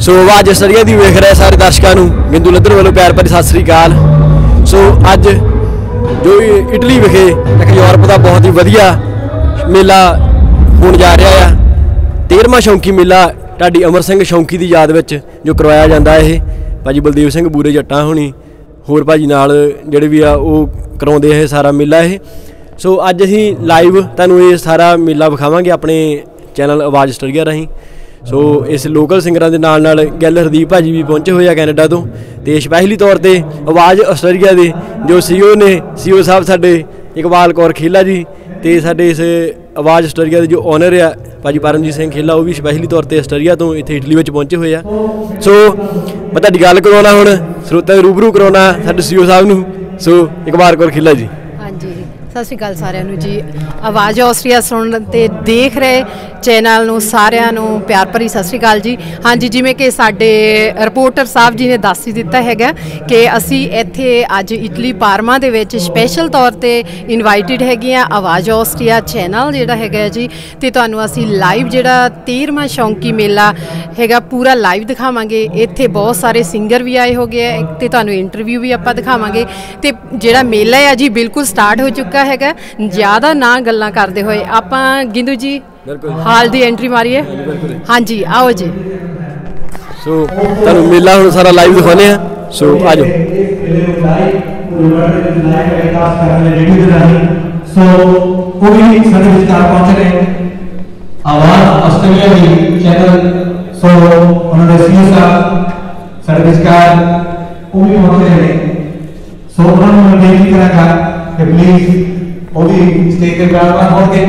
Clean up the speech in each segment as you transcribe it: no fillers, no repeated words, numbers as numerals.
सो आवाज स्टूडियो की वेख रहे सारे दर्शकों को बिंदु लद्दर वालों प्यार भरी सत श्री अकाल। सो अज जो इटली विखे एक यूरोप का बहुत ही वधिया मेला होने जा रहा है। 13वां शौकी मेला ढाडी अमर सिंह शौकी की याद में जो करवाया जाता है। भाजी बलदेव सिंह बूरे जट्टा होनी होर भाजी नाल जिहड़े भी आ वो करवाउंदे है सारा मेला है। सो अज असीं लाइव तुहानूं ये सारा मेला विखावांगे अपने चैनल आवाज़ स्टूडियो राहीं। सो इस लोकल सिंगरां दे नाल नाल गैल हरदीप भाजी भी पहुंचे हुए आ कैनेडा तो ते स्पैशली तौर पर आवाज़ आस्ट्रेलिया के जो सीओ ने सीओ साहब साडे इकबाल कौर खेला जी ते साडे इस आवाज़ आस्ट्रेलिया के जो ओनर आ भाजी परमजीत सिंह खेला वो भी स्पैशली तौर पर आस्ट्रेलिया तो इत्थे इटली में पहुंचे हुए आ। सो मैं तुहाडी गल करवाउणा हुण स्रोतां दे रूबरू करवाउणा साडे सीओ साहब नूं। सो इकबाल कौर खेला जी। हाँ जी सत श्री अकाल सारिਆਂ ਨੂੰ जी। आवाज़ आस्ट्रेलिया सुन ते देख रहे चैनल ਨੂੰ ਸਾਰਿਆਂ ਨੂੰ प्यार भरी सत श्री अकाल जी। हाँ जी जिमें कि साडे रिपोर्टर साहब जी ने दस ही दिता है कि असी इत्थे अज इटली पारमा दे विच स्पैशल तौर पर इनवाइटिड हैगे आ आवाज़ आस्ट्रेलिया चैनल जिहड़ा हैगा जी ते तुहानूं असी लाइव जिहड़ा 13वां शौकी मेला हैगा पूरा लाइव दिखावांगे। इत्थे बहुत सारे सिंगर भी आए हो गए ते तुहानूं इंटरव्यू भी आपां दिखावांगे ते जिहड़ा मेला है जी बिल्कुल स्टार्ट हो चुका हैगा। ज़्यादा ना गल्लां करदे होए आपां गिंदू जी हाल दी एंट्री मारिए। हाँ जी आओ जी। सो तुहानूं मेला हुण सारा लाइव दिखाने हैं। सो आ जाओ। सो वो भी साडे विचार पहुंच रहे आवाज़ ऑस्ट्रेलिया की चैनल। सो उन्होंने सीओ साहब साडे विचार वो भी पहुंच रहे। सो उन्होंने मैं बेनती करांगा कि प्लीज वो भी स्टेज पे विराजमान होंगे।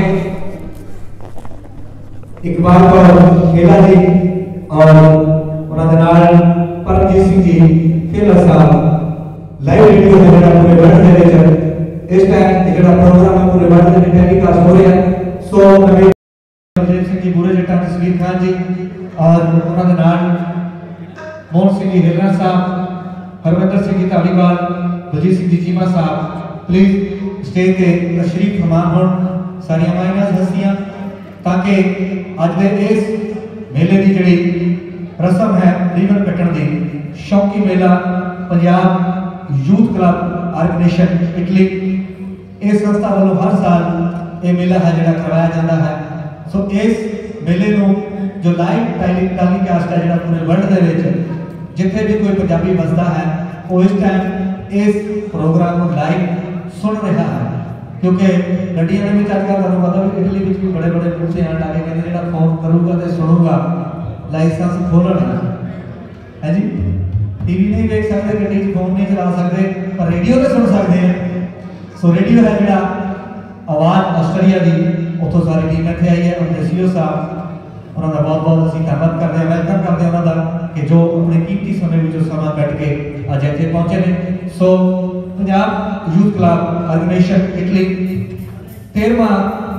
इकबाल कौर खेला जी और उन्होंने नाल परमजीत सिंह जी खेला साहब लाइव वीडियो है जिहड़ा पूरे वर्ल्ड दे विच इस टाइम जिहड़ा प्रोग्राम है पूरे वर्ल्ड दे टेलीकास्ट हो रहा है। सो नवीन बलदेव सिंह जी बूरे जट्टा तस्वीर खान जी और उन्होंने नाल मोहन सिंह जी हिरना साहब हरविंदर सिंह जी धालीवाल बलजीत सिंह जी चीमा साहब प्लीज स्टेज पे तशरीफ फरमा हो सारिया माइनस हस्तियां ताकि अज दे इस मेले की जिहड़ी रस्म है रीबन कट्टण दी शौकी मेला Punjab youth club organisation Italy इस संस्था वालों हर साल ये मेला है जिहड़ा करवाया जाता है। सो इस मेले नूं जो लाइव टेलीकास्ट है जिहड़ा पूरे वर्ल्ड दे विच जिथे भी कोई पंजाबी बसदा है वो इस टाइम इस प्रोग्राम को लाइव सुन रहा है क्योंकि गड्डियां में अजकल तुहानूं पता भी इटली में भी बड़े बड़े पुलिस आने लगे कहते जिहड़ा फोन करूगा तो सुनूगा लाइसेंस खोलना है जी। टीवी नहीं देख सकते गड्डी फोन नहीं चला सकते पर रेडियो तो सुन सकते हैं। सो रेडियो है जिहड़ा आवाज़ ऑस्ट्रेलिया की उतों सारी टीम इत्थे आई है उन्होंने सीओ साहब उन्होंने बहुत बहुत असीं धन्यवाद करते हैं वेलकम करते हैं उन्होंने कि जो अपने कीमती समय में समा कट के अज इत्थे पहुंचे ने। सो Punjab youth club organisation Italy 13वां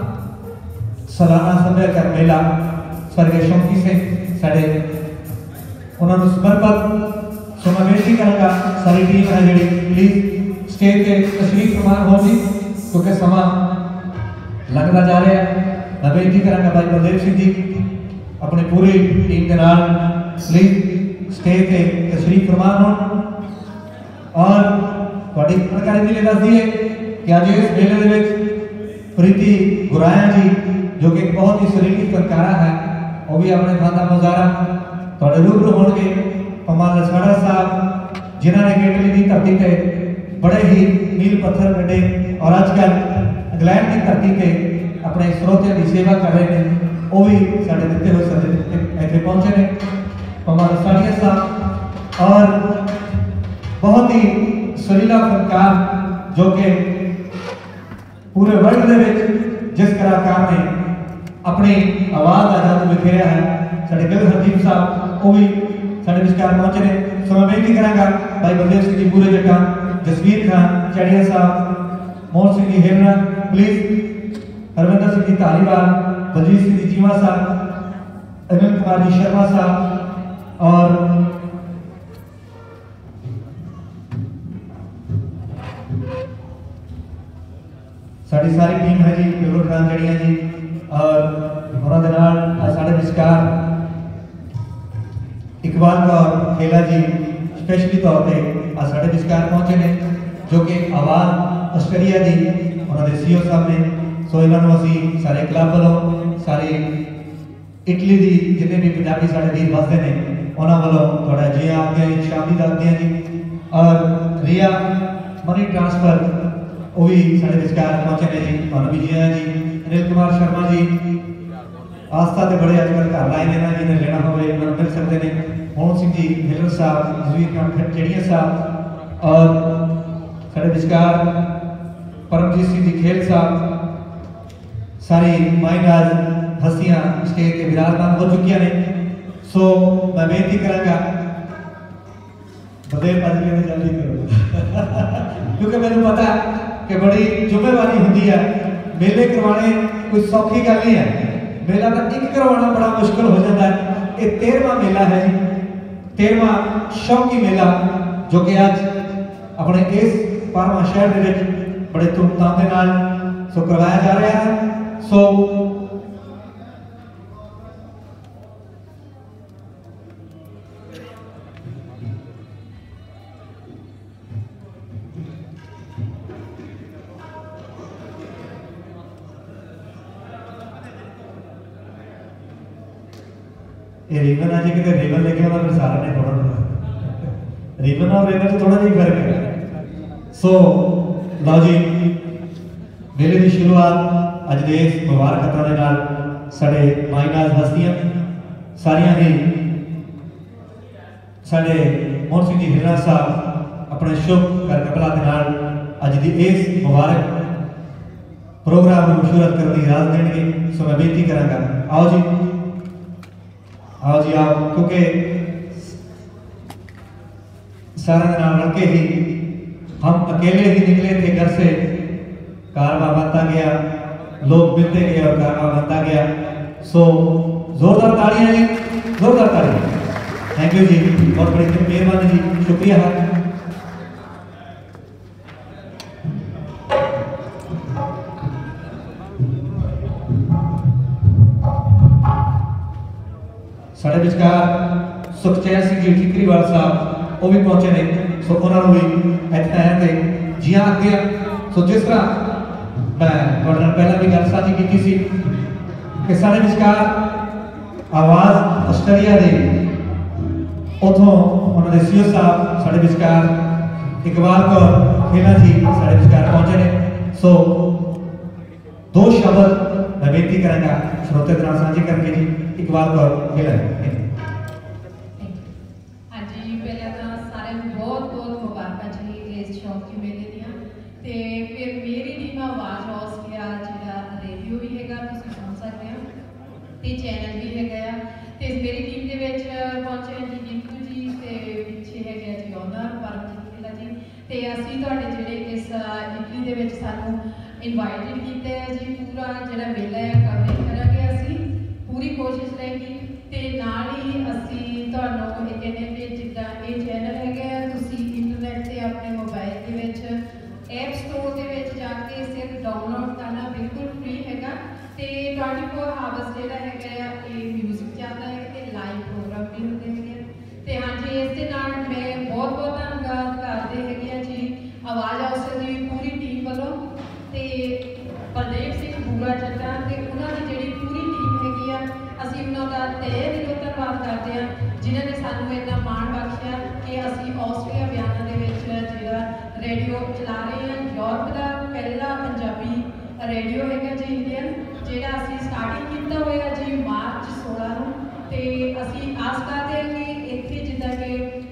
सालाना सभ्याचार मेला स्वर्गीय शौकी सिंह साडे उन्होंने समर्पित। सो मैं बेनती करांगा सारी टीम है जिहड़ी प्लीज स्टेज पे तशरीफ फरमा हो जी क्योंकि समा लगता जा रहा है। मैं बेनती करांगा भाई बलदेव सिंह जी अपनी पूरी टीम के नाल प्लीज स्टेज पे तशरीफ फरमा हो और बड़ी जानकारी मिले दस दी है कि आज इस मेले दे विच प्रीति गुराया जी जो कि एक बहुत ही सुरीली फनकारा है वो भी अपने खाना मुजारा थोड़े रूबरू होंगे। कमाल लछाड़ा साहब जिन्होंने इटली की धरती पे बड़े ही मील पत्थर कटे और आजकल इंग्लैंड की धरती पे अपने स्रोतियों की सेवा कर रहे हैं वो भी साढ़े दिते हुए सदे इतने पहुंचे ने। कमाल लछाड़िया साहब और बहुत ही सुरीला फनकार जो कि पूरे वर्ल्ड दे विच जिस कलाकार ने अपनी आवाज़ का जादू बिखेरिया है साडे गैल हरदीप साहब वो भी साडे विचार पहुंचे ने। सो मैं बेनती करांगा भाई बलदेव सिंह जी बूरे जट्टा जसवीर खान चढ़िया साहब मोहन सिंह जी हिरना प्लीज हरविंदर सिंह जी धालीवाल बलजीत सिंह जी चीमा साहब अनिल कुमार जी शर्मा साहब और साड़ी सारी टीम है जी बिल्कुल खान जड़िया जी और उन्होंने साढ़े विचकार इकबाल कौर खेला जी स्पैशली तौर पर आज साढ़े विचकार पहुंचे ने, जो कि आवाज़ आस्ट्रेलिया की उन्होंने CEO साहब ने। सो इन्होंने असी सारे क्लब वालों, सारे इटली की जितने भी पंजाबी साढ़े वीर बसते हैं उन्होंने वालों थोड़ा जी आते हैं, शामी आते हैं जी। और रिया मनी ट्रांसफर वो भी साढ़े विचकार पहुंचे ने जी, उन्होंने भी जी आए जी। अनिल कुमार शर्मा जी आस्था के बड़े अजकल घर लाए ने, जिन्हें लेना हो मिल सकते हैं। मोहन सिंह जी हिलर साहब, जसवीर खान खटचड़िया साहब, और साढ़े विचकार परमजीत सिंह जी खेल साहब, सारी माइनाज हस्तियां स्टेज के विराजमान हो चुकी ने। सो मैं बेनती करांगा बदे जल्दी करो क्योंकि मैंने पता कि बड़ी जिम्मेवारी होंगी है। मेले करवाने कोई सौखी गल नहीं है, मेला तो एक करवाना बड़ा मुश्किल हो जाता है। ये 13वां मेला है जी, 13वां शौकी मेला, जो कि आज अपने इस पारवा शहर के बड़े धूमधाम के नाल सो करवाया जा रहा है। सो ये रिबन आज कि रिबन लेके आना फिर सारा ने थोड़ा रिबन और रिबन से थोड़ा नहीं फर्क है। सो लो जी, मेले की शुरुआत अज दे इस मुबारक खतरा के नाल साडे माइनाज हस्तियां सारियां ही साडे मोहन सिंह जी हिलरा साहब अपने शुभ कर कपला के नाल अज दी इस मुबारक प्रोग्राम को मशहूरत करने की इजाजत देंगे। सो मैं बेनती करांगा, आओ जी, आओ जी आओ, क्योंकि सारे नाम रल के ही हम अकेले ही निकले थे घर से, कारवा बनता गया, लोग मिलते गए और कारवा बनता गया। सो जोरदार तालियां जी, जोरदार तालियां। थैंक यू जी, बहुत बड़ी मेहरबानी जी, शुक्रिया। साढ़े विचकार सुखचैन सिंह जी ठीकरीवाल साहब वो भी पहुंचे ने। सो उन्होंने भी इतना है तो जी आते हैं। सो जिस तरह मैं पहला भी गल साझी की थी कि साढ़े विचकार आवाज़ आस्ट्रेलिया के उतों उन्होंने CEO साहब साढ़े विचकार इकबाल कौर खेला जी साढ़े विचकार पहुंचे ने। सो दो शब्द मैं बेनती करांगा श्रोते दौरान साझी करके जी। इकबाल कौर खेला है। हाँ जी, पहले तो सारे बहुत बहुत मुबारक जी इस शौकी मेले दियां। ते फिर मेरी टीम आवाज़ ऑस्ट्रेलिया जिहड़ा रेडियो भी हैगा तुसीं सुन सकते हो ते चैनल भी हैगा आ। ते मेरी टीम दे विच पहुंचे जी नीतू जी ते पिछे हैगा जी ओनर परमजीत खेला जी। ते असीं तुहाडे जिहड़े इस इटली दे विच सानूं इनवाइटेड कीता है जी। पूरा जिहड़ा मेला है कवरेज करांगे असीं, पूरी कोशिश रहेगी। ते नाल ही असीं तुहानूं ये कहने कि जिद्दां ये चैनल हैगा तुसीं इंटरनेट ते अपने मोबाइल दे विच ऐप स्टोर दे विच जाके सिर्फ डाउनलोड करना बिल्कुल फ्री हैगा। ते 24 आवर्स जिहड़ा हैगा ये म्यूजिक चलदा है ते लाइव प्रोग्राम भी होंदे हैगे। ते हाँ जी, इस दे नाल मैं बहुत बहुत धन्नवाद करदे हैगे जी आवाज़ हाउस दी पूरी टीम वालों ते बलदेव सिंह बूरा जट्टा ते उन्हां दी जिहड़ी पूरी टीम हैगी आ। असीं उन्हां दा तहे दिलों धन्नवाद करदे हां जिन्हां ने सानूं इन्ना माण बख्शिया कि असीं आस्ट्रेलिया बयाना दे विच जिहड़ा रेडियो चला रहे हैं। यूरोप का पहला पंजाबी रेडियो हैगा जी इंडियन, जिहड़ा असीं स्टार्टिंग कीता होया जी मार्च 16 नूं। ते असीं आस करदे हां कि इत्थे जिद्दां कि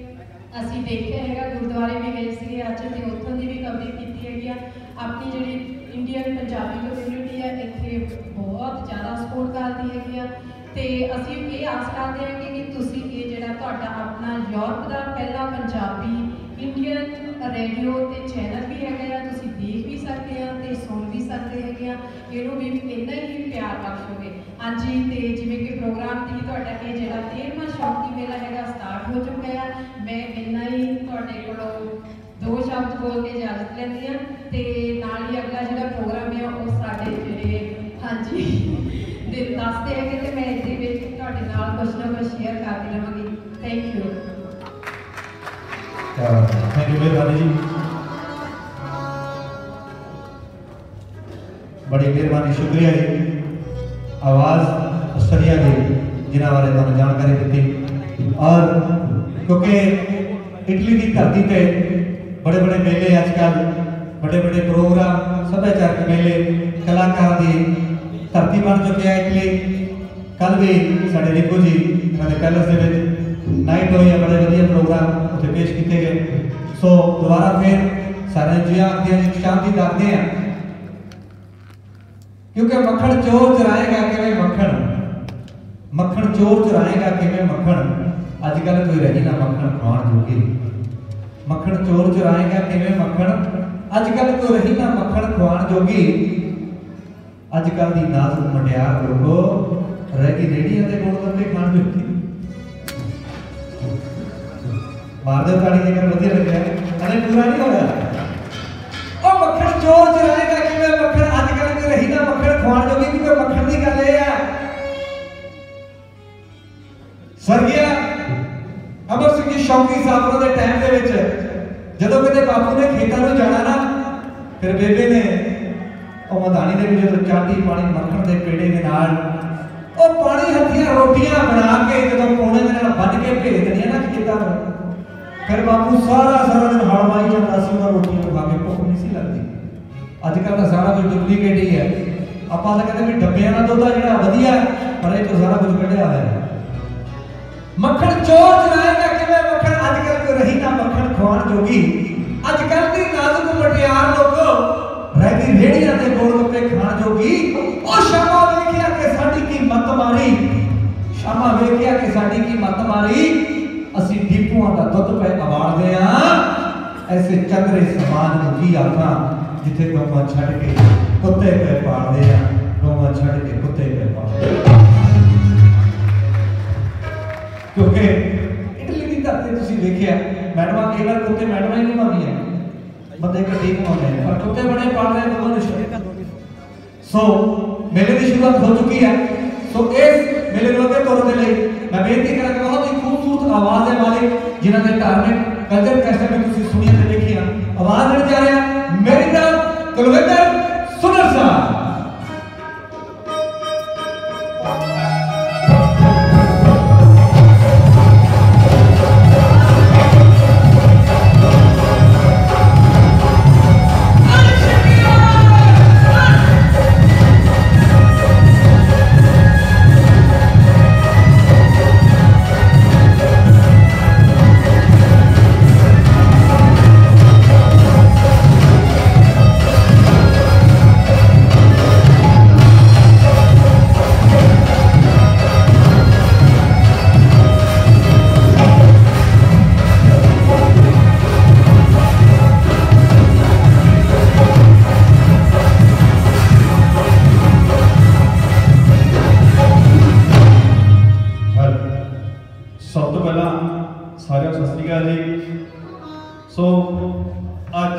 असीं देखिआ हैगा गुरुद्वारे भी गए सी अज ते उत्थों दी भी कवरेज कीती हैगी आ। अपनी जिहड़ी इंडियन पंजाबी कम्यूनिटी है इत्थे बहुत ज़्यादा सपोर्ट करती हैगी आ। ते असीं ये आस करदे हां कि तुसीं ये जिहड़ा तुहाडा अपना यूरोप का पहला पंजाबी इंडियन रेडियो ते चैनल भी हैगा आ, तुसीं देख भी सकते हैं ते सुन भी सकते हैगे आ। इहनूं भी इन्ना ही प्यार बख्शोगे। हाँ जी, ते जिवें कि प्रोग्राम दी तुहाडा ये जिहड़ा 13वां शौकी मेला हैगा स्टार्ट हो चुका है। मैं इन्ना ही तुहाडे कोलों दो शब्द बोल के इजाजत लैंदी हां ते नाल ही अगला जिहड़ा प्रोग्राम है वो साडे जिहड़े हाँ जी दसते हैं कि मैं इहदे विच तुहाडे नाल कुछ ना कुछ शेयर करती रहांगी। Thank you. थैंक यू मेहरबानी जी, बड़ी मेहरबानी, शुक्रिया जी। आवाज़ ऑस्ट्रेलिया की जिन्होंने बारे तुहानू जानकारी दी, और क्योंकि इटली की धरती पे बड़े बड़े मेले आजकल, बड़े बड़े प्रोग्राम, सभ्याचारक मेले, कलाकार की धरती बन चुके हैं इटली। कल भी साढ़े रिको जी इन्होंने पैलेस के नाइट हुई है, बड़े वधिया प्रोग्राम उत्थे पेश किए गए। सो दोबारा फिर सारे जी आखते हैं, शांति दाखते हैं, क्योंकि मक्खन चोर चुराएगा किवें मक्खन, मक्खन चोर चुराएगा किवें मक्खन। अजकल कोई रही ना मक्खन खाण जोगी, मक्खन चोर चुराएगा किवें मक्खन, अजकल कोई रही ना मक्खन खाण जोगी। अजकल दी नाजुक मुटियार लोगो रह गई रेहड़ियां ते गोलगप्पे खाण जोगी। मार दो ताड़ी जेकर वधिया लग्या, अरे पूरा नहीं होया। ओ मक्खन चोर चुराएगा किवें मक्खन, अजकल कोई रही ना मक्खन खाण जोगी, क्योंकि मक्खन दी गल ये है। स्वर्गीय अमर सिंह जी शौकी साहब दे टाइम दे विच जदों किते बापू ने खेतां नूं जाना ना, फिर बेबे ने ਉਹ ਮਧਾਣੀ ਦੇ ਵਿੱਚ ਜਦੋਂ ਚਾਟੀ ਪਾਣੀ ਮੱਖਣ ਦੇ ਪੇੜੇ ਦੇ ਨਾਲ ਉਹ ਪਾਣੀ ਹੱਥੀਆਂ ਰੋਟੀਆਂ ਬਣਾ ਕੇ ਜਦੋਂ ਕੋਨੇ ਦੇ ਨਾਲ ਬੰਨ ਕੇ ਭੇਜ ਦਿੰਦੀਆਂ ਨਾ ਖੇਤਾਂ ਨੂੰ, ਫਿਰ ਬਾਪੂ ਸਾਰਾ ਦਿਨ ਹਲ ਵਾਈ ਜਾਂਦਾ ਸੀ, ਉਹਨਾਂ ਰੋਟੀਆਂ ਨੂੰ ਖਾ ਕੇ ਭੁੱਖ ਨਹੀਂ ਸੀ ਲੱਗਦੀ। ਅੱਜ ਕੱਲ੍ਹ ਤਾਂ ਸਾਰਾ ਕੁਝ ਡੁਪਲੀਕੇਟ ਹੀ ਹੈ। ਆਪਾਂ ਤਾਂ ਕਹਿੰਦੇ ਵੀ ਡੱਬਿਆਂ ਦਾ ਦੁੱਧ ਆ ਜਿਹੜਾ ਵਧੀਆ, ਪਰ ਇਹ ਤੋਂ ਸਾਰਾ ਕੁਝ ਕੱਢਿਆ ਹੋਇਆ ਹੈ। ਮੱਖਣ ਚੋਰ ਚੁਰਾਏਗਾ ਕਿਵੇਂ ਮੱਖਣ, ਅੱਜ ਕੱਲ੍ਹ ਕੋਈ ਰਹੀ ਨਾ ਮੱਖਣ ਖਵਾਉਣ ਜੋਗੀ। ਅੱਜ ਕੱਲ੍ਹ ਦੀ ਨਾਜ਼ੁਕ ਮੁਟਿਆਰ ਲੋਕੋ रह गई रेहड़ियां ते गोलगप्पे खाण जोगी। ओ शामा वेखिया कि साडी की मत मारी, शामा वेखिया कि साडी की मत मारी, असी डिपूआं दा दुੱਧ पे अवाड़दे आ, ऐसे चंद्रे समान नूं की आखां जिथे गौवां छड्ड के कुत्ते पे पालदे आ, गौवां छड्ड के कुत्ते पे पालदे। क्योंकि इटली दी धरती तुसीं वेखिया, मैडमां कई बार कुत्ते मैडमां ही नहीं मारदियां, बंदे कट्टी घुमाते हैं, पर कुत्ते बड़े पाल रहे हैं दोनों रिश्ते। सो मेले की शुरुआत हो चुकी है। सो इस मेले के तौर पर मैं बेनती करा बहुत ही खूबसूरत आवाज है वाले जिन्होंने धार्मिक कल्चर कैसे में तुम सुनिए तो देखिए आवाज देने जा रहे हैं मेरी तरफ कुलविंदर सुनर साहब। सो अज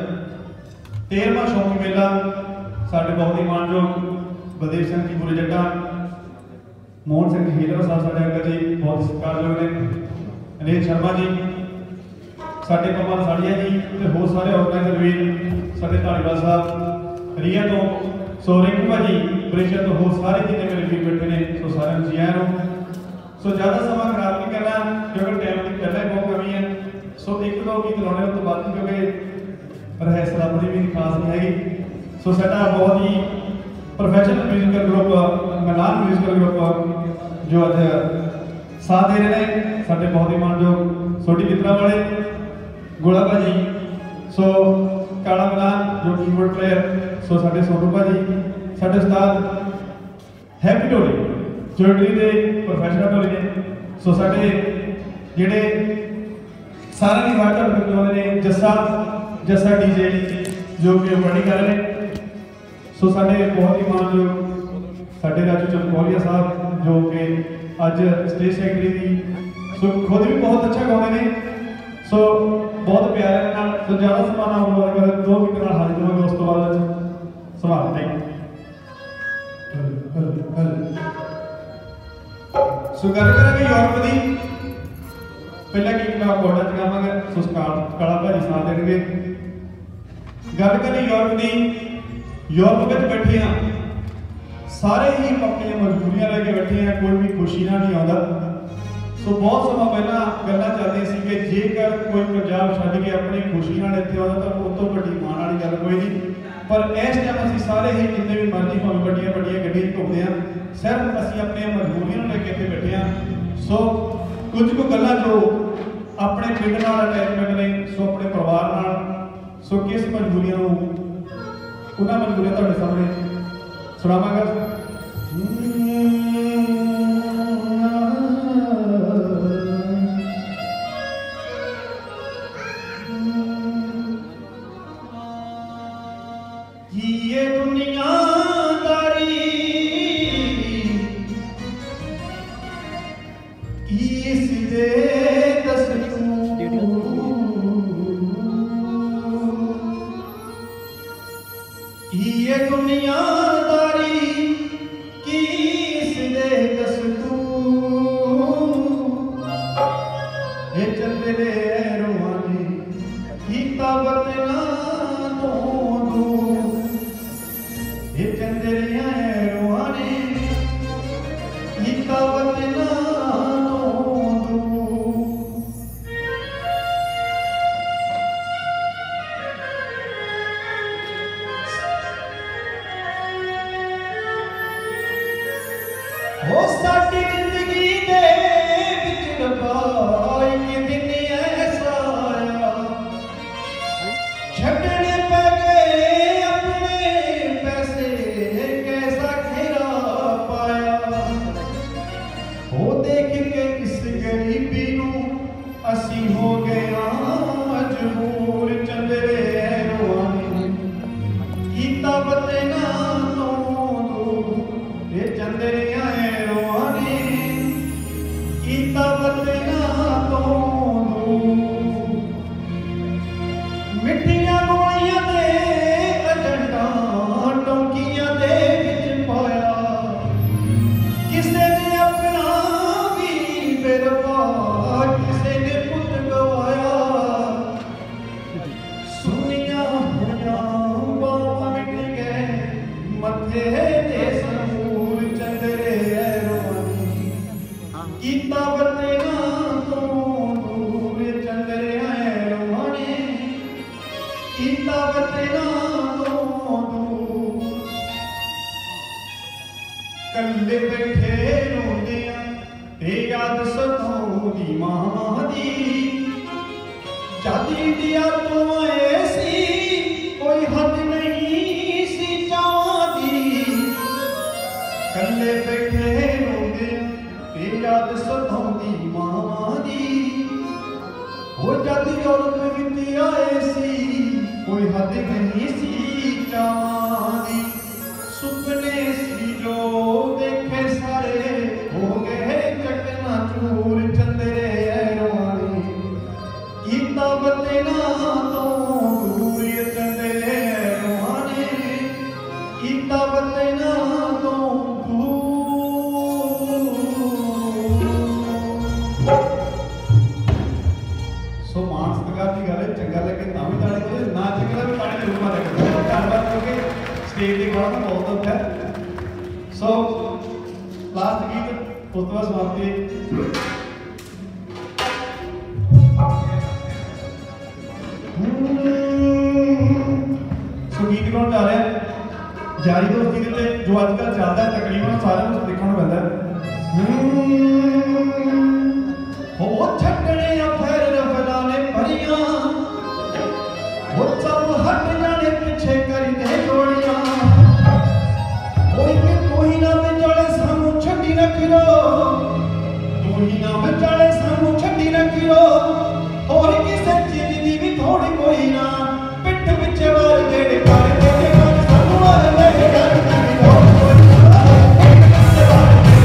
13वां शौकी मेला साढ़े बहुत ही मानयोग बलदेव सिंह जी बुरे जट्टा, मोहन सिंह जी हीलर साहब साढ़े अंकल जी बहुत सत्कारयोग ने, अनिल शर्मा जी साढ़े कमल साड़िया जी तो होर सारे ऑर्गेनाइजर वीर साढ़े धालीवाल साहब रिया तो, सो रिंकू भाजी प्रेशर तो होर सारे जिन्हें मेरे वीर बैठे ने, सो सारे जी आया नो। सो ज़्यादा समा खराब नहीं करना क्योंकि टाइम की पहले बहुत कमी है। सो एक दो गीत लाने तो बाद क्योंकि रहस्य अपनी भी खास नहीं हैगी। सो साडा बहुत ही professional musical group Milan musical group जो अज साथ दे रहे हैं साडे बहुत ही मानयोग सोटी मित्रा वाले गोला भाजी, सो काला मैलान जो कीबोर्ड प्लेयर, सो साडे सोनू भाजी, साडे उस्ताद हैप्पी टोली जो इटली के प्रोफेशनल टोली ने, सो साडे जिहड़े सारे की बात करते हैं जस्सा जस्सा डीजे जो कि बड़ी कर रहे हैं। सो साडे बहुत ही मानयोग साडे राजू चमकौलिया साहब जो कि अज स्टेज सेक्रेटरी थी, सो खुद भी बहुत अच्छा गाते हैं। सो बहुत प्यारे नाल, सो ज़्यादा समाना होगा दो मिनट नाल हाजिर होगा, उस तो बाद सवाल नहीं। सो गल करेंगे यूरोप की पहला गीत मैं कोडा च गावांगा, सो काला भाजी साथ देणगे। गल करी यूरोप की, यूरोप में बैठे हाँ सारे ही अपनी मजबूरियां लेके बैठे हैं, कोई भी खुशी ना नहीं आता। सो बहुत समय पहला गल्लां चलदी सी कि जेकर कोई पंजाब छड्ड के अपनी खुशी नाल इत्थे आउंदा तां उस तों वड्डी माण वाली गल कोई नहीं। पर इस टाइम असीं सारे ही जिन्ने भी मर्जी भावें वड्डियां वड्डियां गड्डियां घूमदे हां, सिर्फ असीं अपनी मजबूरियां लेके इत्थे बैठे हां। सो कुछ को गल्लां जो अपने पिंड नाल अटैचमेंट ने, सो अपने परिवार नाल, सो किस मजबूरियां नूं उन्हां मजबूरियां तुहाडे सामने सुनावांगा। ये दुनियादारी किस दे ये दुनियादारी किस दे दस्तूर, ये चंदरे रोहानी कीता बतना तो दूर, ये चंदरे रोहानी कीता बतना तो दूर। हो साडी जिंदगी दे विच रब्बा एक दिन ऐसा आया, छड्डने पै गए अपने पैसे कैसा घेरा पाया। हो देख के इस गरीबी नूं असीं हो गए मजबूर, चंदरे रोहानी कीता बतना तो दूर, ये चंदरे कीता बतना तो दूर। मिट्टियां गोलियां दे एजेंटा टोंकियां दे विच पाया, किसे ने अपना भी बेरवा, किसे ने पुत गवाया। सुनिया होया बाप मिट गए मथे दे संगूर, चंदरे रोहानी कीता बतना तो दूर, चंदरे रोहानी कीता बतना तो दूर। कल्ले बैठे रोंदे ते याद सताउंदी मां दी, जद इंडिया तो आए सी कोई हद नहीं सी चाह दी। कल्ले बैठे रोंदे याद सताउंदी मां दी, हो जद यूरोप विच आए सी कोई हद नहीं सी चाह दी। सुपने सी जो देखे सारे हो गए चकना चूर, चंदरे रोहानी कीता बतना तो दूर, चंदरे रोहानी कीता बतना तो दूर। सो मान सत्कार की गल है, चंगा लगे तां भी ताड़ी बजे, ना चंगा भी ताड़ी जरूर मारेगा। गलबात क्योंकि स्टेज के बाद बहुत दुख है। सो लास्ट गीत उस बाद समाप्ति। सो गीत गाउण जा रहे हैं यारी दोस्ती के, जो आजकल चलता है तकरीबन सारे कुछ देखने को मिलता है। हो छड्डने फिर रफला ने भरियां, वो सब हट जाने पिछे करते जोड़ियां। कोई ना विचाले सानू छड्डी रखियो, कोई ना विचाले सानू छड्डी रखियो। और किसे चीज दी भी थोड़ी कोई ना, पिठ पिछे वार जेड़े कर सानू आ ले कर दी भी थोड़ी कोई ना।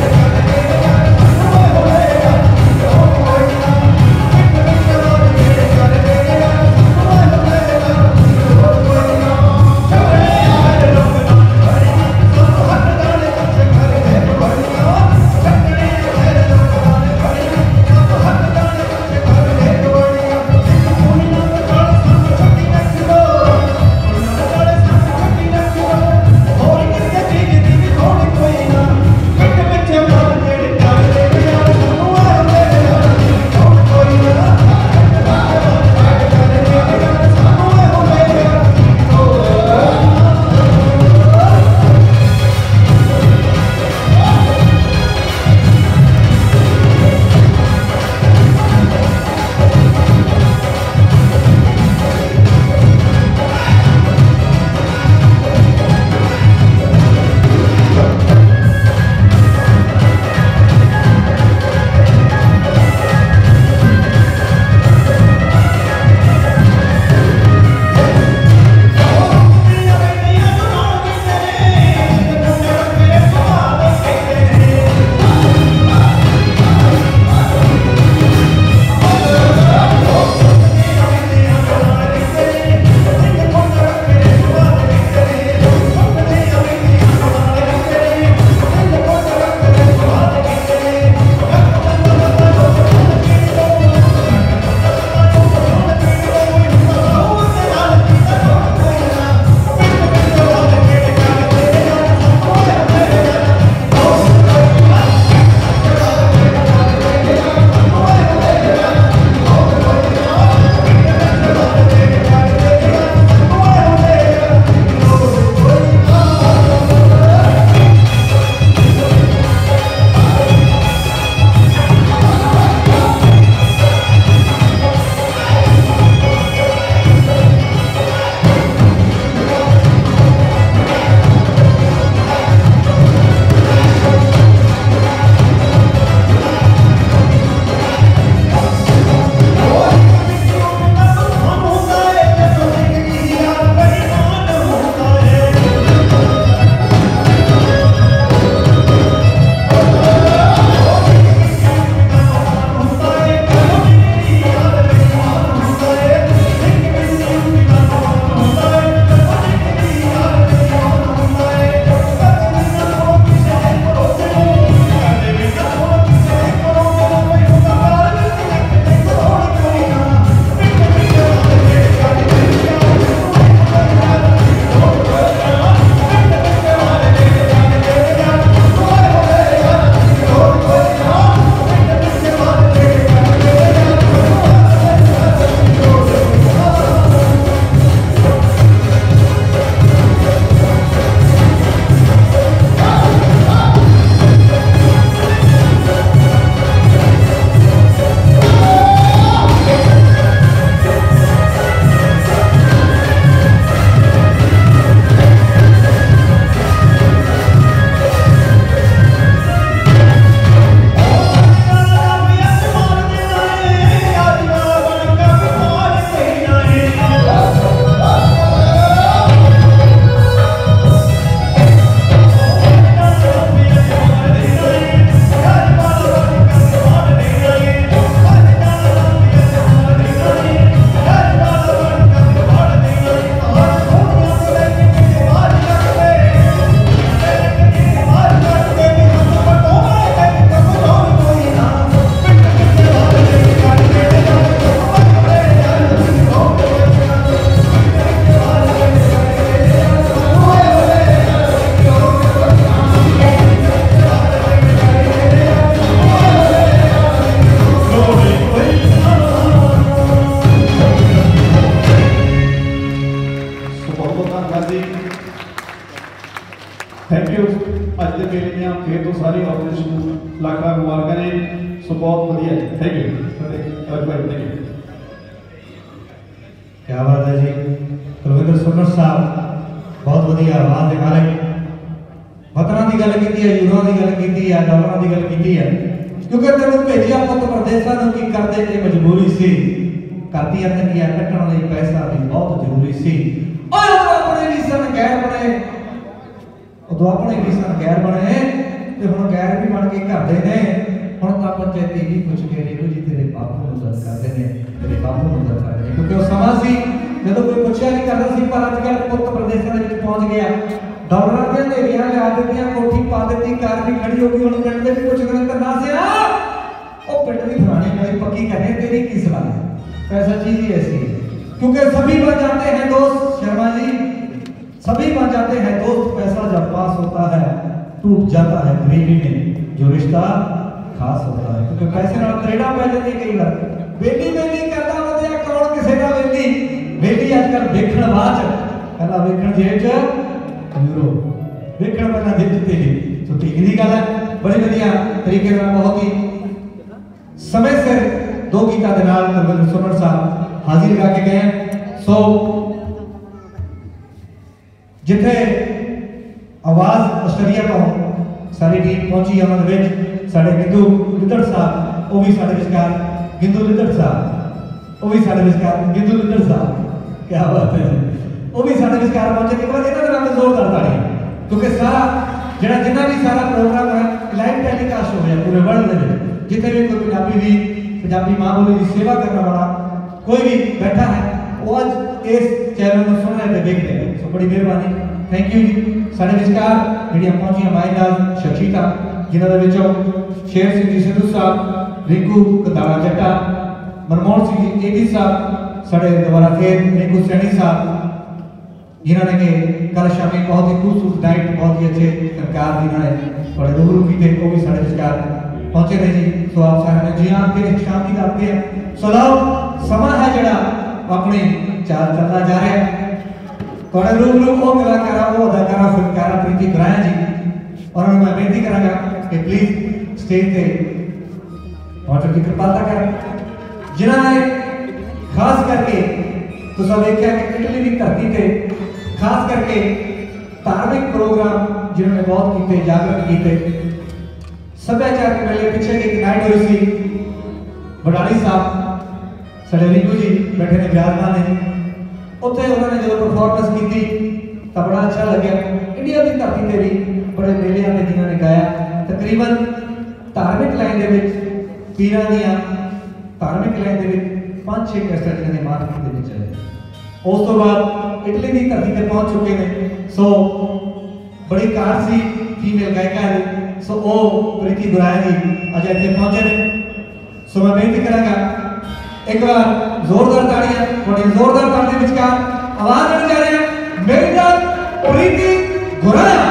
ਲੱਖ ਲੱਖ ਮੁਬਾਰਕਾਂ ਨੇ। ਸੋ ਬਹੁਤ ਵਧੀਆ ਹੈ। Thank you thank you. क्या बात है जी। कुलविंदर सुन्नर साहब बहुत वधिया आवाज़ दे मालिक। वतनां दी गल कीती है, यूरों दी गल कीती है, डॉलरां दी गल कीती है, क्योंकि तैनूं भेजिया पुत्त परदेसां नूं की करदे ते मजबूरी सी, करदियां तंगियां कट्टण लई पैसा भी बहुत जरूरी सी। ओए उदों अपने भी सन गैर बने, उदों अपने भी सन गैर बने ते हुण गैर भी बन के घरदे ने। हुण तां पंचायती भी पुछ के रेखो जी तेरे बापू नूं दस करदे ने, तेरे बापू नूं दस करदे ने, क्योंकि उस समां सी ਜਦੋਂ ਕੋਈ ਪੁੱਛਿਆ ਨਹੀਂ ਕਰਦਾ ਸੀ। ਪਰ ਅੱਜ ਕੱਲ੍ਹ ਪੁੱਤ ਪ੍ਰਦੇਸ਼ਾਂ ਦੇ ਵਿੱਚ ਪਹੁੰਚ ਗਿਆ, ਡਾਲਰਾਂ ਦੀਆਂ ਹਨੇਰੀਆਂ ਲਿਆ ਦਿੱਤੀਆਂ, ਕੋਠੀ ਪਾ ਦਿੱਤੀ, ਕਾਰ ਵੀ ਖੜੀ ਹੋ ਗਈ। ਹੁਣ ਪਿੰਡ ਦੇ ਵੀ ਪੁੱਛਦੇ ਨੇ ਤਾਂ ਸਿਆ ਉਹ ਪਿੰਡ ਦੀ ਫਲਾਣੀ ਗਲੀ ਪੱਕੀ ਕਰਨੇ तेरी की सलाह है। पैसा चीज ही ऐसी है, क्योंकि सभी बन जाते हैं दोस्त। शर्मा जी, सभी बन जाते हैं दोस्त, पैसा जब पास होता है टूट जाता है गरीबी में जो रिश्ता खास होता है, क्योंकि पैसे नाल त्रेड़ा पै जाती कई बार। बेली बेली करदा वधिया कौन किसे दा बेली बेली आजकल देखण बाच पहला वेखण जेब च यूरो वेखण पहला दिल च तेली। तो ठीक दी गल है, बड़ी वधिया तरीके नाल बहुत ही समय सिर दो गीतां दे नाल कुलविंदर सुन्नर साहब हाजिर लगा के गए। सो जिथे आवाज आस्ट्रेलिया तो सारी टीम पहुंची है, उन्होंने विच साडे गिंदू लिद्दड़ साहब वो भी साडे विचकार गिंदू लिद्दड़ साहब वो भी साडे विचकार गिंदू लिद्दड़ साहब, क्या बात है, वो भी साडे विचकार पहुंचे। एक बार इन्हां दे नाम जोरदार ताड़ी, क्योंकि सारा जिहड़ा जिन्ना भी सारा प्रोग्राम है लाइव टेलीकास्ट हो गया पूरे वर्ल्ड में। जिथे भी कोई पंजाबी भी पंजाबी मां बोली की सेवा करने वाला कोई भी बैठा है वो आज इस चैनल को सुन रहे देख रहे हैं। सो बड़ी मेहरबानी, थैंक यू जी। साडे विचकार जिहड़ियां पहुंचियां माईनाल शख्सियतां जिन्हां दे विचों शेर सिंह जी सिद्धू साहब, रिंकू कंधाड़ा जट्टा, मनमोहन सिंह जी एडी साहब, साडे दोबारा फिर रिंकू सैनी साहब जिन्होंने के कल शामी बहुत ही खूबसूरत नाइट बहुत ही अच्छे सरकार जिन्होंने बड़े रूबरू किए वो भी साढ़े विचकार पहुंचे थे जी। सो आप सारे जी हाँ के शांति करते हैं। सो लो समा है जड़ा अपने चाल चलना जा रहा है, थोड़े रूबरू वो कलाकार वो अदाकारा फिल्मकारा प्रीति गुराया जी, और मैं बेनती करांगा कि प्लीज स्टेज पे मौजूद की कृपालता कर। जिन्होंने खास करके तो सब देखा कि इटली की धरती पे खास करके धार्मिक प्रोग्राम जिन्होंने बहुत किए, जागरण किए, सभ्याचार के मेले पिछले एक नाइट हुई सी बडाली साहब साडे रिंकू जी बैठे ने विराजमान ने, उत्थे उन्होंने जो परफॉर्मेंस की तो बड़ा अच्छा लगे। इंडिया की धरती पे भी बड़े मेले आते जिन्होंने गाया, तकरीबन धार्मिक लाइन के पीरां दियां धार्मिक लाइन के 5-6 कैसेट जिन्होंने मार्केट के आए। उस तो बाद इटली की धरती पे पहुंच चुके हैं। सो बड़ी कार सी फीमेल गायिका है, सो वो प्रीति गुराया जी अज इतने पहुंचे ने। सो मैं बेनती करांगा एक बार जोरदार ताड़ियां, बड़ी जोरदार ताड़ी विचकार आवाज आने जा रहे हैं मेरी नाम प्रीति गुराया।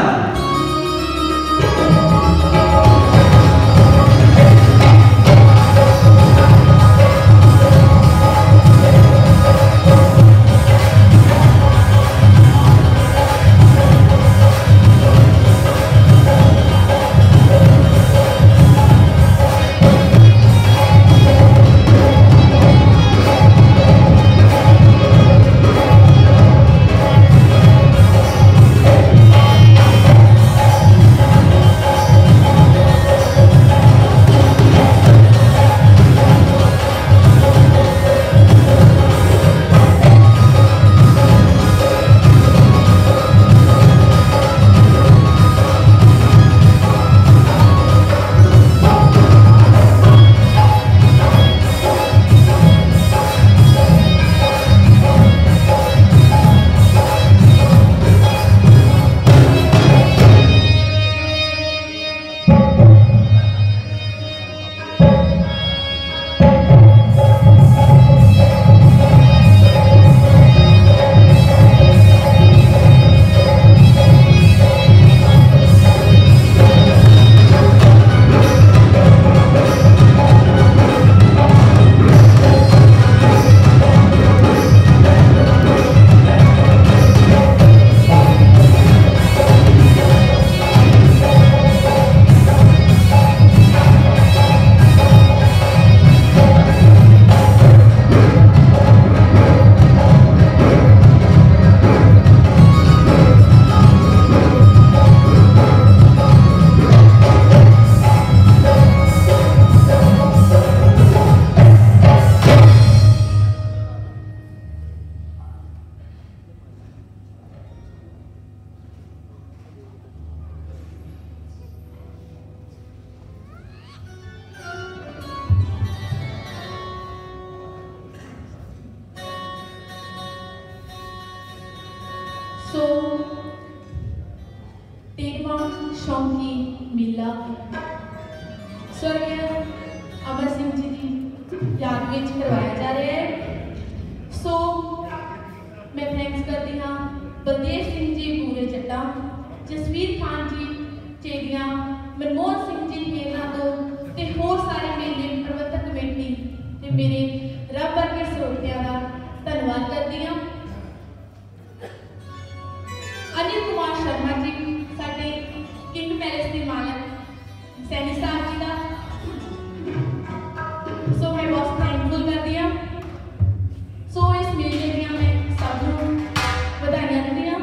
सो 13वां शौकी मेला स्वर्गीय अमर सिंह जी की याद में करवाया जा रहा है। सो मैं थैंक्स करती हाँ बलदेव सिंह जी पूरे जट्टा, जसवीर खान जी चेगिया, मनमोहन सिंह जी खेलना तो ते होर सारे मेले प्रबंधक कमेटी ते मेरे रब वर्गे स्रोतियां का धन्यवाद करती हाँ। अनिल कुमार शर्मा जी साडे किंग पैलेस के मालक सैनी साहब जी का सो मैं बहुत थैंकफुल करती हाँ। सो इस मेले दियां मैं सबनों बधाइयां दिंदी हाँ।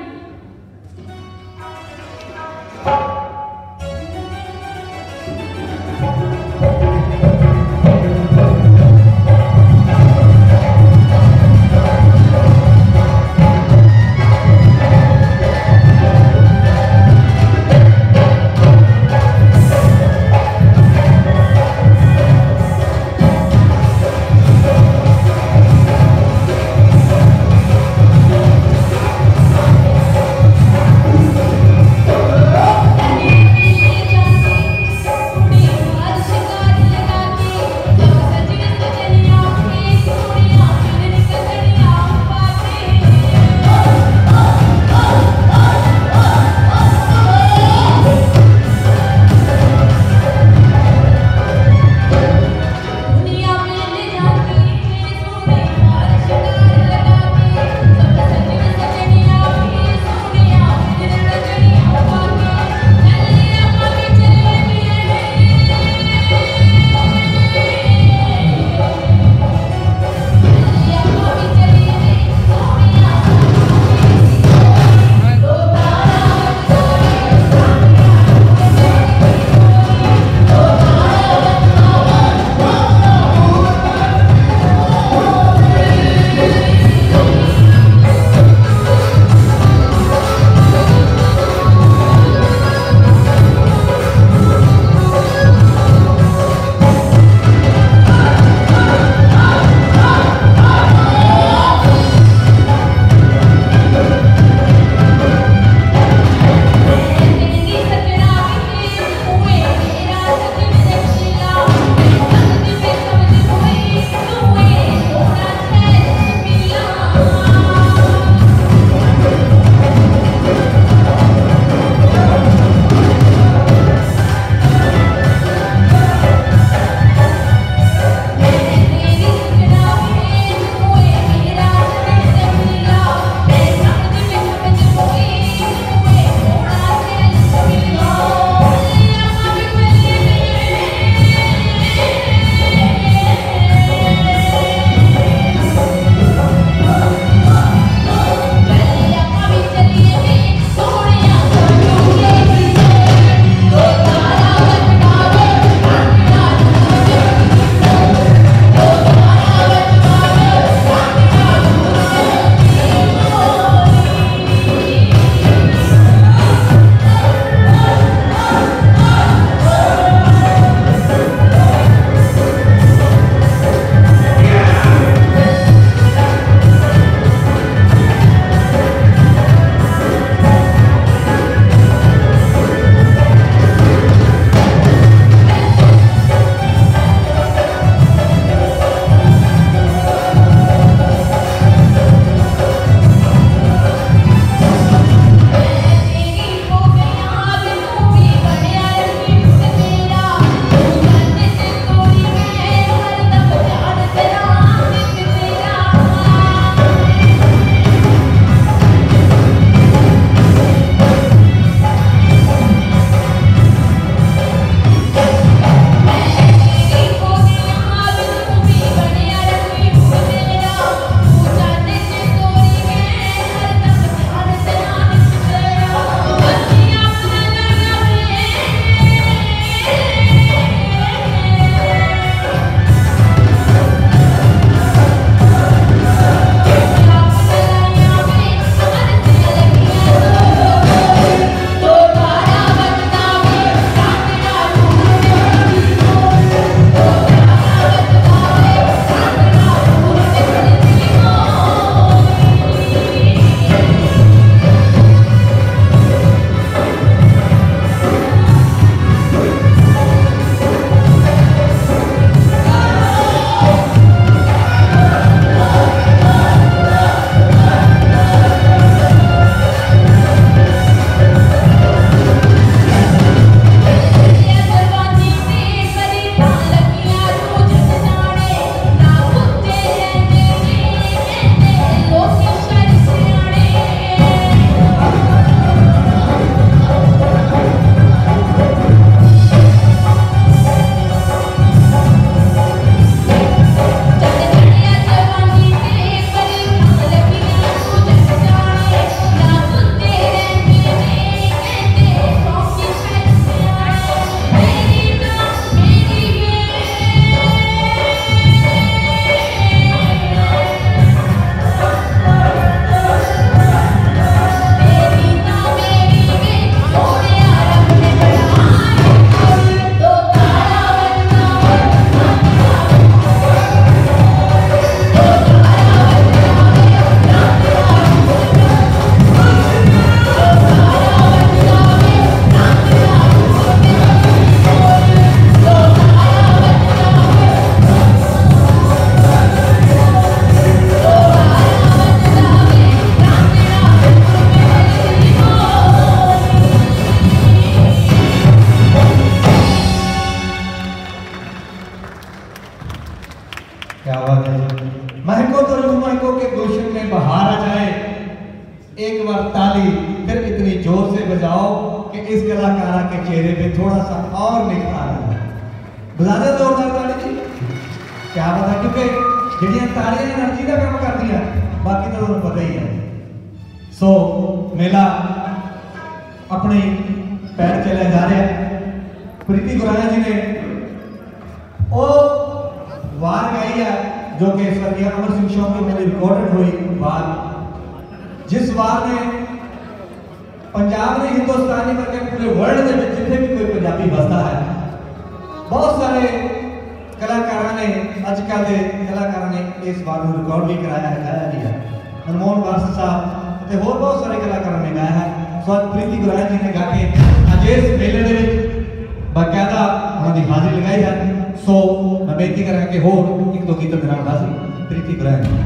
क्या बात है। महको तो यूं महको के गुलशन में बहार आ जाए, एक बार ताली फिर इतनी जोर से बजाओ कि इस कलाकारा के चेहरे पे थोड़ा सा और निखार आ जाए। बजा दे जोरदार ताली जी। क्या बात है, क्योंकि जिहड़ियां तालियां एनर्जी का काम कर दिया, बाकी तो तुहानूं पता ही है। सो मेला अपनी पैर चले जा रहा है। प्रीति गुराया जी ने वो वार गाई है जो कि स्वर्गीय अमर सिंह शौकी में रिकॉर्डेड हुई वार, जिस वार ने पंजाब ने हिंदुस्तानी करके पूरे वर्ल्ड में जितने भी कोई पंजाबी बसता है, बहुत सारे कलाकारों ने अजकल के कलाकारों ने इस वार को रिकॉर्ड भी कराया है, गाया भी है। मनमोहन वारसा साहब ते होर बहुत सारे कलाकारों ने गाया है। सो प्रीति गुराया जी ने गा के अज इस मेले दे विच बाकायदा उन्होंने हाजिरी लगाई है। सो मैं बेनती करा कि होर एक दो गीत मेरा बता सी प्रीति गुराया जी।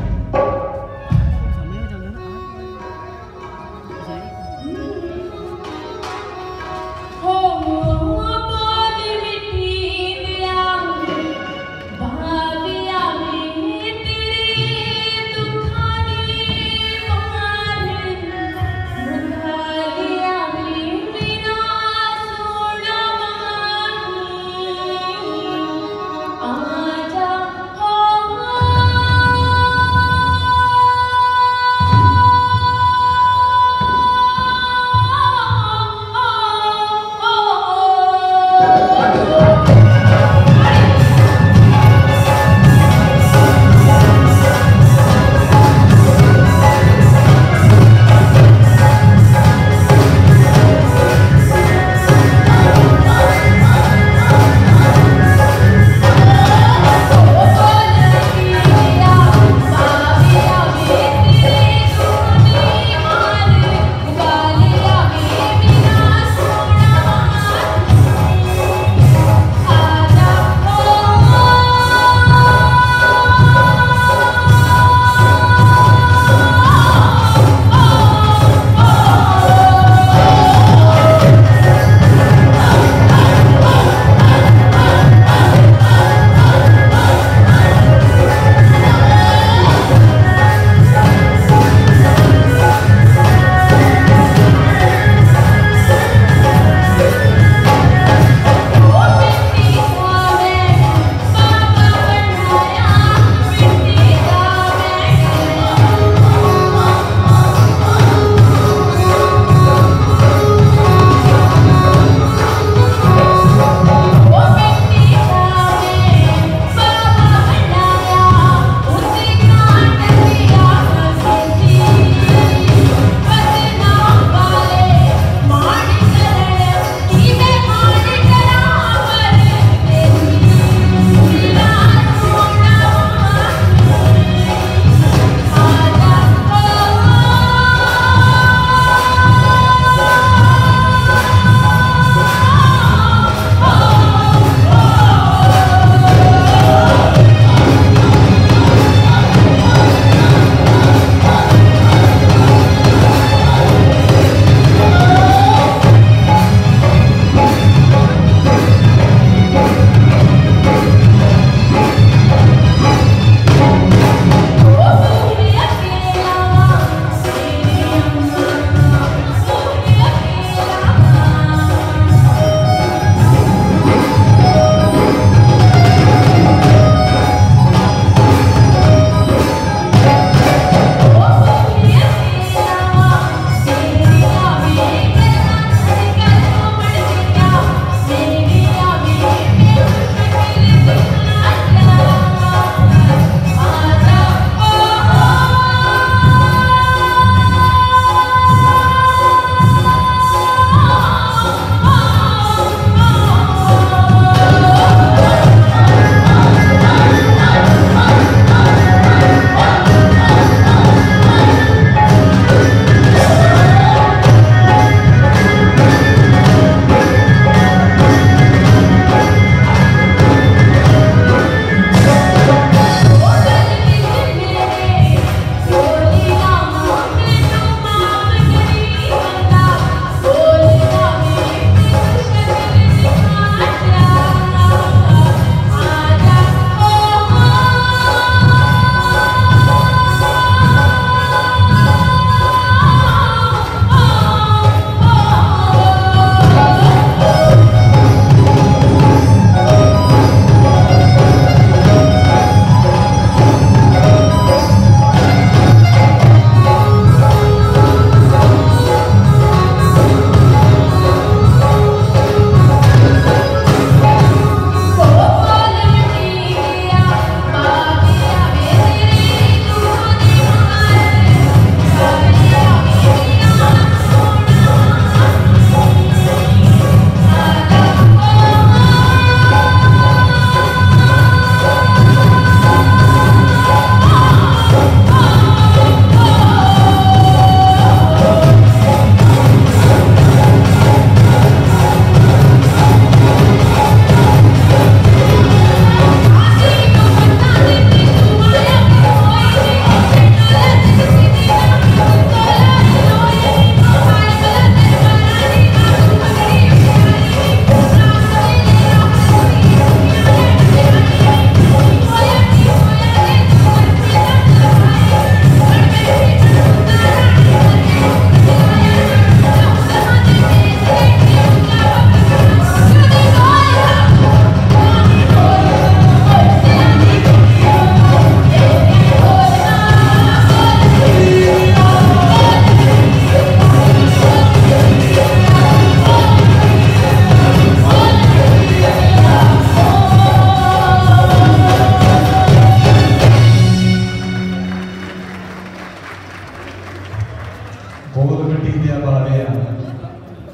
आजा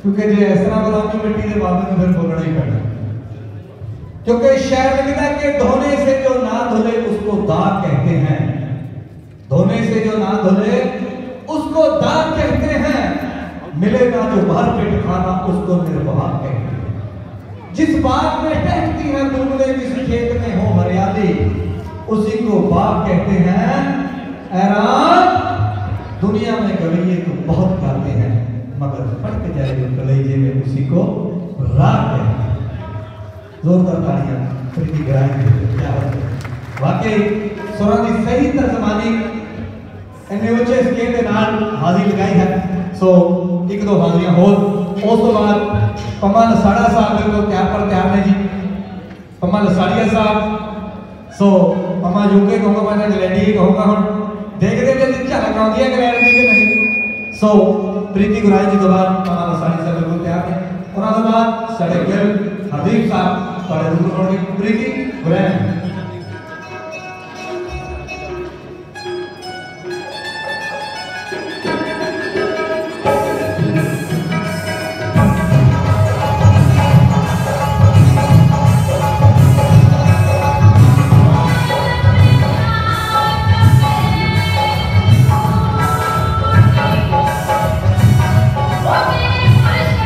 क्योंकि जो इस तरह बताऊंगी मिट्टी के बाबे में फिर बोलना ही पड़ना, क्योंकि शायर लिखता है कि धोने से जो ना धुले उसको दाग कहते हैं, धोने से जो ना धुले उसको दाग कहते हैं, मिलेगा जो भर पेट खाना उसको निर्वाह कहते हैं। जिस बाग में टहकती है बुलबुलें, जिस खेत में हो हरियाली उसी को बाग कहते हैं। ऐरान दुनिया में गवैये तो बहुत गाते हैं, मगर फटक जाए जो कलेजे में उसी को राग कहते हैं। जोरदार तालियां प्रीति गराएं। क्या वाकई सुरां दी सही तर्जमानी इन्ने उच्चे स्केल के नाल हाजिरी लगाई है। सो एक दो हाजिरियां होर, उस तो बाद पम्मा लसाड़ा साहब बिल्कुल तैयार पर तैयार ने जी, पम्मा लसाड़िया साहब। सो पम्मा यूके कहूँगा, मैं इंग्लैंडी कहूँगा, हम देखते हैं जी झलक आती है इंग्लैंड की कि नहीं। सो प्रीति गुराई जी तो बाद पम्मा लसाड़ी साहब बिल्कुल तैयार ने, उन्होंने तो बाद साढ़े गिल हरदीप साहब बड़े दूर होने की प्रीति गुराई।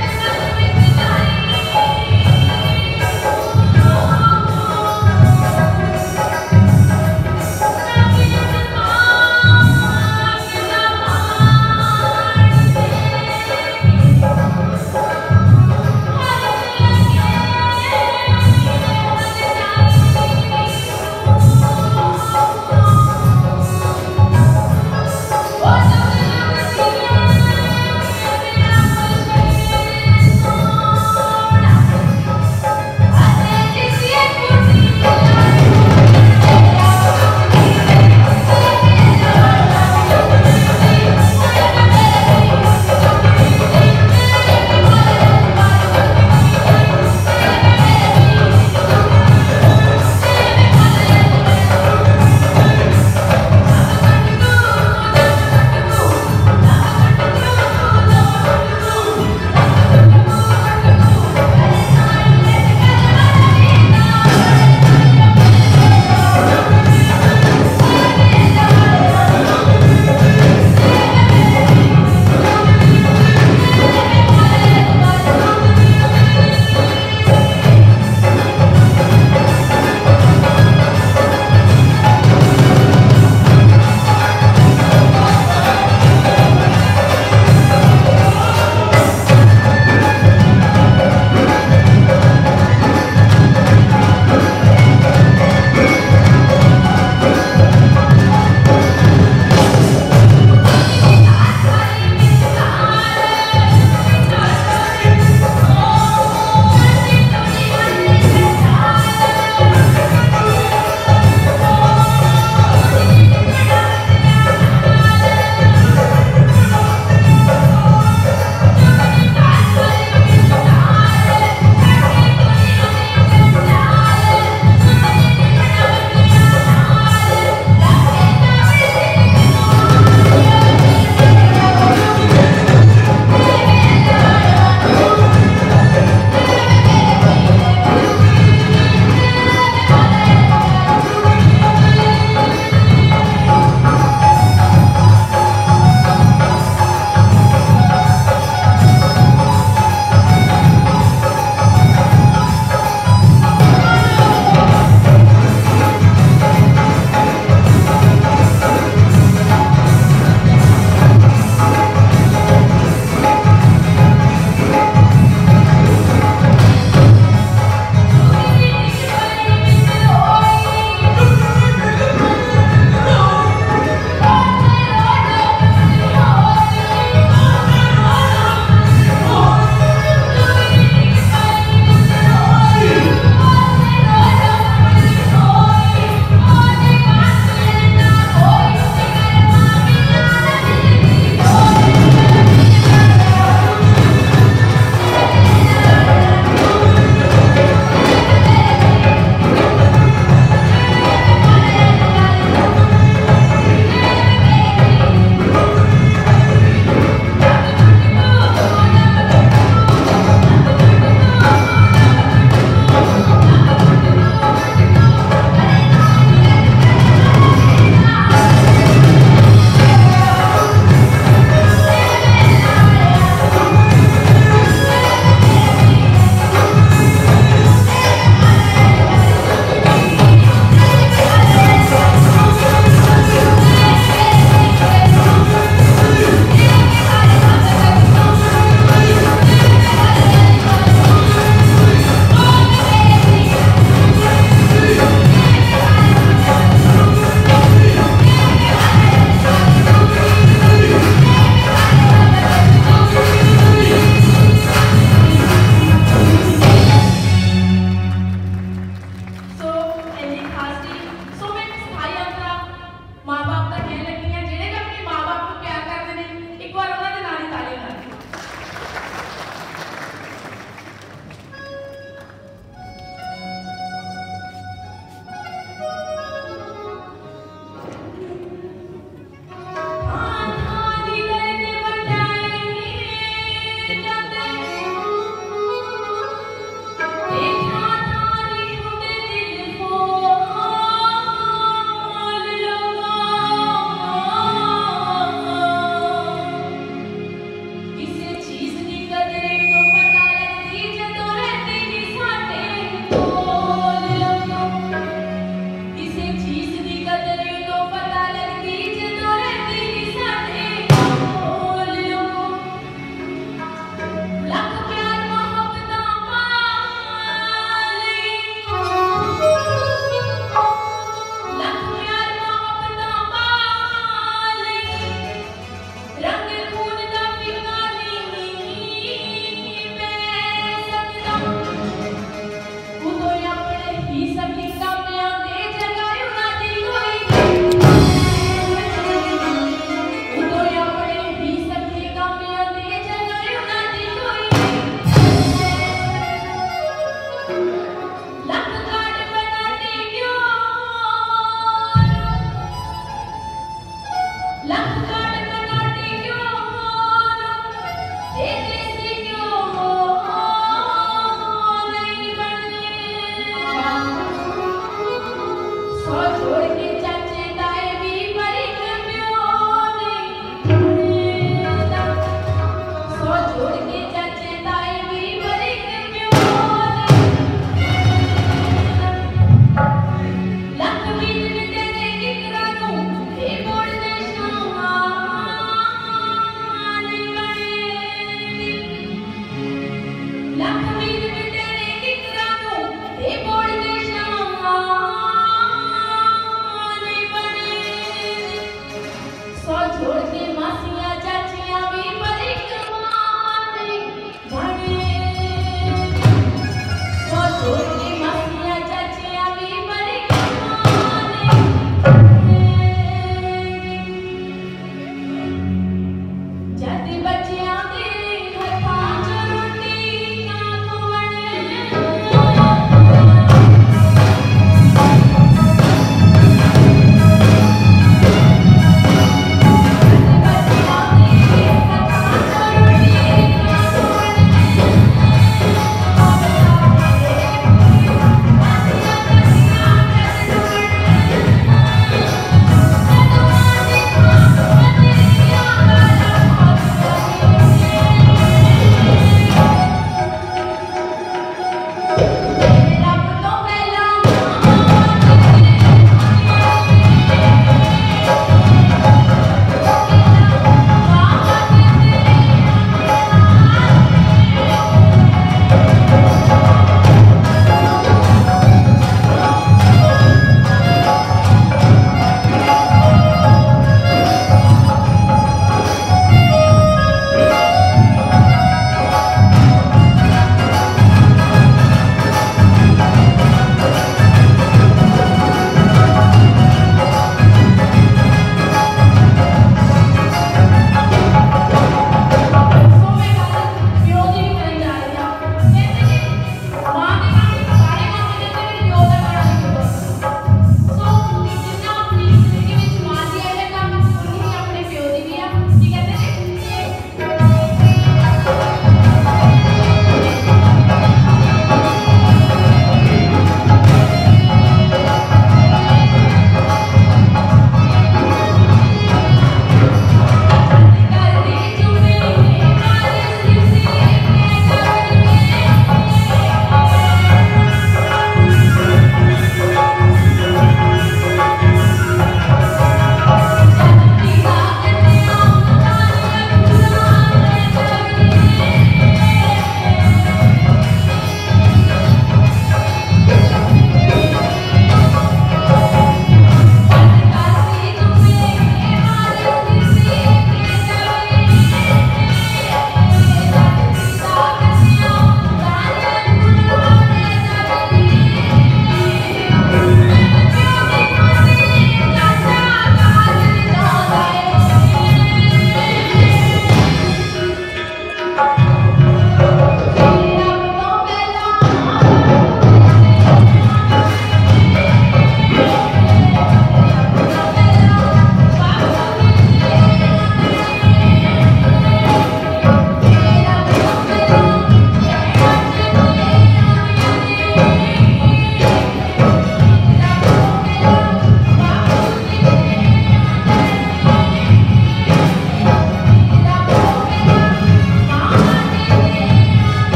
Oh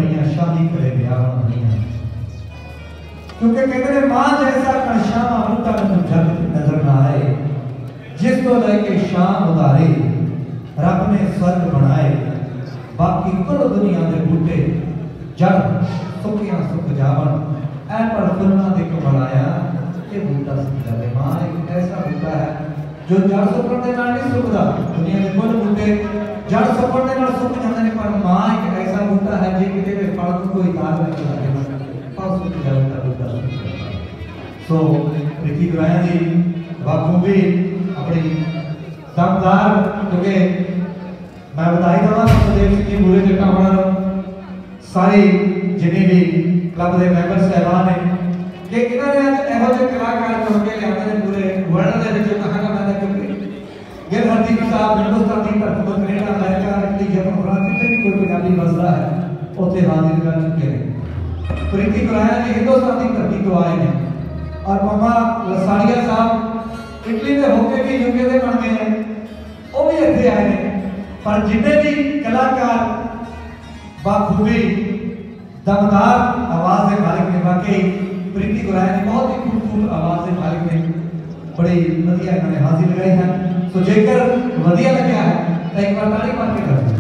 बड़ियां शादी करे ब्याह नहीं, क्योंकि कहते हैं मां जैसा कशामा बूटा मैनू जग नजर ना आए, जिस तो लेके शाम उतारे रब ने स्वर्ग बनाए, बाकी कुल दुनिया के बूटे जड़ सुखियां सुख जावन, ऐ पर फुल्लां दे बनाया ये बूटा सुख जावे। मां एक ऐसा बूटा है जो जड़ सुखण दे नाल नहीं सुखदा, दुनिया के कुल बूटे जड़ सुखण दे नाल सुख जांदे ने, पर मां एक ऐसा बूटा है जे किते दे फल को कोई दाग नहीं लागे पास सुख जावे ता बूटा सुख जावे। सो प्रीति गुराया जी बाखूबी अपनी दमदार, क्योंकि मैं बताई दवा सुखदेव सिंह जी बुरे जट्टा होना सारी जिन्हें भी क्लब के मैंबर साहबान ने कि इन्होंने अज एहो जे कलाकार चुन के लिया ने पूरे वर्ल्ड के विच कहांगा मैं, क्योंकि गिल हरदीप साहब हिंदुस्तान की धरती पर Canada America Italy German France जिथे भी कोई पंजाबी बसदा है उत्थे हाजिर कर चुके हैं। प्रीति गुराया जी हिंदुस्तान की धरती तो आए हैं, और मम्मा लसाड़िया साहब इटली के होके भी यूके के बन गए हैं, वो भी इतने आए हैं। पर जिन्हें भी कलाकार बाखूबी दमदार आवाज के मालिक ने, वाकई प्रीति गुराया ने बहुत ही खूबसूरत आवाज के मालिक ने बड़ी वधिया इन्होंने हाजिर लगाई है। तो जेकर वधिया लगा है तो एक बार ताली मार के कर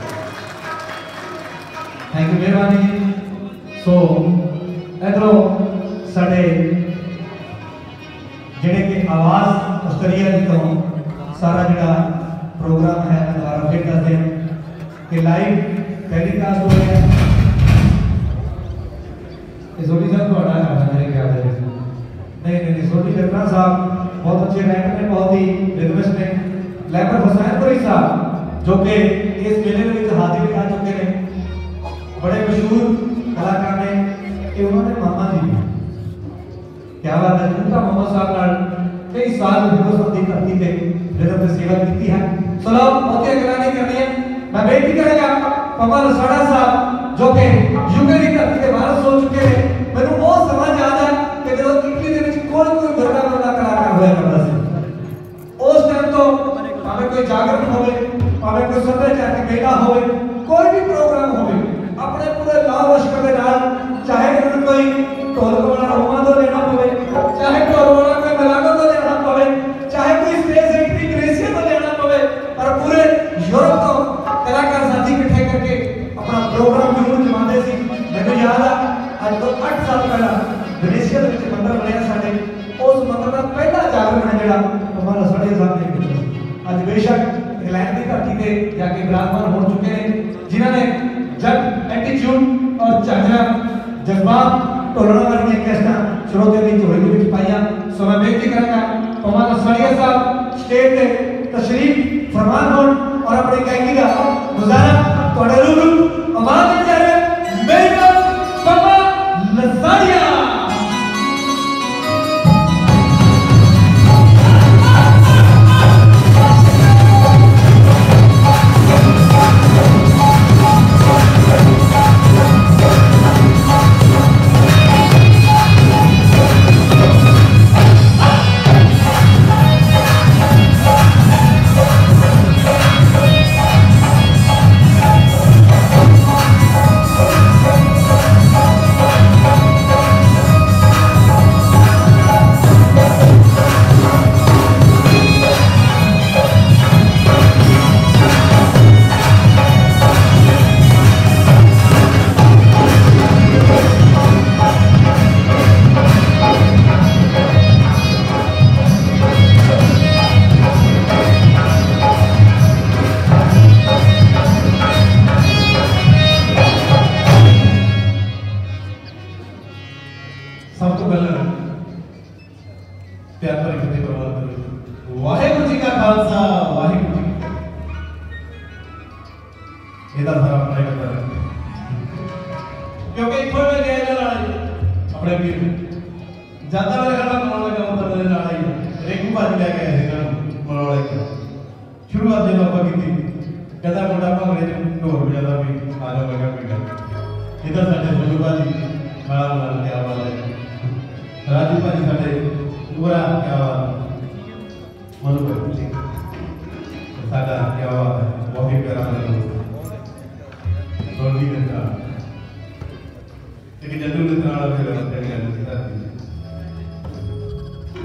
थैंक यू मेहरबानी जी। सो इधरों साडे जेडे के आवाज ऑस्ट्रेलिया जी तो सारा जिहड़ा प्रोग्राम है दोबारा फिर दस दें कि लाइव टेलीकास्ट हो रहा है। सोनी साहब तो हटा करना मेरे ख्याल से नहीं सोनी लखना साहब बहुत अच्छे रैपर ने, बहुत ही रिदमिस्ट ने। लैपर हुसैनपुरी साहब जो कि इस मेले में हाजिर कर चुके हैं, बड़े मशहूर कलाकार ने, कि उन्होंने मामा जी क्या बात है उनका मोहम्मद साहब नाल कई साल हिंदुस्तान की धरती पे रिदम की सेवा की है। चलो बहुत ही अगला नहीं करनी है, मैं बेनती करेगा पप्पा लसाड़ा साहब जो कि यूके की धरती के भारत सो चुके हैं। मैंने वो समझ आता है कि जो इटली के विच कोई बड़ा कलाकार होया करता सी उस टाइम, तो भावे कोई जागरण होवे, भावे कोई सभ्याचारक मेला होवे, कोई भी प्रोग्राम होवे, अपने पूरे लाभ लश्कर के नाल, चाहे उन्हें कोई ढोल वाला रोमा तो लेना पवे, चाहे ढोल वाला कोई मलागो तो लेना पवे, चाहे कोई स्टेज एक्टिंग ग्रेसिया तो लेना पवे, और पूरे यूरोप को कलाकार साथी इकट्ठे करके अपना प्रोग्राम जरूर जमाते सी। मैंने याद है आज तो 8 साल पहला विदेशिया के विच मंदिर बनया साडे, उस मंदिर का पहला जागरण है जिहड़ा हमारा साडे साहब ने किया। आज बेशक इंग्लैंड की धरती पे जाके विराजमान हो चुके हैं, जिन्होंने जब एटीट्यूड और झांझरा जज्बात ढोलना वाली कैस्टा श्रोते की झोली में पाइया। सो मैं बेनती करूंगा हमारा साड़िया साहब स्टेज पे तशरीफ फरमान हो और अपनी गायकी का मुजाहरा थोड़े रूबरू आवाज दे जाए मेरे पापा लसाड़िया।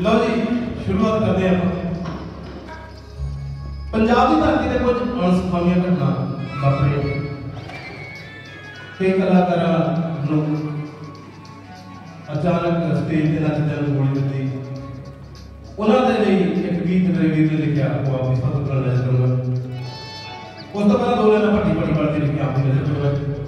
लो जी शुरुआत करते हैं पंजाब की धरती से कुछ अणसुखावी घटना वापरी कई कलाकार अचानक स्टेज के नचदे गोली दी उन्होंने एक गीत मेरे वीर ने लिखा वो आप सब पर नजर करूंगा उस तो पहले दो लाइन पट्टी पट्टी पढ़ती लिखी आपकी नजर करूंगा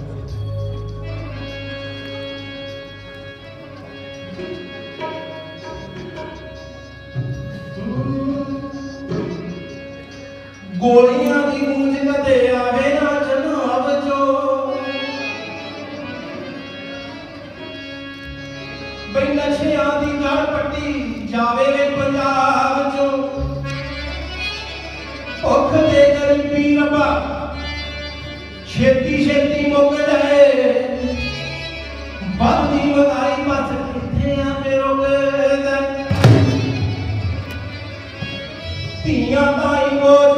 गोलियां की गूंज कदे आवे ना जनाब जो बई नशेआं दी जड़ पट्टी जावे वे पंजाब चो भुख दे गरीबी रब्बा छेती छेती मुक जाए बददी महंगाई बस किथे आ पे रुक जाए धीयां ताई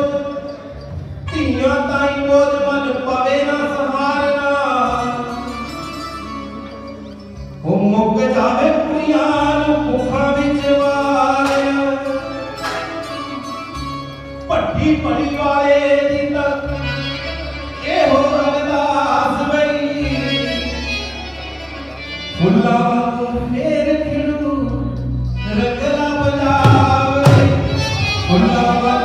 बोझ मन पवे ना सहारना वो मुक जावे कुड़ियां भुखा विच वालिया भट्टी पड़ी वाले दी तक ए हो अरदास बई फुल्ला फेर खिड़ू रंगला बजावे फुल्ला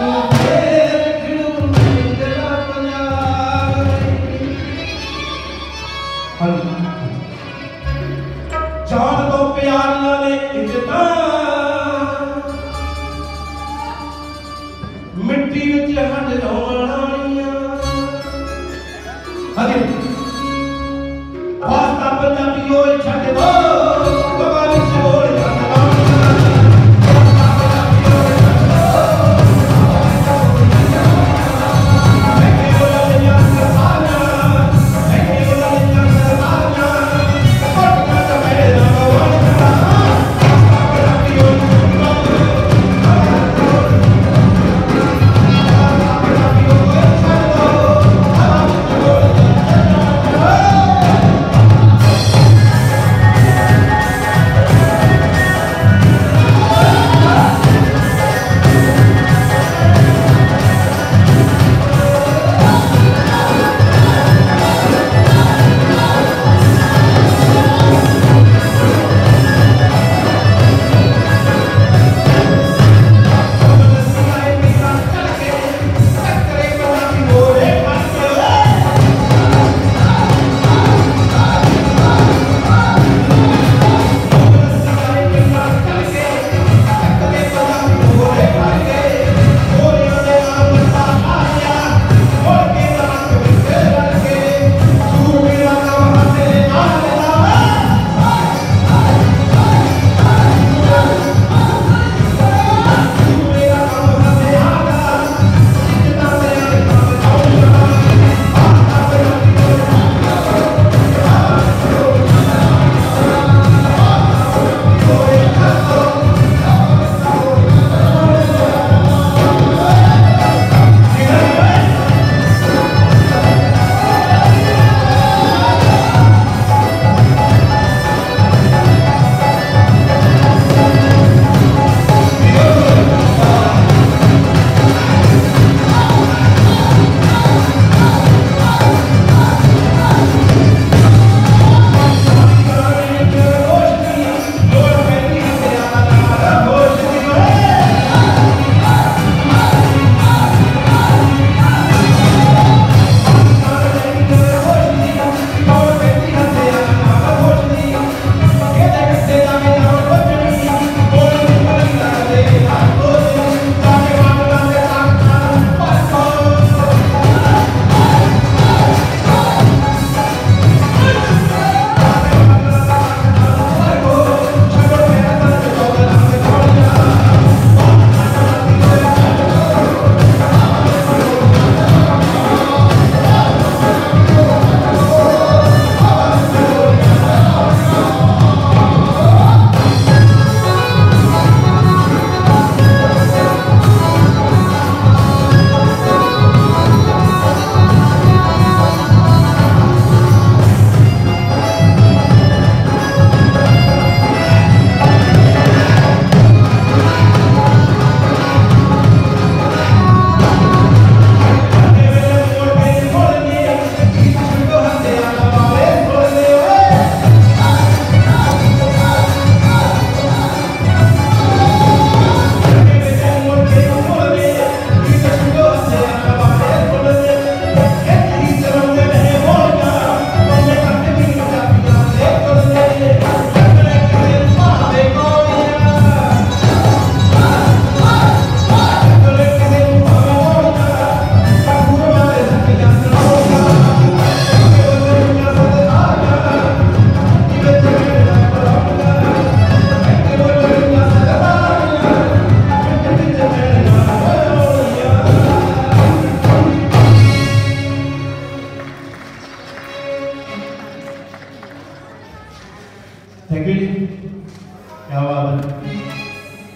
जान तो प्यारियां ने इज्जतां मिट्टी विच हट जाणियां अगे वास्ता पंजाबी ओए छड्ड दो कवाली बोल छड्ड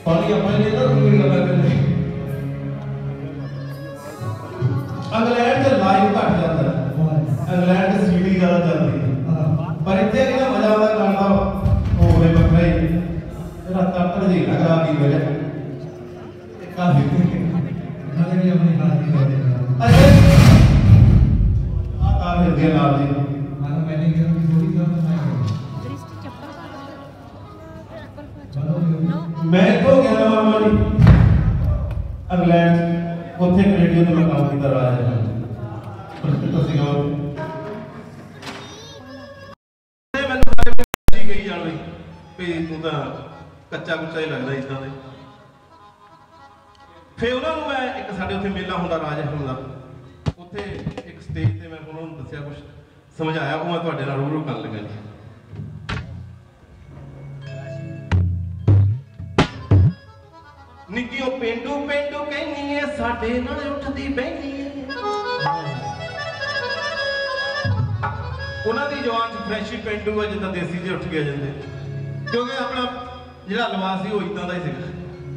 ਪਾਣੀ ਆਪਣੇ ਲਈ ਤਾਂ ਕੋਈ ਗੱਲ ਕਰਦੇ ਇੰਗਲੈਂਡ 'ਚ ਲਾਈਵ ਘੱਟ ਜਾਂਦਾ ਇੰਗਲੈਂਡ 'ਚ ਸੀਡੀ ਜ਼ਿਆਦਾ ਚੱਲਦੀ ਪਰ ਇੱਥੇ ਕਿਹੜਾ ਮਜ਼ਾ ਆਉਂਦਾ ਗਾਣ ਦਾ ਹੋਵੇ ਵੱਖਰਾ ਹੀ ਇਹਦਾ ਤੜਤੜ ਜੀ ਲਗਾ ਕੀ ਵੇਲੇ ਕਾਫੀ ਨਾਲੇ ਵੀ ਆਪਣੀ ਹਾਜ਼ਰੀ ਕਰਦੇ ਅੱਛਾ ਆ ਤਾਰ ਹਿਰਦੇ ਨਾਲ ਜੀ ਮੈਨੇ ਕਿਹਾ ਕਿ ਥੋੜੀ ਜਿਹਾ ਮੈਂ ਤੋਂ ਗਿਆ ਮਾਮਾ ਜੀ ਇੰਗਲੈਂਡ ਉੱਥੇ ਰੇਡੀਓ ਤੇ ਮੈਂ ਕੰਮ ਕੀਤਾ ਰਾਜ ਹੈ ਤੁਸੀਂ ਕਹੋ ਗਈ ਜਾਣ ਲਈ ਵੀ ਤੂੰ ਤਾਂ ਕੱਚਾ ਕੁੱਚਾ ਹੀ ਲੱਗਦਾ ਇਦਾਂ ਦੇ ਫਿਰ ਉਹਨਾਂ ਨੂੰ ਮੈਂ ਇੱਕ ਸਾਡੇ ਉੱਥੇ ਮੇਲਾ ਹੁੰਦਾ ਰਾਜ ਹੁੰਦਾ ਉੱਥੇ ਇੱਕ ਸਟੇਜ ਤੇ ਮੈਂ ਉਹਨਾਂ ਨੂੰ ਦੱਸਿਆ ਕੁਝ ਸਮਝਾਇਆ ਉਹ ਮੈਂ ਤੁਹਾਡੇ ਨਾਲ ਰੂਬਰੂ ਕਰਨ ਲੱਗਾ ਜੀ ਨਿੱਕੀ ਉਹ ਪਿੰਡੂ ਪਿੰਡੂ ਕਹਿੰਦੀ ਏ ਸਾਡੇ ਨਾਲ ਉੱਠਦੀ ਬਹਿੰਦੀ ਏ ਉਹਨਾਂ ਦੀ ਜਵਾਨ ਚ ਫਰੈਸ਼ੀ ਪਿੰਡੂ ਆ ਜਿੱਦਾਂ ਦੇਸੀ ਜਿਹੇ ਉੱਠ ਕੇ ਆ ਜਾਂਦੇ ਕਿਉਂਕਿ ਆਪਣਾ ਜਿਹੜਾ ਲਿਬਾਸ ਸੀ ਉਹ ਇਦਾਂ ਦਾ ਹੀ ਸੀਗਾ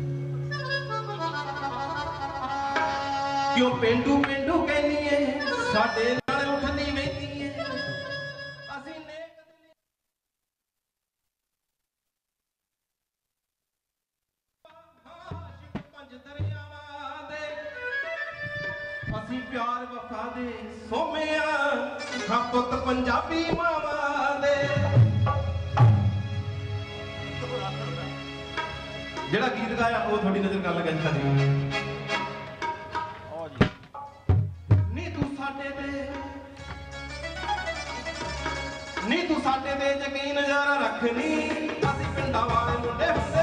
ਕਿਉਂ ਪਿੰਡੂ ਪਿੰਡੂ ਕਹਿੰਦੀ ਏ ਸਾਡੇ ਨਾਲ ਉੱਠਦੀ ਬਹਿੰਦੀ ਏ ਅਸੀਂ ਨੇਕ ਪੰਜ ਦਰਿਆਵਾਂ ਦੇ ਅਸੀਂ ਪਿਆਰ ਵਫਾ ਦੇ ਸੋਮਿਆਂ ਹਾਂ ਪੁੱਤ ਪੰਜਾਬੀ ਮਾਵਾਂ ਦੇ ਜਿਹੜਾ ਗੀਤ ਗਾਇਆ ਉਹ ਤੁਹਾਡੀ ਨਜ਼ਰ ਕਰ ਲਗਾ ਜੀ ਨੀ ਤੂੰ ਸਾਡੇ ਤੇ ਯਕੀਨ ਨਜ਼ਾਰਾ ਰੱਖਨੀ ਅਸੀਂ ਪਿੰਡਾਂ ਵਾਲੇ ਮੁੰਡੇ ਹੁੰਦੇ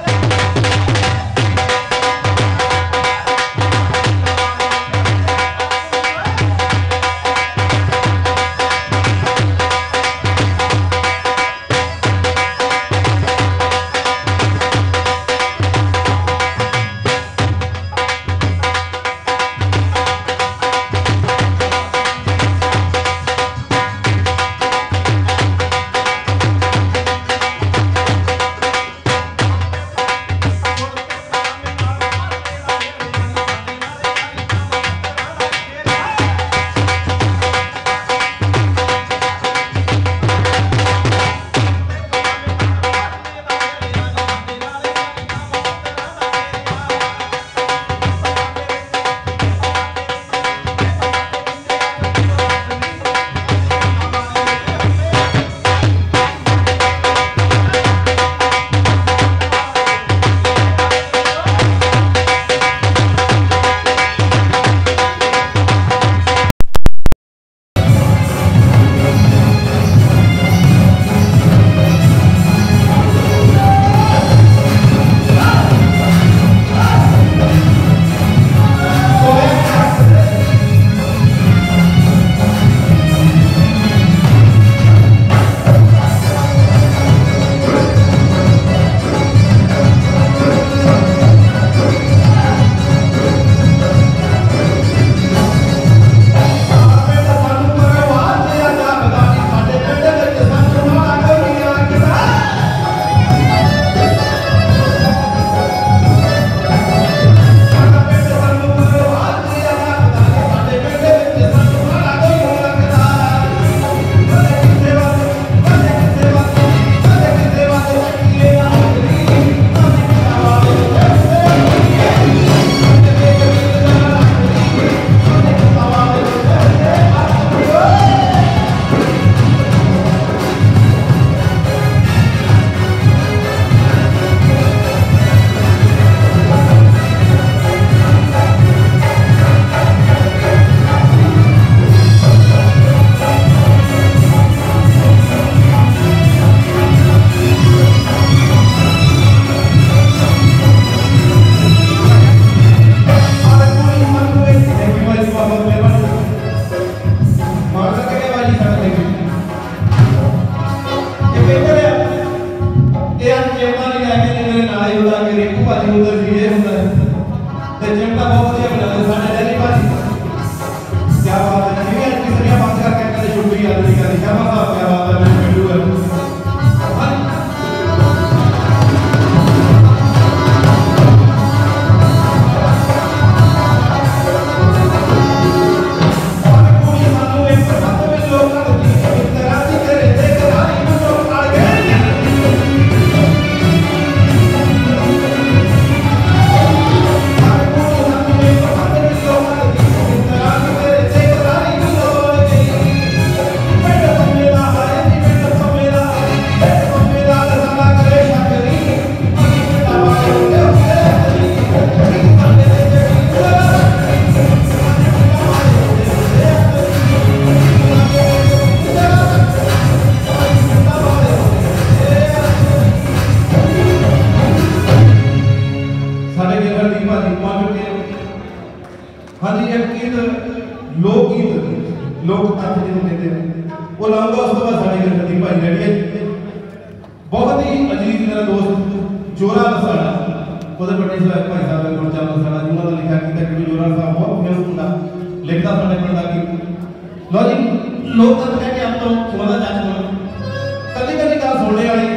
हाँ जी, एक गीत लोक गीत लोक तत्थ जिन्होंने कहते हैं वो लाऊंगा। उस बाद साढ़े घर नदीम भाई रेडी है, बहुत ही अजीज मेरा दोस्त जोरा साड़ा ਉਹਦੇ ਵੱਡੇ ਸਾਹਿਬ ਭਾਈ ਸਾਹਿਬ ਗੁਰਚਰਨ ਸਾਡਾ ਜੀ ਉਹਨਾਂ ਦਾ ਲਿਖਿਆ ਕੀਤਾ ਕਿ ਜੋਰਾ ਸਾਹਿਬ ਬਹੁਤ ਫੇਮਸ ਹੁੰਦਾ ਲਿਖਦਾ ਸਾਡੇ ਪਿੰਡ ਦਾ ਗੀਤ। ਲਓ ਜੀ, ਲੋਕ ਤੱਕ ਕਹਿ ਕੇ ਆਪ ਤੋਂ ਸੁਣਦਾ ਚੱਕ ਸੁਣ ਕੱਲੀ ਕੱਲੀ ਗੱਲ ਸੁਣਨੇ ਵਾਲੀ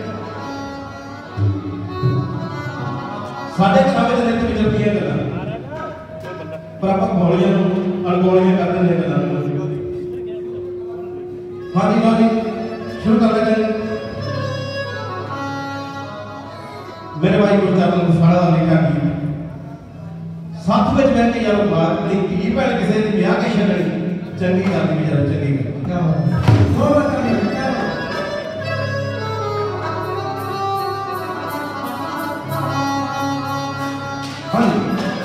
ਸਾਡੇ ਘਰਾਂ ਵਿੱਚ ਨਿੱਤ ਵਿਚਰਦੀਆਂ ਗੱਲਾਂ, ਪਰ ਆਪਾਂ ਗੋਲੀਆਂ ਨੂੰ ਅਣਗੋਲੀਆਂ ਕਰ ਦਿੰਦੇ ਗੱਲਾਂ ਨੂੰ। हाँ जी, हाँ जी, शुरू कर लेते हैं। मेरे भाई गुरचरण साड़ा का लिखा गीत साथ में बह के यारों बात नहीं की भैन किसी ने ब्याह के छड़नी चंगी करती भी यार चंगी क्या हाँ जी,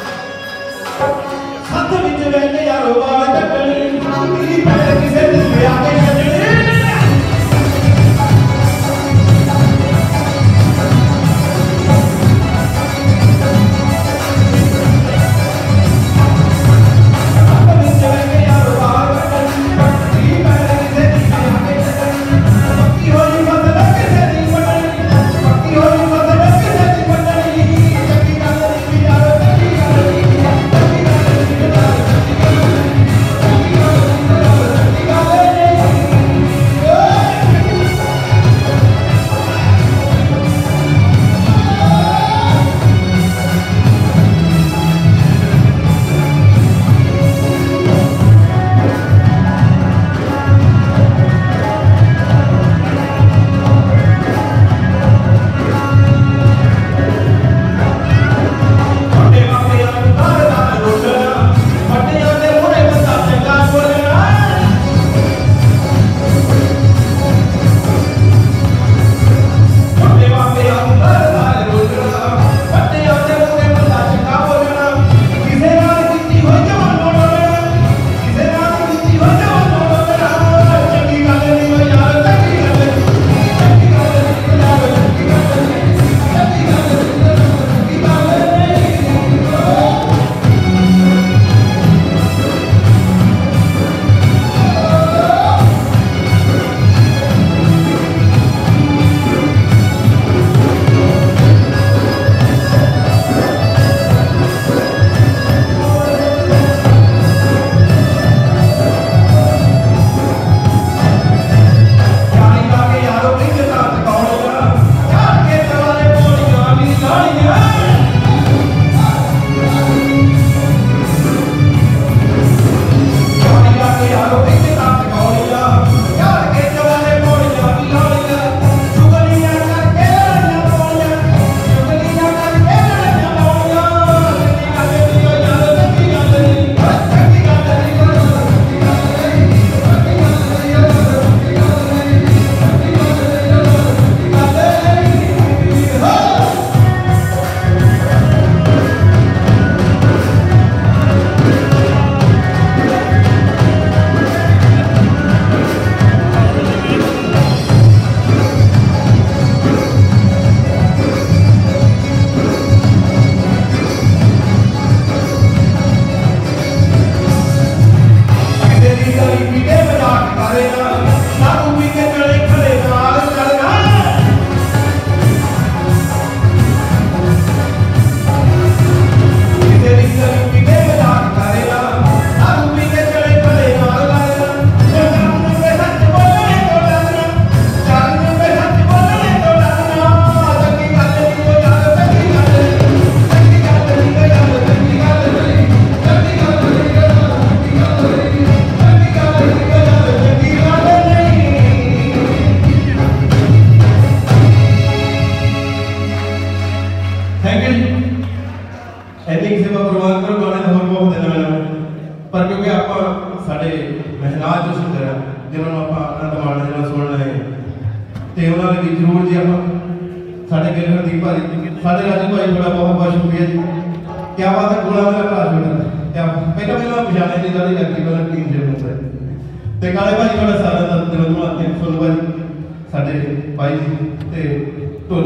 साथ में बह के यारों बात कटनी भैन किसी ने ब्याह के छड़नी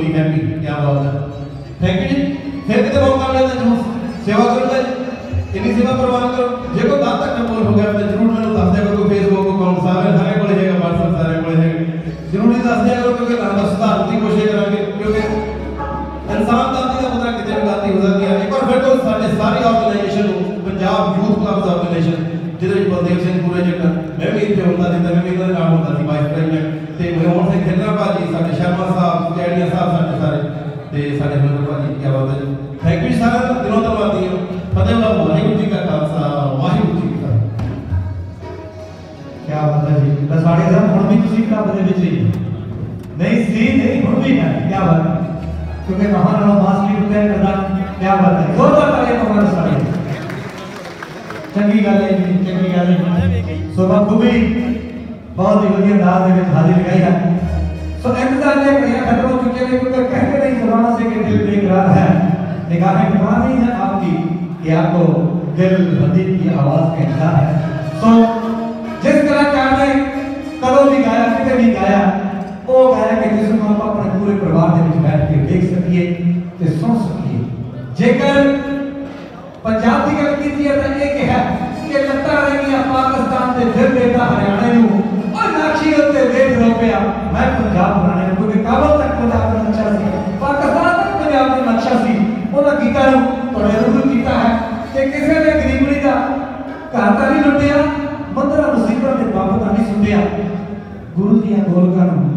सेवा करूंगा इतनी सेवा प्रवान करो। जे कोई गलत तक बोल हो गया तो जरूर मैंने दस दिया करो। फेसबुक अकाउंट सारे को है, व्हाट्सएप सारे को है, जरूर ही दस दिया करो क्योंकि सुधारने की कोशिश करेंगे। क्योंकि इंसान गलती का पता कितने गलती हो सकती है। एक बार फिर तो सारे सारी organisation Punjab youth club organisation जिहदे बलदेव सिंह पूरे जट्टा मैं भी इत्थे हुंदा सी, मैं भी इहदे नाल हुंदा सी वाइस प्रेसिडेंट ते मोहन सिंह खिल्लर भाजी, साडे शर्मा साहब, कैड़िया साहब, साडे सारे ते साडे हरिंदर भाजी, क्या बात है। थैंक यू सारा दिलों धन्यवादी हो। फतेह वाहिगुरू जी का खालसा, वाहिगुरू जी की फतेह। क्या बात है जी। साढ़े साहब हुण भी तुसीं क्लब दे विच ही नहीं सी, नहीं हुण भी है। क्या बात है, क्योंकि महान नालों मास्टरी तय करदा। क्या बात है, जोरदार तालियां पाओ सारे। चंगी गल है जी, चंगी गल है। सो बखूबी बहुत ही वधिया अंदाज दे विच हाजिरी लगाई है। सो इंतजार ने घड़ियां खत्म हो चुकी हैं, क्योंकि कहते नहीं ज़बान से कि दिल बेकरार है, निगाहें पुरानी है आपकी कि आपको दिल हदीब की आवाज़ का इंतजार है। सो जिस कलाकार ने कदों भी गाया, कितने भी गाया, वो गाया कि जिसमें आप अपने पूरे परिवार के बीच बैठ के देख सकिए ते सुन सकिए। जेकर पंजाब की गल की तो एक है कि लत्ता रह गया पाकिस्तान से फिर देता हरियाणा नूं और नाक्षी उत्ते देख रो पिया मैं पंजाब बनाने, क्योंकि काबल तक पंजाब का नक्शा सी, पाकिस्तान तक पंजाब का नक्शा सी। उन्होंने गीता नूं थोड़े रूबरू कीता है कि किसी ने गरीबड़ी का घर तां नहीं लुटिया, मंदरा मुसीबत के बाप का नहीं सुटिया, गुरु दियां गोलकां नूं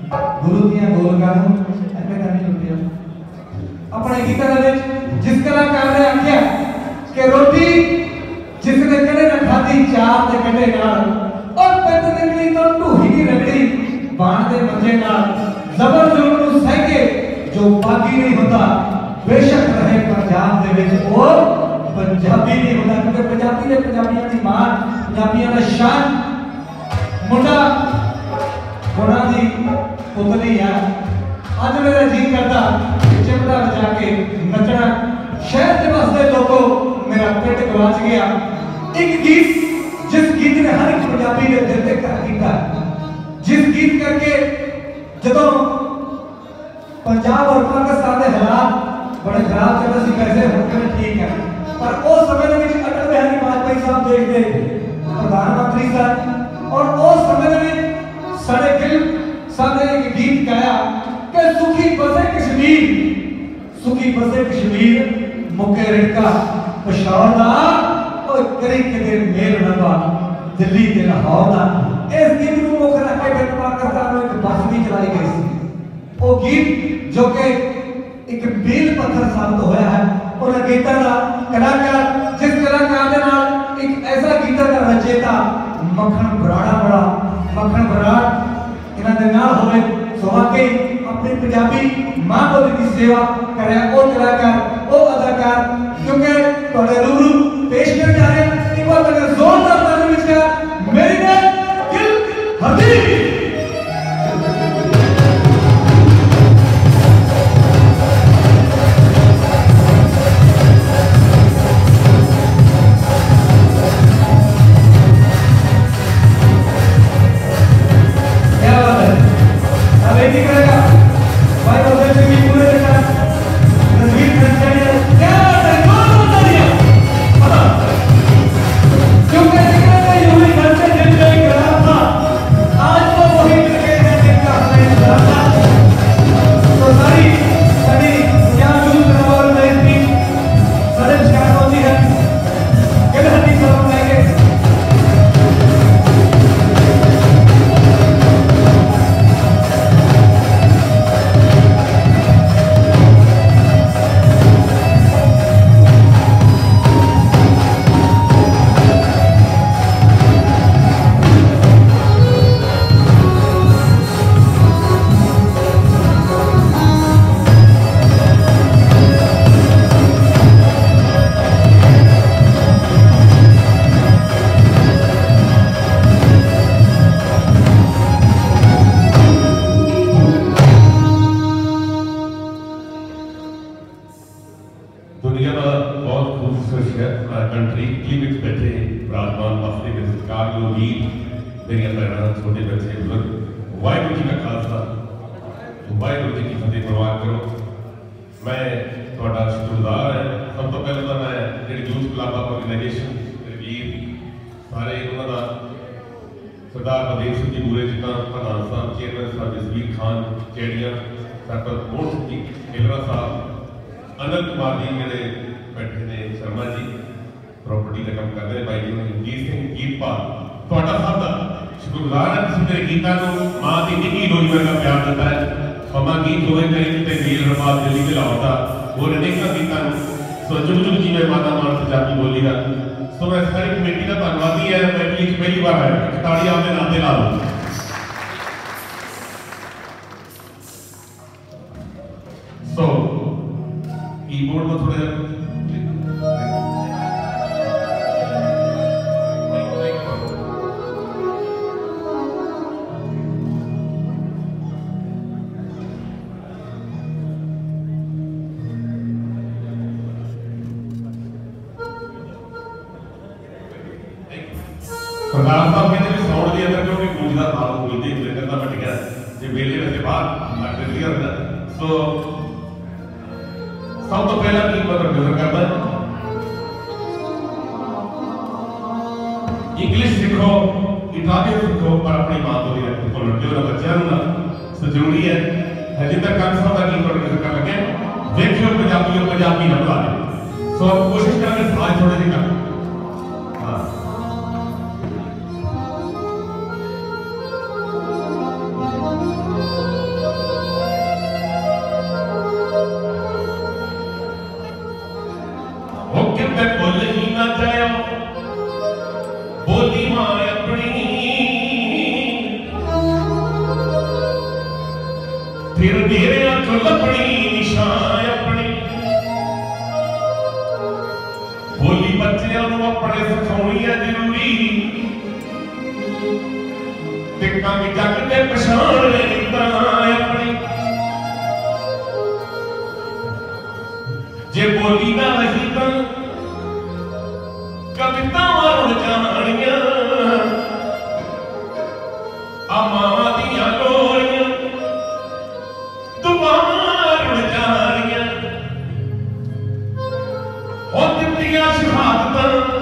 ऐਵੇਂ का नहीं लुटिया। अपने गीता दे विच जिस कलाकार ने आख्या कि रोटी जिसने कदे न खाधी चार ते कटे नाल और पिंड निकली तो ढूही दी रगड़ी बाण दे मंजे नाल जबर जुल्म नूं सह के जो बागी नहीं होता बेशक रहे पंजाब दे विच और पंजाबी नहीं होता, क्योंकि पंजाबी ने पंजाबियों की मान, पंजाबियों का शान। मुंडा गुणा दी पुतली है। अज मेरा जी करता चिमटा बजा के नचना। शहर के बसते लोगों मेरा पेट गवाच गया। एक गीत जिस गीत ने हर एक पंजाबी ने दिल ते घर कीता, जिस गीत करके जदों पंजाब और पाकिस्तान के हालात बड़े खराब चल रहे सी, कैसे हुण ठीक है, पर उस समय दे विच अटल बिहारी वाजपेयी साहब देखते प्रधानमंत्री सन और उस समय दे विच साडे गिल साहब ने एक गीत गाया कि सुखी बसे कश्मीर, सुखी बसे कश्मीर मुके रिड़का पेशावर दा और करी किते मेल नवा दिल्ली ते लाहौर दा। इस गीत नूं मुख रख के फिर पाकिस्तान में एक बस भी चलाई गई सी। वो गीत जो कि एक मील पत्थर साबित होया है। उन्हें गीतां दा कलाकार जिस कलाकार दे नाल एक ऐसा गीतां दा रचयिता मक्खन बराड़ा बड़ा मक्खन बराड़ इन्हां दे नाल होवे, सो वाकई अपनी पंजाबी मां बोली की सेवा करे वो कलाकार वो अदाकार, क्योंकि थोड़े रूबरू पेश कर जा रहे हैं। एक बार अगर जोरदार ताली बजाएं मेरी ने गिल हदीब। मैं शुक्रगुजार है। सब तो पहले तो मैं यूथ क्लब ऑफ ऑर्गेनाइजेशन वीर सारे उन्होंने सरदार बलदेव सिंह जी बूरे जितना प्रधान साहब चेयरमैन साहब जसवीर खान चेड़िया डॉक्टर मोहन सिंह जी खेलरा साहब अनिल कुमार जी मेरे बैठे ने शर्मा जी प्रॉपर्टी का काम करते हैं भाई जी रणजीत सिंह गीतपाल ਤੁਹਾਡਾ ਸਭ ਦਾ ਸ਼ੁਕਰਗੁਜ਼ਾਰ ਹਾਂ ਤੁਸੀਂ ਮੇਰੇ ਗੀਤਾਂ ਨੂੰ ਮਾਂ ਦੀ ਨਿੱਕੀ ਲੋਈ ਵਰਗਾ ਪਿਆਰ ਦਿੱਤਾ ਹੈ ਖਮਾ ਗੀਤ ਹੋਵੇ ਕਈ ਤੇ ਨੀਲ ਰਮਾਲ ਦਿੱਲੀ ਤੇ ਲਾਹੌਰ ਦਾ ਹੋਰ ਅਨੇਕਾਂ ਗੀਤਾਂ ਨੂੰ ਸੋ ਜੁਗ ਜੁਗ ਜੀਵੇ ਮਾਤਾ ਮਾਨ ਪੰਜਾਬੀ ਬੋਲੀ ਦਾ ਸੋ ਮੈਂ ਸਾਰੀ ਕਮੇਟੀ ਦਾ ਧੰਨਵਾਦੀ ਹੈ ਮੈਂ ਵੀ ਪਹਿਲੀ ਵਾਰ ਆਇਆ ਤਾੜੀ ਆਪਦੇ ਨਾਮ ਤੇ ਲਾ ਲਓ ਸੋ कीबोर्ड में थोड़ा सरदार साहब कहते हैं साउंड के अंदर क्योंकि गूंजदा था वो गूंजते हुए करना बट गया ये बेले वैसे बाहर लग क्लियर होता सो सब तो पहला की मतलब नजर करता है इंग्लिश सीखो इटालियन सीखो पर अपनी मां बोली रखो को लड़के और बच्चों ना सो जरूरी है हजे तक कान साहब का गीत और नजर कर लगे देखियो पंजाबी न बुला दे सो कोशिश करेंगे आज थोड़े दिन कर हां बोली मां अपनी फिर मेरे तो लपड़ी निशान अपनी बोली बच्चों को अपने सिखानी है जरूरी कंग जग के पछाण अपनी जे बोली ना रही तो कविता रुण जानिया मां दिया लोरियां दुआं रुण जानिया हो दित्तियां शहादतां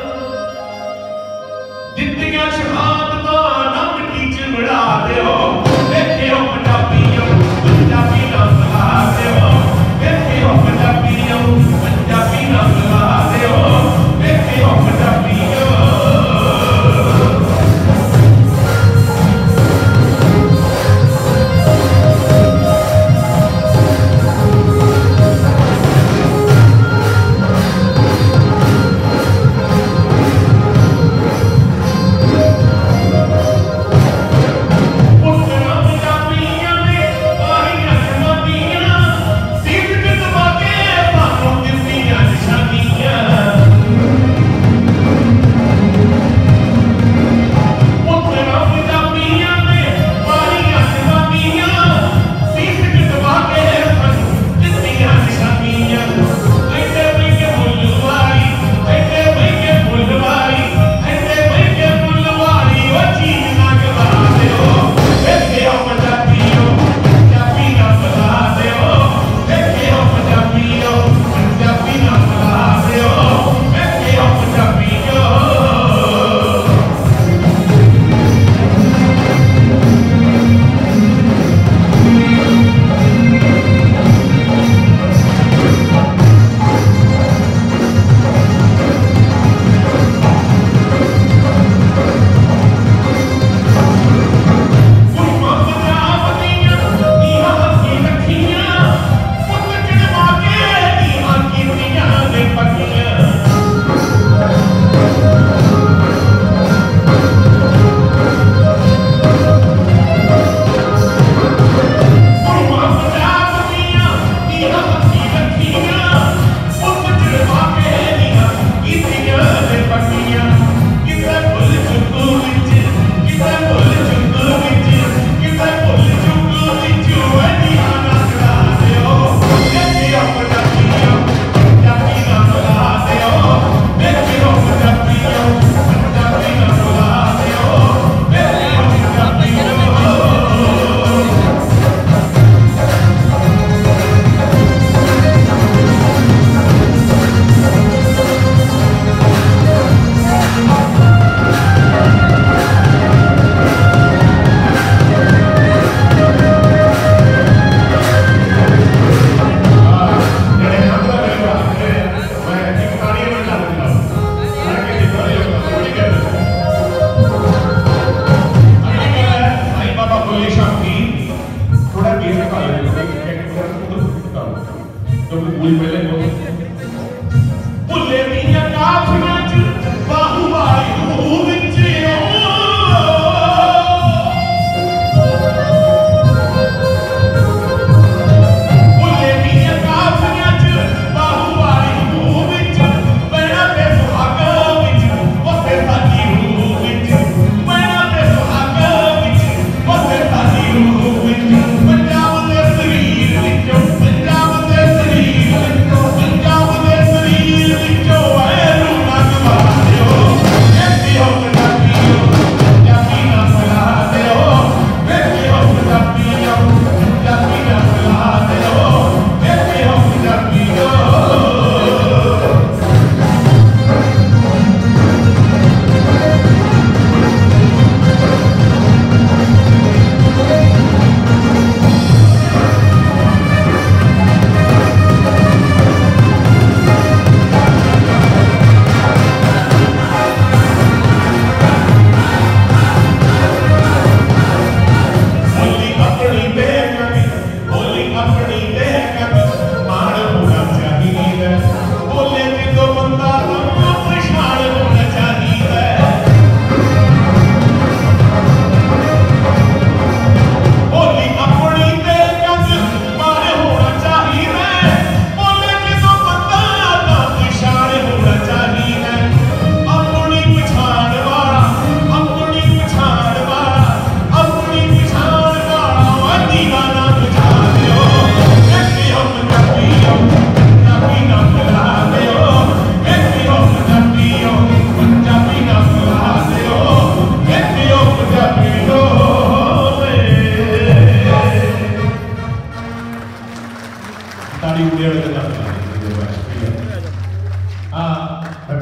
ना मिट्टी च मिला दिओ देखियो पंजाबियों पंजाबी नाम ला दिओ देखियो पंजाबियों पंजाबी नाम ला दिओ देखियो पंजाबियों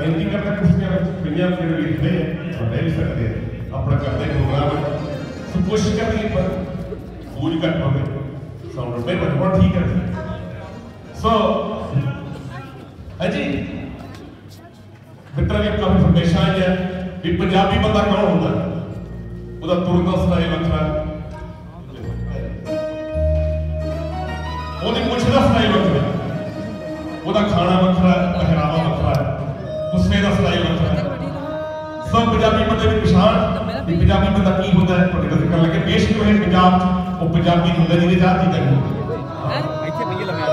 बेनती करता कुर्सियां पिंडियां फिर लिखते हैं और नहीं सकते अपना करते प्रोग्राम तो कोशिश करते हैं पर गूंज घट हो गई साउंड नहीं बट बहुत ठीक है सो अजी मित्रों के काफी संदेशा है कि पंजाबी बंदा कौन होता है ਉਹਦਾ ਤੁਰਦਾ ਸਟਾਈਲ ਵੱਖਰਾ ਉਹਦੀ ਮੁੱਛ ਦਾ ਸਟਾਈਲ ਵੱਖਰਾ ਉਹਦਾ ਖਾਣਾ ਵੱਖਰਾ ਪਹਿਰਾਵਾ ਵੱਖਰਾ ਉਸਨੇ ਦਾ ਸਟਾਈਲ ਵੱਖਰਾ ਸਭ ਪੰਜਾਬੀ ਬੰਦੇ ਦੀ ਪਛਾਣ ਵੀ ਪੰਜਾਬੀ ਬੰਦਾ ਕੀ ਹੁੰਦਾ ਹੈ ਤੁਹਾਡੇ ਨਾਲ ਕਰਨ ਲੱਗੇ ਬੇਸ਼ੱਕ ਉਹ ਪੰਜਾਬ ਉਹ ਪੰਜਾਬੀ ਹੁੰਦਾ ਜਿਹਦੇ ਚਾਹ ਚੀਜ਼ਾਂ ਨੇ ਇੱਥੇ ਪਈਏ ਲੰਮਿਆ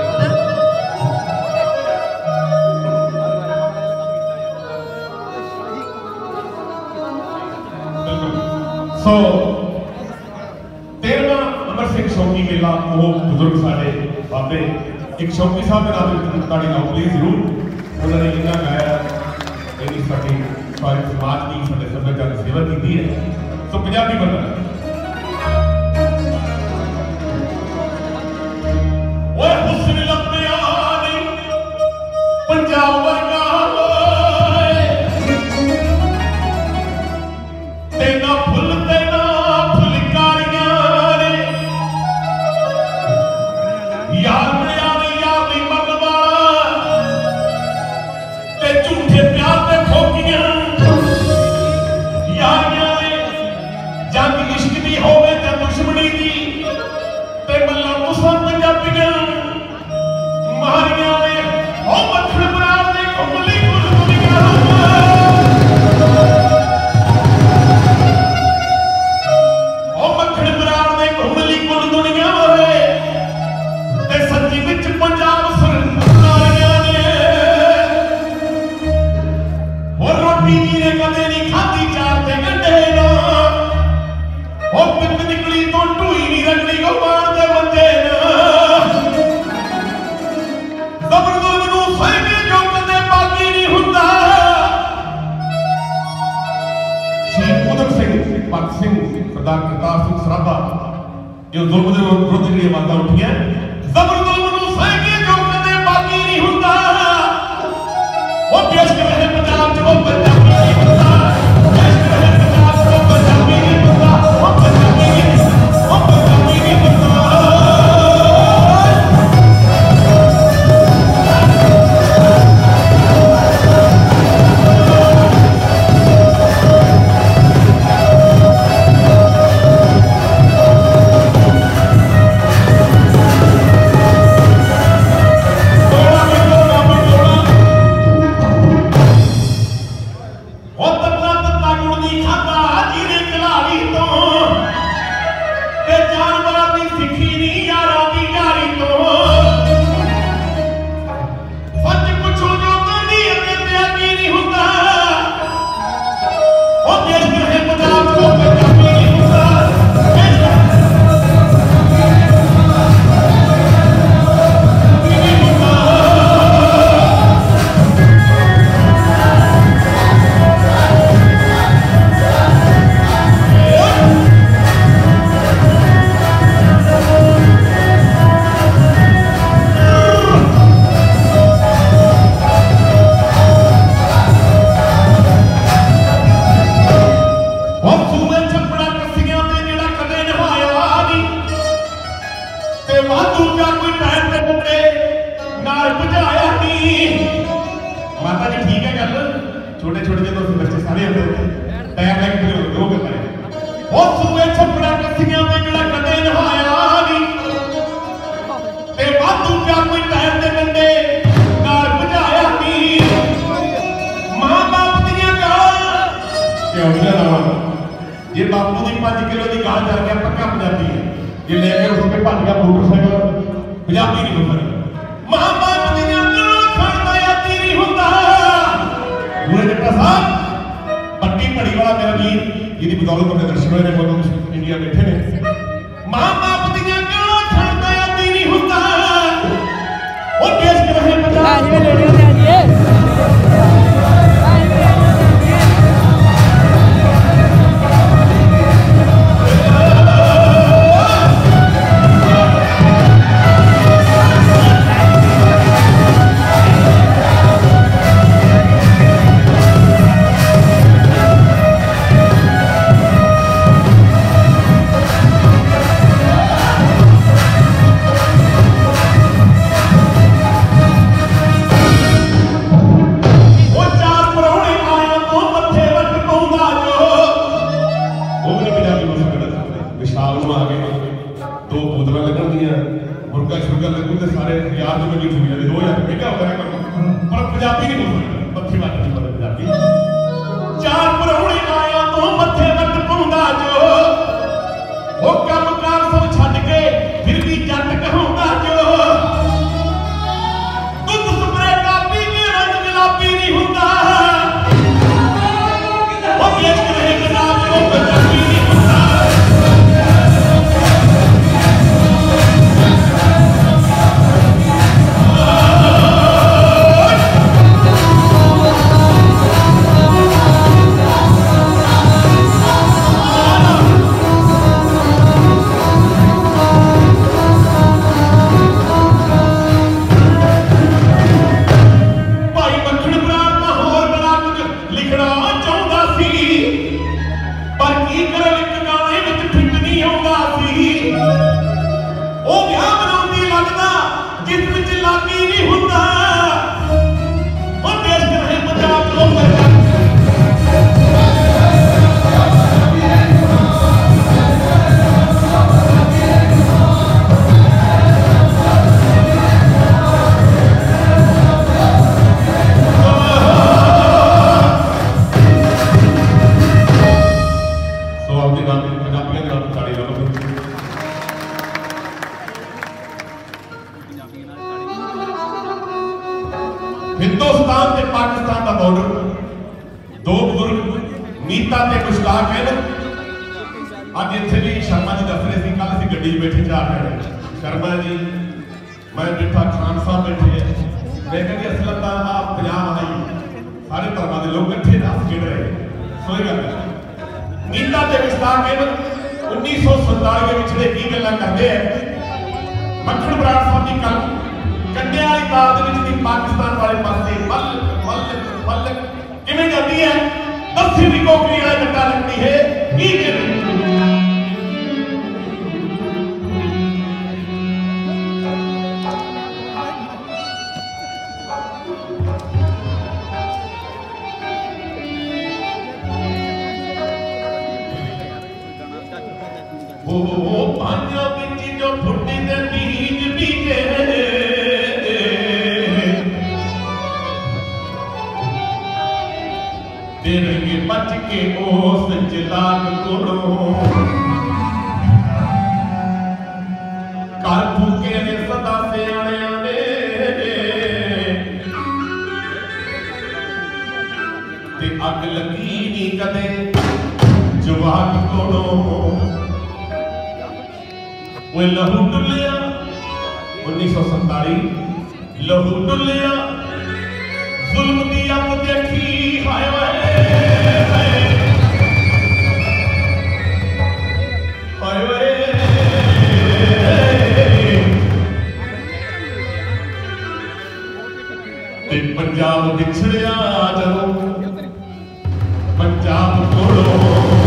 सो 13वां अमर सिंह शौकी मेला वो बुजुर्ग साढ़े बाबे एक शौकी साहब के नाम ताड़ी नाम प्लीज जरूर उन्होंने इन्ना गाया इन्नी साड़ी सारे समाज की साढ़े सभ्याचार की सेवा की है तो पंजाबी बंदा ओए हुस्न लब्बिया पंजाब वर्गा तेना फुल ये बापू की 5 किलो की गाल चल गया पक्का पंजाबी है ये लेके उसके भज गया मोटरसाइकिल पंजाबी नहीं होता मां बाप दी गाल खाना यादी नहीं होता पूरे जट्टा साहब पट्टी पड़ी वाला मेरा वीर जिहदी बदौलत अपने दर्शन होए ने इंडिया बैठे ने मां बाप दी गाल खाना यादी नहीं होता वो देश के रहे पंजाब हिंदुस्तान ते पाकिस्तान का बॉर्डर, दो बुजुर्ग नीता ते मुश्ताक है। अज इत्थे भी शर्मा जी दस रहे थे, कल असीं गड्डी बैठे 4 जने, शर्मा जी मैं बैठा, खान साहब बैठे है। मैं कहती असल तो आप पंजाब आई सारे धर्मां के लोग इकट्ठे दस खेड रहे, सोई गल नीता ते मुश्ताक है 1947 के पिछले की गल्लां करते हैं। मक्खण बराड़ साहब की कल कंडिया वाली तार की पाकिस्तान वाले पासे मल मल मल किवें जाती है, 10 भी कोकरी वाला गड्ढा लगती है की बच के उस जलाल कोलों कर भूखे ने सदा सियाणिया ने ते अग लगी नहीं कदे जवाक कोलों। वो लहू डुलिया 1947 लहू डुलिया जुल्म दी अग देखी हाय पंजाब बिछड़िया जदों पंजाब कोलों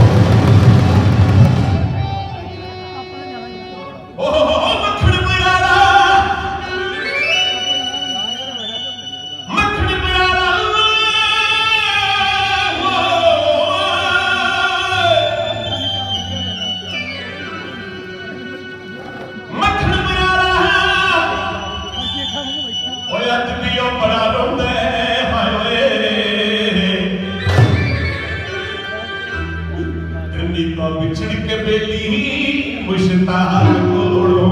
बिछड़ के बेली मुश्ताक कोलों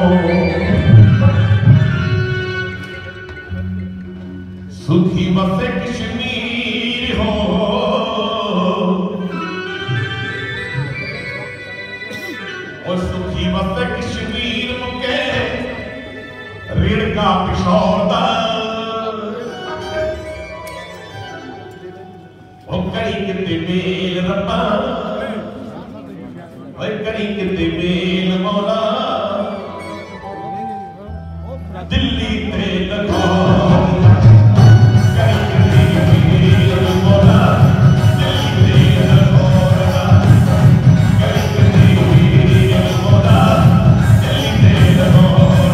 सुखी वसे कश्मीर हो और सुखी वसे कश्मीर मुके रिड़का पिशौर दा ओ कड़ी किते मेल रब्बा करी किते मेल मौला दिल्ली ते लाहौर करी किते मेल मौला दिल्ली ते लाहौर करी किते मेल मौला दिल्ली ते लाहौर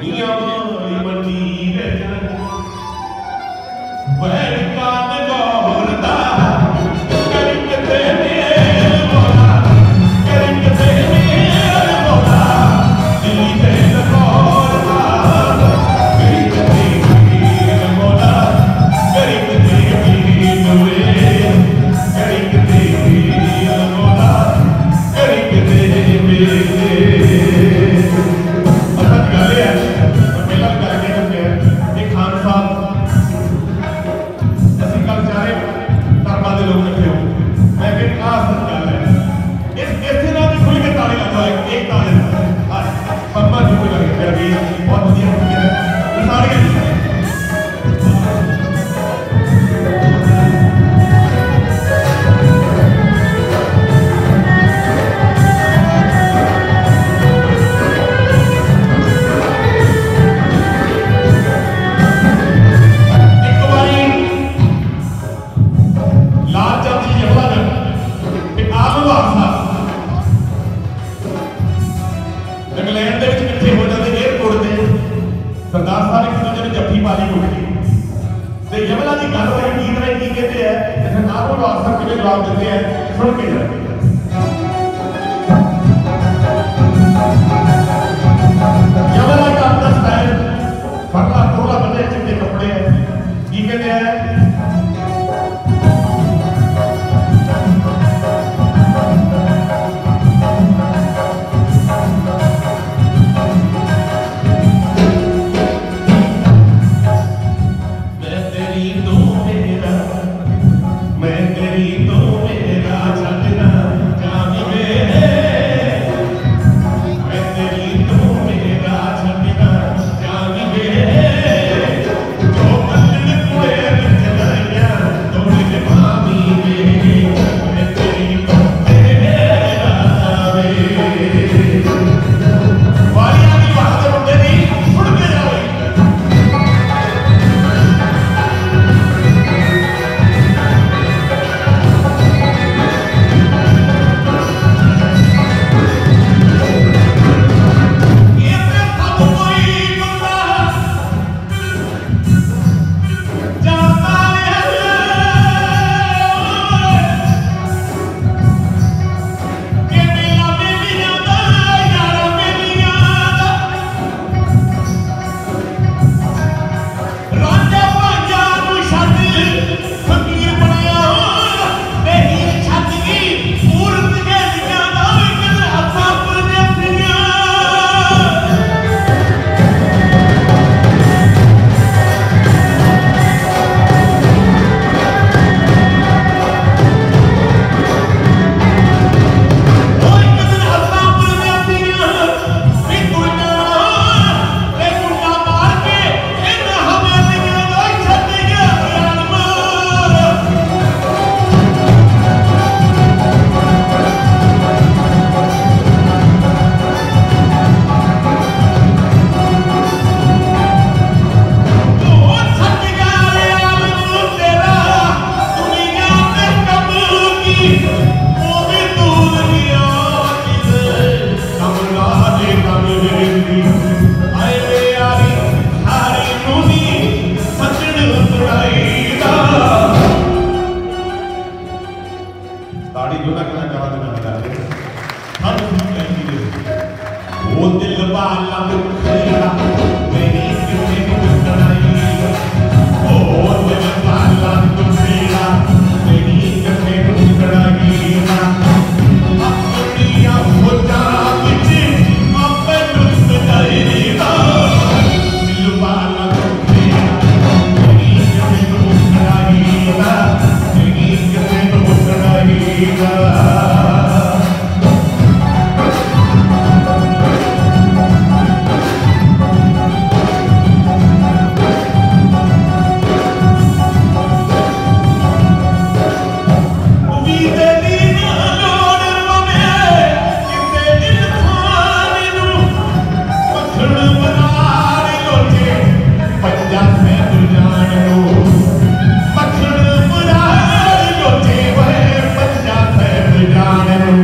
मियां वाली मंडी विच बैठ कान गौरदा करी किते मेल मोला करी किते मेल मोला दिली ते गौरदा करी किते मेल मोला करी किते मेल करी किते मेल मोला करी किते मेल सरदार साहब एक दूसरे ने जफ्फी पाली उठी तो यमला की गल होई गीत में की कहते हैं सरदार को अक्सर किਵੇਂ जवाब देते हैं सुन के जरा यमला का अपना स्टाइल फरला थोड़ा बने चिट्टे कपड़े हैं की कहते हैं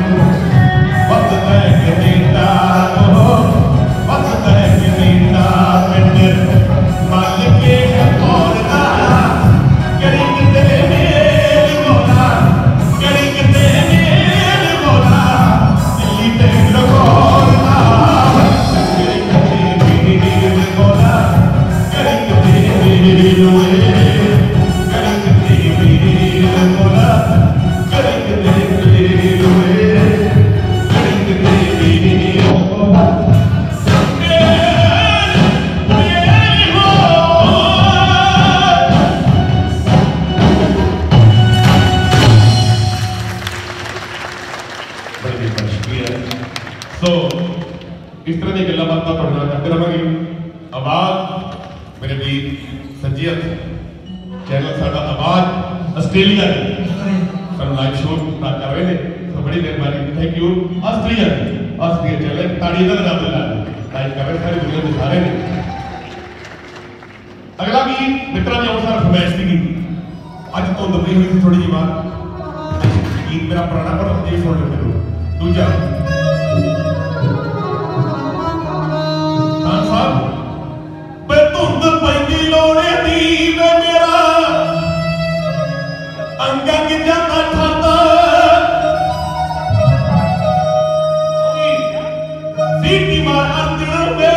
What's the सो इस तरह की गल्लां बातां तुहाडे नाल करते रहांगे। आवाज़ मेरे वीर संजीत चैनल साडा आवाज़ आस्ट्रेलिया सानू लाइव शो कर रहे हैं, तो बड़ी मेहरबानी, थैंक यू। ऑस्ट्रेलिया चैनल ताड़ी इन्हां दे नाम ते लाइव कर रहे, सारी दुनिया दिखा रहे हैं। अगला भी मित्रों की अवसर फरमाइश थी, अज तो दबी हुई थी थोड़ी जी बात, गीत मेरा पुराना पर जी सुन लो। दूजा खान साहब धुंध पैंदी लोड़े दी मेरा अंग जाता खाता सीटी मार अंदर में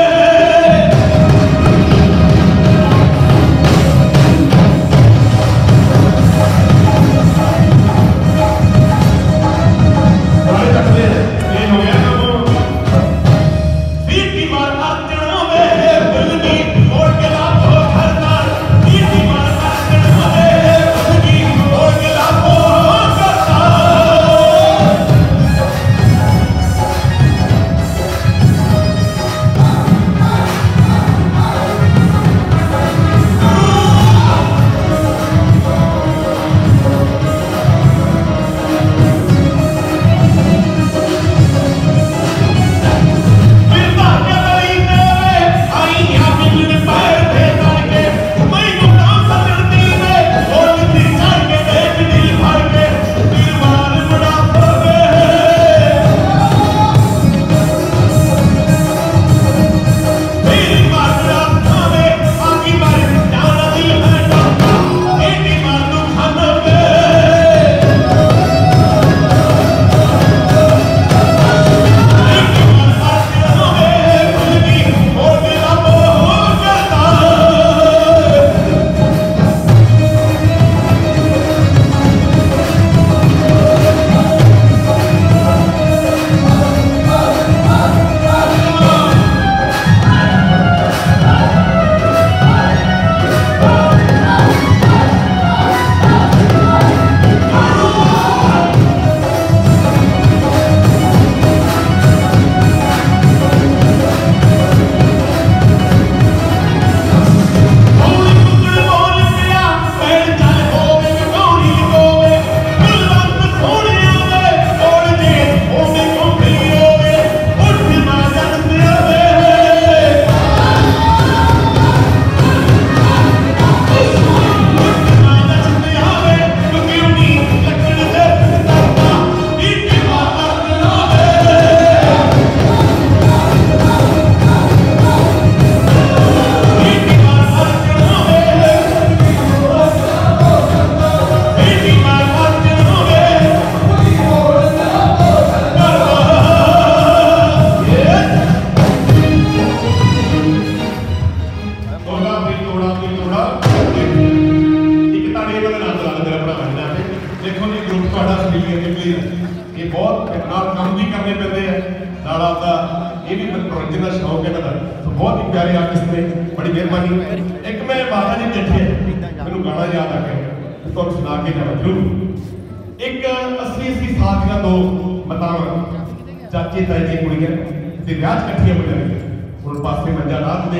चाचे ताए दी कुड़ियां ते ब्याह इकट्ठियां हो जाए हुण पासे मंजा लादे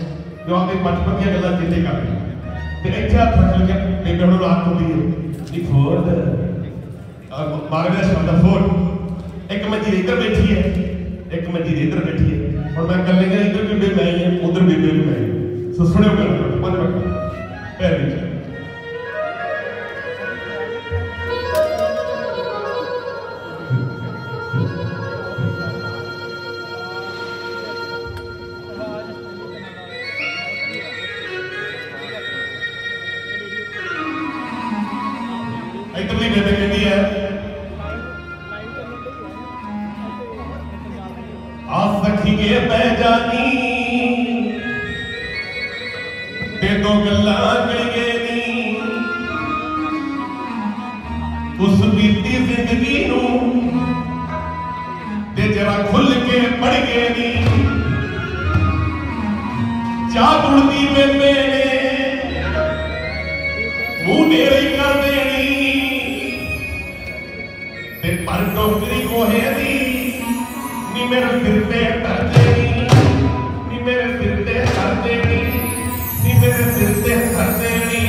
जो अपने बचपन दी गल्लां चेते कर रहे ते इत्थे हत्थ रख के बेबे हुण रात होंदी है एक फोड़ मारवे शब्द फोड़ एक मंजी इधर बैठी है एक मंजी इधर बैठी है हुण मैं कल्ले गया इधर बेबे मैं ही उधर बेबे भी मैं सो सुनियो गल मन रख पैर नीचे जानी ते दो गल्लां जिंदगी नू ते जरा खुल के पढ़ गए नी चाह गुड़दी बेबे ने मुंह नेरे कर देनी ते पर टोकरी गोहे दी नी मेरे सिर ते कर देनी नी मेरे सिर ते कर देनी नी मेरे सिर ते कर देनी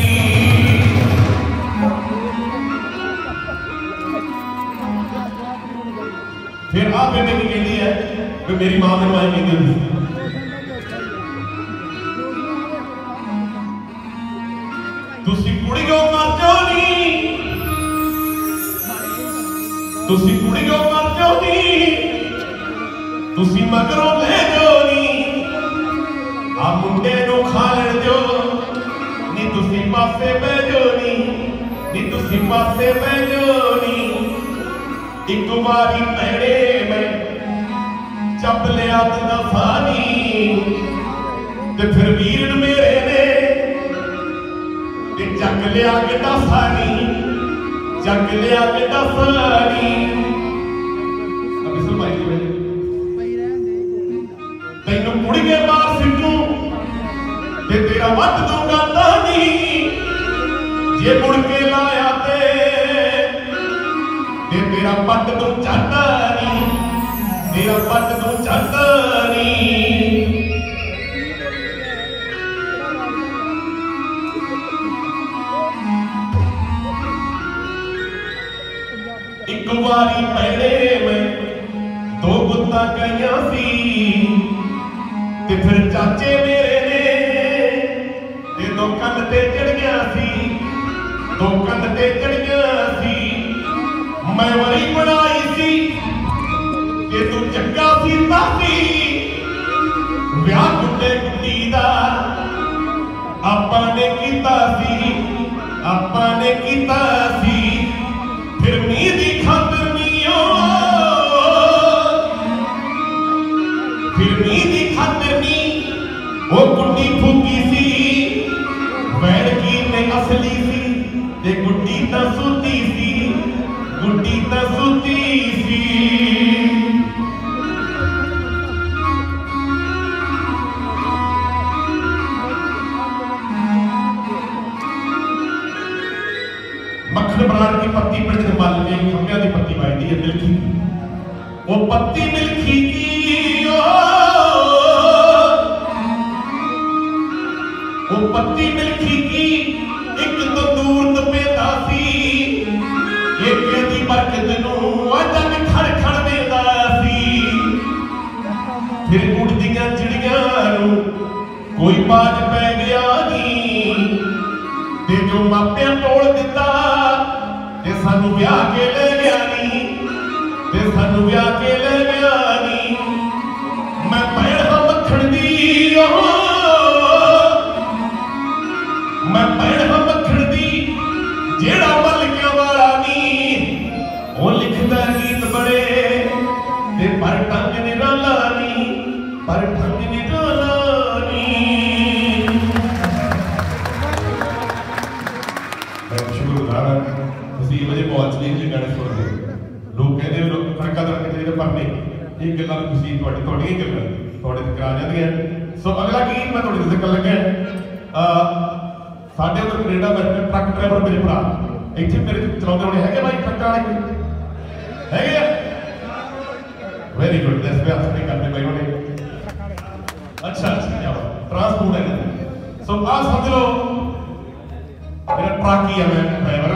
फिर आप बेटे की कहती है कि मेरी मां ने मां कहती होती तुसी कुड़ियों मर जाओ नी तुसी कुड़ियों मर जाओ नी तुसी मगरों ले जाओ नी आ मुंडे नू खा लेण दो नी तुसी पासे बह जाओ नी तुसी पासे बह जाओ नी एक बारी पैड़े में चप लिया दफानी ते फिर वीर मेरे ने चक लिया के दफानी चक लिया के दफानी तेनू कुड़िए मार सिटू ते तेरा वट दूंगा तानी जे मुड़ के लाया ते तेरा पट तू चाहता नहीं तेरा पट तू चाहता नहीं एक बारी पहले में दो गुत्ता करिया सी ते फिर चाचे मेरे ने ते दो कंध ते चढ़ गया सी दो कंध ते चढ़ गया सी मैं वरी बनाई सी ते तू चंगा सी तासी व्याह गुड्डे गुड्डी दा आपां ने कीता सी आपां ने कीता सी फिर मीं दी खातर नीओ फिर मीं दी खातर नी वो गुड्डी फूकी सी वैरकी ने असली सी ते गुड्डी तां सूती सी गुड्डी तां सूती सी मक्खन बनाने की पत्ती पर जब माल में खम्बिया की पत्ती बाई है मिल्खी वो पत्ती मिल्खी की वो पत्ती मिल्खी की एक तो दूर तपेदा सी एक दी बरकत नू जग खड़ खड़ देदा सी फिर उड़दियां चिड़ियां नू कोई बाज पै गया नी ते जो मापियां तोड़ दिता ते सानू ब्याह के ले गया नी ते सानू ब्याह के ले गया नी मैं भैण हां मक्खण दी मैं भैण हां मक्खण दी जेड़ा मलकियां वाला नी ओ लिखदा गीत बड़े ते पर ढंग निराला नी पर ढंग निराला नी वजह बहुत चली गाने सुनते लोग कहते लोग फर्का करके चाहिए पर नहीं ये गल्लां खुशी थोड़ी गल्लां थोड़े तक आ जाती सो अगला गीत मैं थोड़ी जिक्र लगे साढ़े उधर कनेडा में ट्रक ड्राइवर मेरे भरा इतने मेरे चलाते होने है भाई ट्रक वाले है वेरी गुड दैट्स वे आपने करने भाई होने अच्छा ट्रांसपोर्ट है सो आप समझ लो मेरा ट्रक ही है मैं ड्राइवर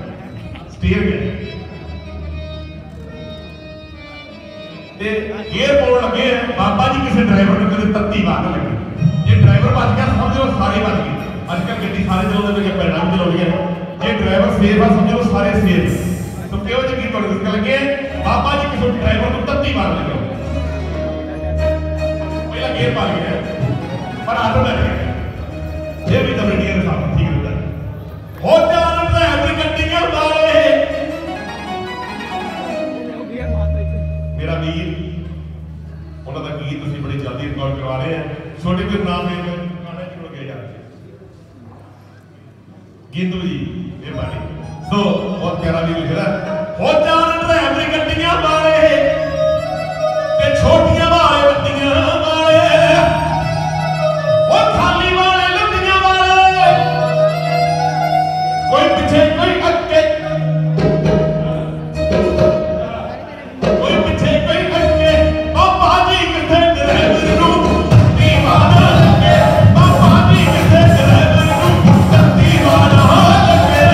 गियर पाने लगे बाबा जी किसी ड्राइवर ने कभी तत्ती मारने लगे ये ड्राइवर बच गया समझो सारे बच गए अजकल गड्डी सारे चलाते हैं पैडल चलानी है ये ड्राइवर सेफ है समझो सारे सेफ तो क्यों जी की दस लगे बाबा जी किसी ड्राइवर को तत्ती मारने लगे पहला गियर पा गया पर ऑटोमेटिक ये भी तो गियर था ठीक होता है हो जान ड्राइवर गड्डी के उतारे मेरा वीर उन्होंने गीत तुम बड़ी जल्दी रिकॉर्ड करवा रहे हैं छोटे भी नाम गाने जुड़ गए यार गिंदू जी ਮਿਹਰਬਾਨੀ। ਸੋ ਬਹੁਤ ਪਿਆਰਾ ਵੀ ਲਿਖਦਾ ਹੋ ਜਾਣ ਡਰਾਈਵਰ ਗੱਡੀਆਂ ਵਾਲੇ ਤੇ ਛੋਟੀਆਂ ਵਾਲੇ ਗੱਡੀਆਂ ਵਾਲੇ ਉਹ ਖਾਲੀ ਵਾਲੇ ਲੁੱਡੀਆਂ ਵਾਲੇ ਕੋਈ ਪਿੱਛੇ ਕੋਈ ਅੱਗੇ ਕੋਈ ਪਿੱਛੇ ਕੋਈ ਅੱਗੇ ਉਹ ਬਾਜੀ ਕਿੱਥੇ ਡਰਾਈਵਰ ਨੂੰ ਦੀਵਾਨਾ ਲੱਗੇ ਉਹ ਬਾਜੀ ਕਿੱਥੇ ਡਰਾਈਵਰ ਨੂੰ ਦੀਵਾਨਾ ਲੱਗੇ।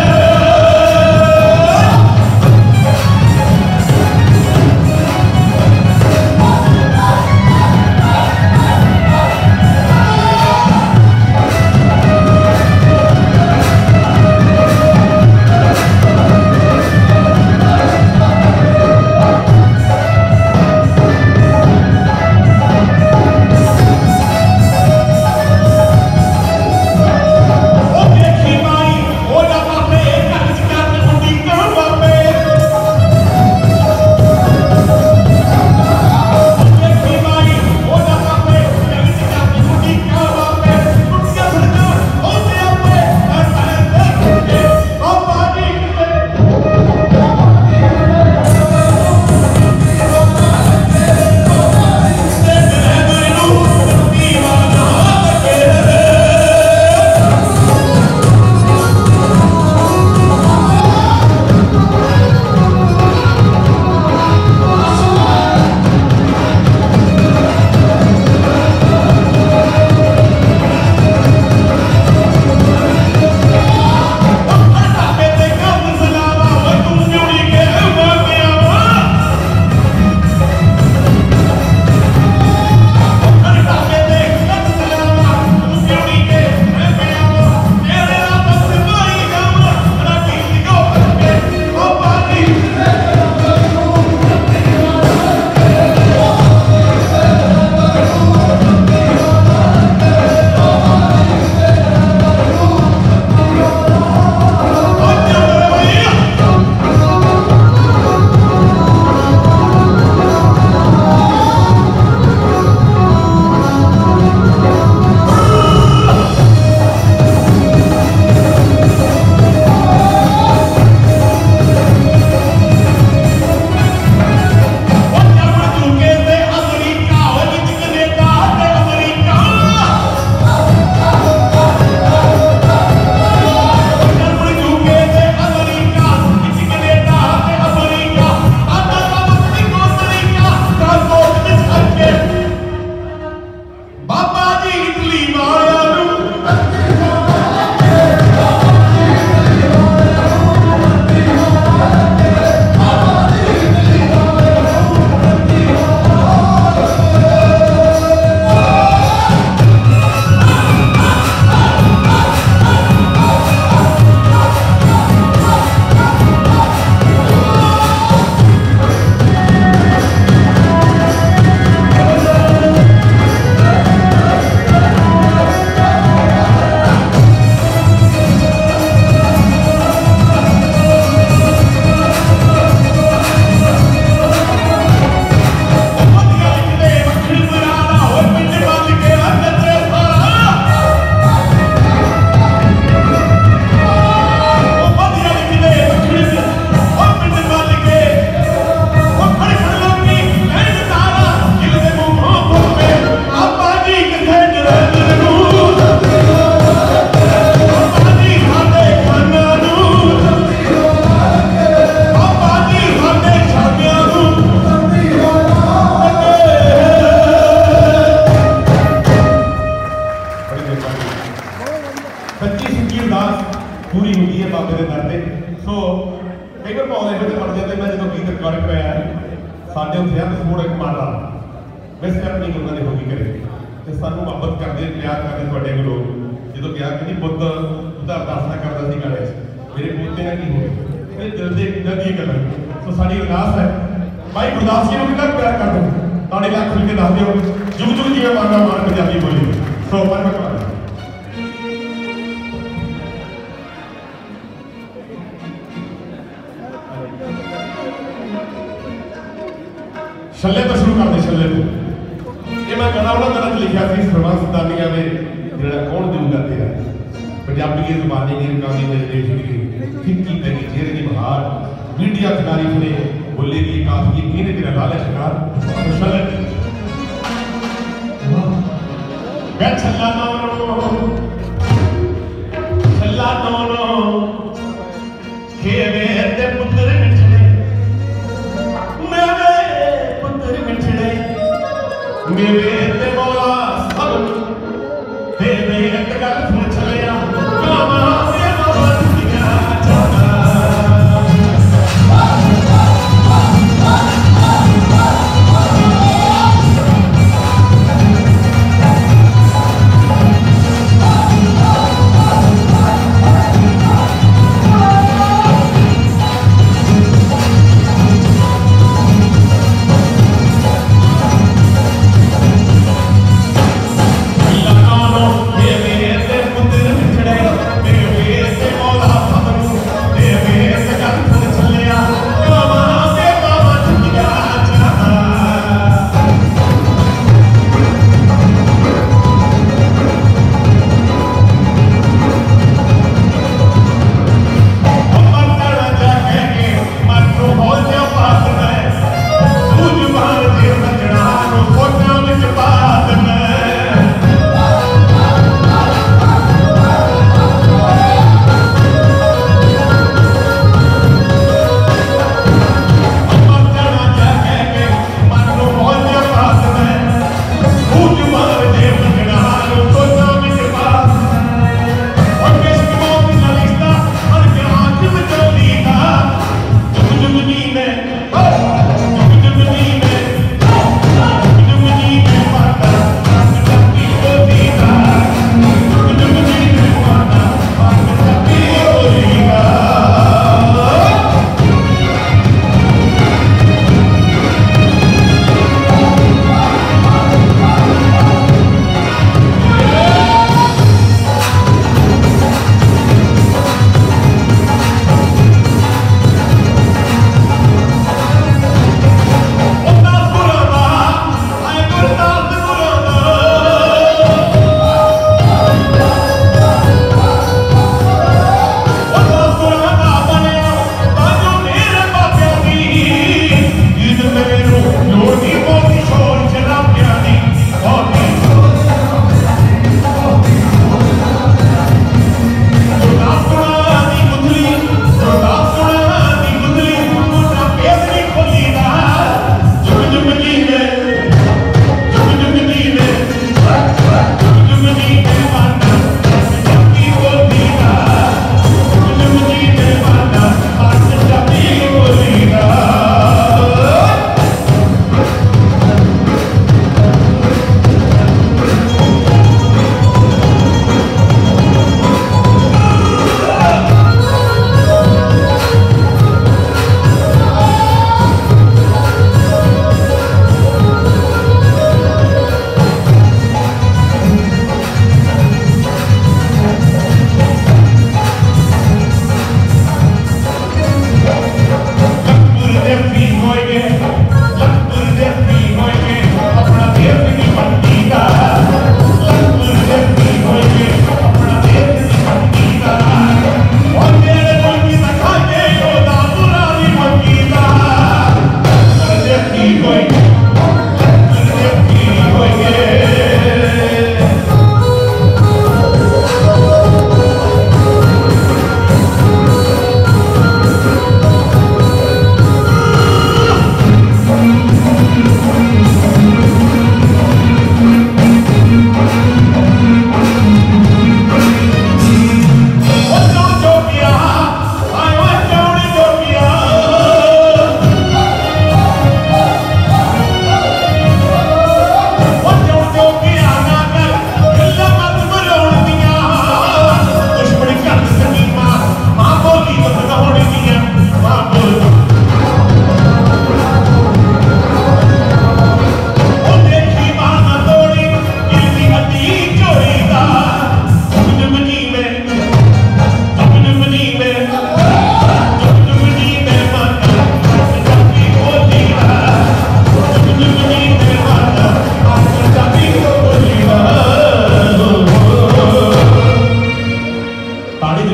ਸਾਡੇ ਉੱਥੇ ਆ ਥੋੜਾ ਇੱਕ ਮਾੜਾ ਵੈਸੇ ਆਪਣੀ ਗੁਰੂਆਂ ਨੇ ਹੋਗੀ ਕਰੇ ਤੇ ਸਾਨੂੰ ਮੁਹੱਬਤ ਕਰਦੇ ਪਿਆਰ ਕਰਦੇ ਤੁਹਾਡੇ ਕੋਲੋਂ ਜਦੋਂ ਕਿਹਾ ਕਿ ਬੁੱਧ ਉਹਦਾ ਅਰਦਾਸ ਕਰਦਾ ਸੀ ਗਾਣੇ 'ਚ ਮੇਰੇ ਪੋਤੇ ਨਾਲ ਕੀ ਹੋਵੇ ਇਹ ਦਿਲ ਦੇ ਦਿਲ ਦੀ ਗੱਲ ਸੋ ਸਾਡੀ ਅਰਦਾਸ ਹੈ ਭਾਈ ਗੁਰਦਾਸ ਜੀ ਨੂੰ ਕਿੰਨਾ ਪਿਆਰ ਕਰਦੇ ਤੁਹਾਡੇ ਲੱਖ ਖੁੱਲ ਕੇ ਦੱਸ ਦਿਓ ਜੁਗ ਜੁਗ ਜੀਵੇ ਮਾਨਾ ਮਾਰ ਪੰਜਾਬੀ ਬੋਲੀ ਸੋ ਮਨ ਕਰਾ ਛੱਲੇ ਤੋਂ ਸ਼ੁਰੂ ਕਰਦੇ ਛੱਲੇ ਤੋਂ ਇਹ ਮੈਂ ਗਾਣਾ ਉਹਨਾਂ ਤਰ੍ਹਾਂ ਲਿਖਿਆ ਸੀ ਸਰਵੰਸ ਦਾਨੀਆਂ ਦੇ ਜਿਹੜਾ ਕੌਣ ਦੇਊਗਾ ਤੇਰਾ पंजाबी की ज़बानी की रकामी निर्देश की फिक्की पैगी चेहरे की बहार मीडिया खिलाड़ी ने बोले की काफी कीने तेरा लाल शिकार खुशल मैं छल्ला दोनो खेवे ते पुत्र मिठड़े मेरे पुत्र मिठड़े मेरे ते मौला सब ते एक गल सुन चलिया कामा से मौला दिया जाना मेरे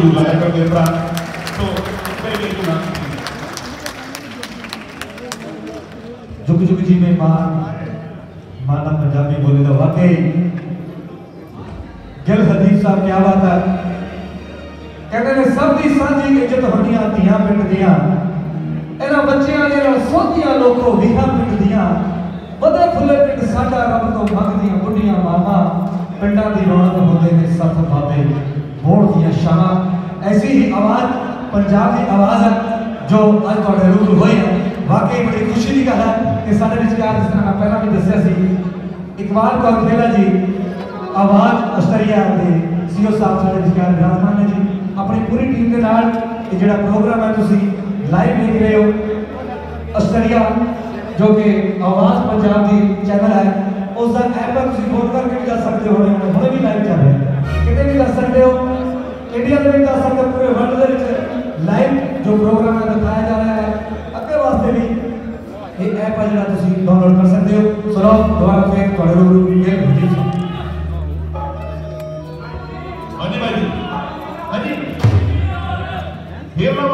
जरूर लाया करो मेरे भरा। तो मेरे लिए ना झुक झुक जी में माना पंजाबी बोली तो वाकई गिल हदीफ साहब क्या बात है कहते हैं सब दी सांझी इज्जत होनियां धियां पिंड दियां इन्हां बच्चियां दे नाल सोधियां लोको वीहां पिंड दियां बदे फुले पिंड साडा रब तो मंगदियां बुढ़ियां मामा पिंडां दी रौनक होंदे ने सत बाबे मोड़ दियां शामां। ऐसी ही आवाज़ पंजाब की आवाज़ है जो अज तुहाडे रूबरू होई है। वाकई बड़ी खुशी की गल है कि साडे विचकार जिस तरह मैं पहला भी दस्सिया सी इकबाल कौर खेला जी आवाज़ अस्तरिया के सीओ साहब साडे विचकार विराजमान ने जी अपनी पूरी टीम के नाल ये जिहड़ा प्रोग्राम है तुसी लाइव देख रहे हो अस्तरिया जो कि आवाज़ पंजाब की चैनल है उसका ऐप पर तुसी फोन करके भी जा सकते हो हुणे भी लाइव चल रहा है कितने भी कर सकते हो इंडिया में भी कर सकते हो पूरे वर्ल्ड के लाइव जो प्रोग्राम है दिखाया जा रहा है अगे वास्ते भी ये ऐप है जिहड़ा तुसी डाउनलोड कर सकते हो। सुनो दोबारा फिर तुहाडे रूबरू फिर जी हाँ जी भाई हाँ जी फिर ना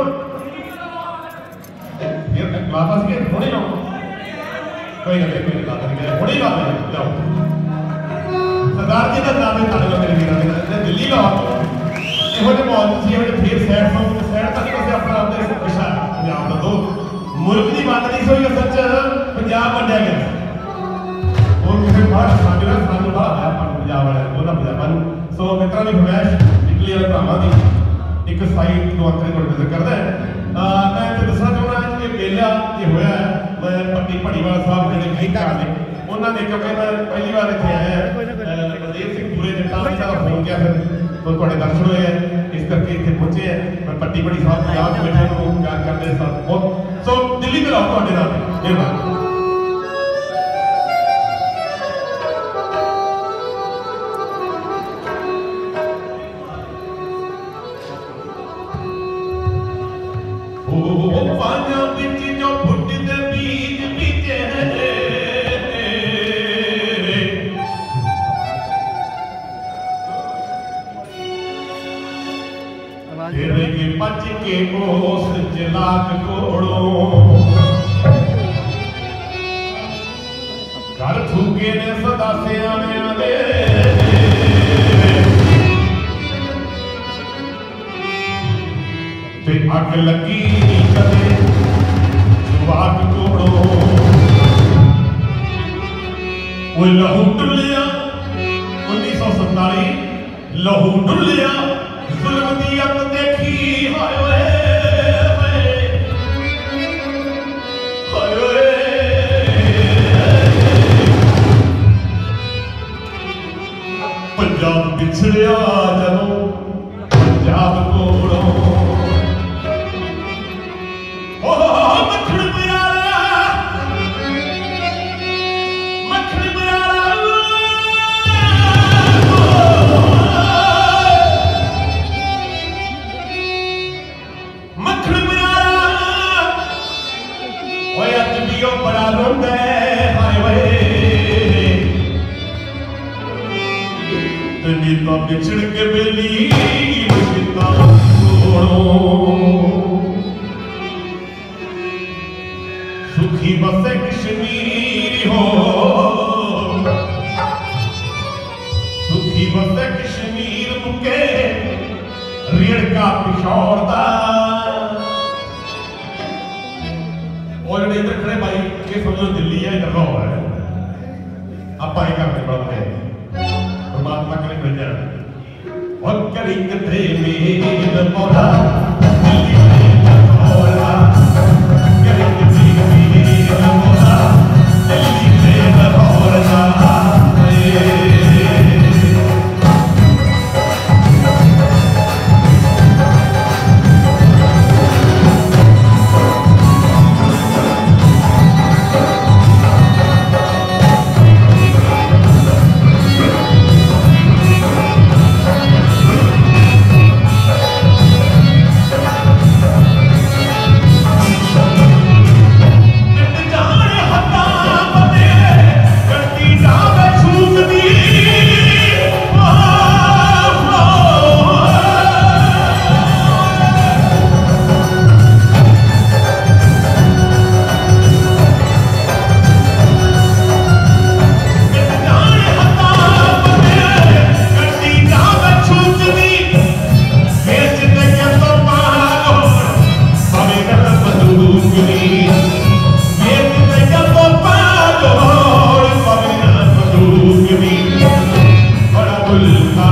फिर वापस के थोड़ी ना कोई ना कोई बात नहीं थोड़ी बात है जाओ सरदार जी का नाम है ताले मेरे वीर ने दिल्ली का ਇਹੋ ਜਿਹੇ ਮਾਹੌਲ ਤੁਸੀਂ ਇਹੋ ਜਿਹੇ ਫੇਰ ਸੈਡ ਸੌਂਗ ਸੈਡ ਤੱਕ ਤੁਸੀਂ ਆਪਣਾ ਆਪਦੇ ਵਿਸ਼ਾ ਪੰਜਾਬ ਦਾ ਦੋ ਮੁਲਕ ਦੀ ਬਾਤ ਨਹੀਂ ਸੋਈ ਸੱਚ ਪੰਜਾਬ ਵੰਡਿਆ ਗਿਆ ਹੋਰ ਕਿਸੇ ਬਾਹਰ ਸਾਨੂੰ ਬਾਹਰ ਆਇਆ ਪੰਜਾਬ ਵਾਲੇ ਉਹਨਾਂ ਪੰਜਾਬਾਂ ਨੂੰ। ਸੋ ਮਿੱਤਰਾਂ ਦੀ ਫਰਮਾਇਸ਼ ਇਟਲੀ ਵਾਲੇ ਭਰਾਵਾਂ ਦੀ ਇੱਕ ਸਾਈਟ ਨੂੰ ਅੰਤਰੇ ਕੋਲ ਵਿਜ਼ਿਟ ਕਰਦਾ ਹੈ। ਮੈਂ ਤੇ ਦੱਸਣਾ ਚਾਹੁੰਦਾ ਕਿ ਮੇਲਾ ਇਹ ਹੋਇਆ ਮੈਂ ਪੱਟੀ ਭੜੀਵਾਲ ਸਾਹਿਬ ਜਿਹੜੇ ਗਾਇਕਾਰ ਨੇ ਉਹਨਾਂ ਨੇ ਕਿਉਂਕਿ ਮੈਂ ਪਹਿਲੀ ਵਾਰ ਇੱਥੇ ਆਇਆ ਬਲਦੇਵ ਸਿੰਘ ਪੂਰੇ ਜੱਟਾਂ ਦਾ ਫੋਨ ਗਿਆ ਫਿਰ तो थोड़े दर्शन हुए हैं इस करके इतने पहुंचे हैं। मैं पट्टी बड़ी साहब पंजाब बैठे को प्यार करने साथ बहुत सो दिल्ली में रहो थोड़े नाल मेहरबानी। ओ पानियां विच जो फुटदे बीज बीजे तेरे के बच के ओस जलाक कोड़ो घर फूके ने सदा सियाने दे ते अग लगी कदे जवाक कोड़ो वो लहू डुलिया 1947 लहू डुलिया जुल्म दी अत देखी हाय ओए हाय ओए पंजाब बिछड़िया जदों पंजाब कोलों मक्खन प्यारा मक्खन प्यारा बड़ा रोंद हाय वे नीता बिछड़ के बेली सुखी बसे कश्मीर हो सुखी बसे कश्मीर मुके रेड़ का पिछौड़ दा और इधर खड़े भाई ये समझो दिल्ली है इधर रहो है आप आए करने पड़ते हैं परमात्मा करे मिल जाए और करी कदे में मौला दिल्ली में मौला करी कदे में मौला दिल्ली में मौला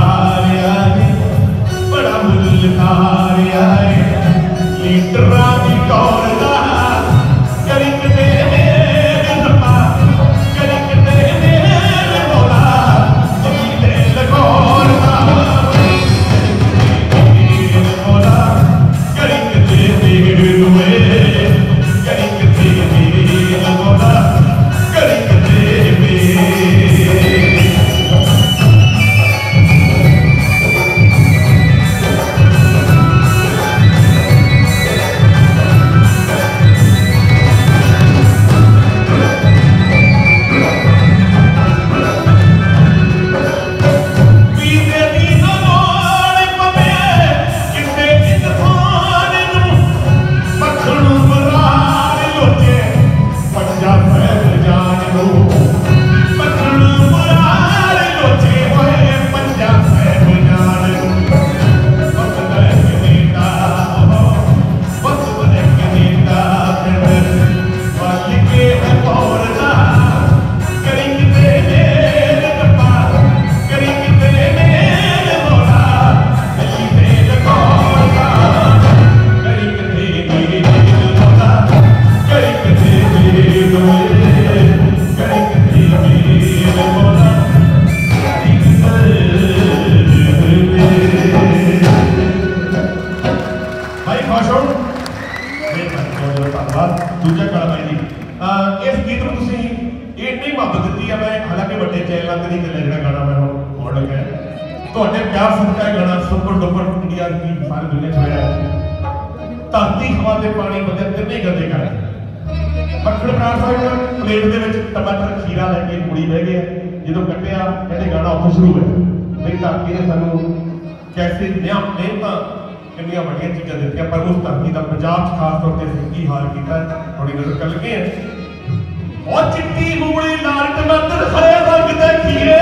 हारिया है बड़ा मुल्ल हारिया है लीडरा दी कौर दा करी कदे मेरे रब्बा करी कदे मेरे मौला लीले लगौर दा मेरे मौला करी कदे मेरे दुए करी कदे मेरे मौला करी कदे मेरे धरती हवा के पानी बदे तिने गंदे कर मक्खण बराड़ साहब प्लेट दे विच टमाटर खीरा लैके कुड़ी बह गए जो कट्टिया कहते गाना उत्थों शुरू है नहीं धरती ने सानू कैसे मेहनत कितनी बड़िया चीज़ा दित्तियां पर उस धरती का पंजाब खास तौर पर की हाल किया थोड़ी नजर कर लगे हैं और चिट्टी मूली लाल टमाटर हरे रंग देखिए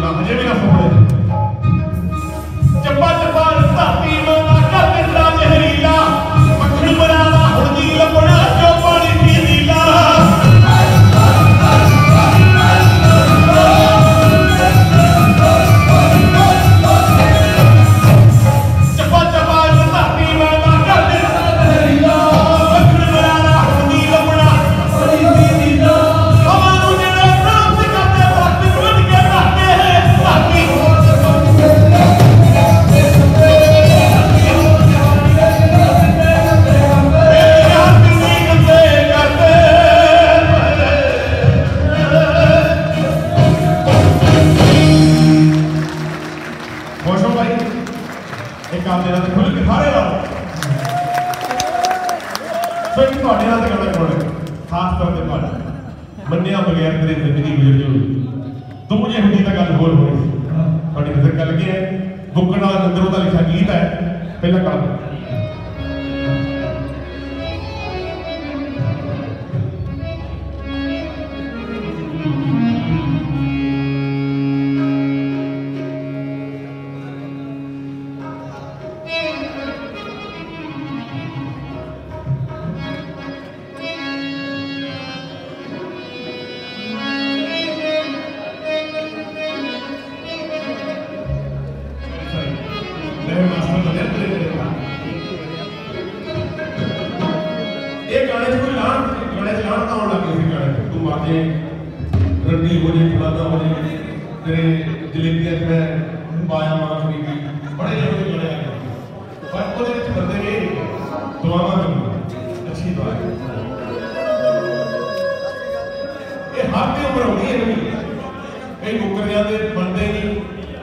ना हजे भी ना सुने चप्पा चप्पा धरती मां का दिंदा जहरीला मक्खन बनाना हुंदी लपड़ा जो पानी पी नीला मन्निया बगैर तेरे जिंदगी गुजर जाऊगी तू मुझे होती तो गल होर होनी थोड़ी नजर कर लगी है बुकण वाला अंदरों का लिखा गीत है पहला काम रंडी हो जाए फलाना हो जाए तेरे जलेबियां मैं पाया मां खरीदी बड़े लोग जोड़े आए पर ਉਹਦੇ ਵਿੱਚ ਬੰਦੇ ਨੇ ਦੁਆਵਾਂ ਕਰਨੀਆਂ ਅੱਛੀ ਦੁਆ ਹੈ ਇਹ ਹਰ ਦੀ ਉਮਰ ਹੋਣੀ ਹੈ ਨਹੀਂ ਕਈ ਮੁੱਕਰ ਜਾਂਦੇ ਬੰਦੇ ਨਹੀਂ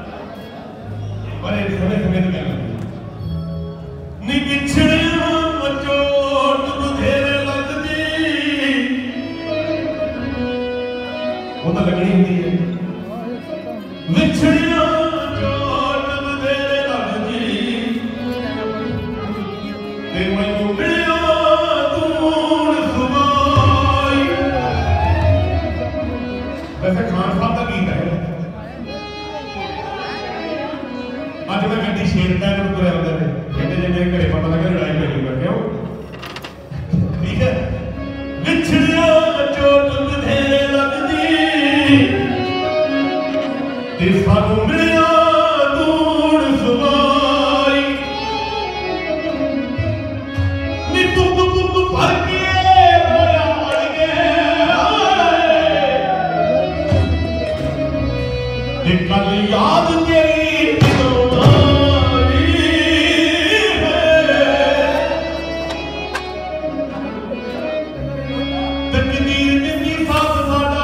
ਪਰ ਇਹ ਸਮੇਂ ਸਮੇਂ ਦੀ ਗੱਲ ਨਹੀਂ ਵਿਛੜਿਆ ਮਚੋਟ ਬਥੇਰੇ ਲੱਗਦੀ वो तो लगनी होती है विछड़िया चोट बधेरे लगदी ते मैनू मिलिया तूड़ सुबाई वैसे खान साहब का गीत है अज मैं गड्डी छेड़ता है तुरे आते हैं कहते जे मेरे घरे पता लगे लड़ाई लगी क्यों ठीक है विछड़िया चोट बधेरे लगदी ते सानू मिलिया दूड़ सुबाई नी तुक तुक भर के रोया अड़ गए ते कल याद तेरी तुम्हारी तकदीर दी साथ साडा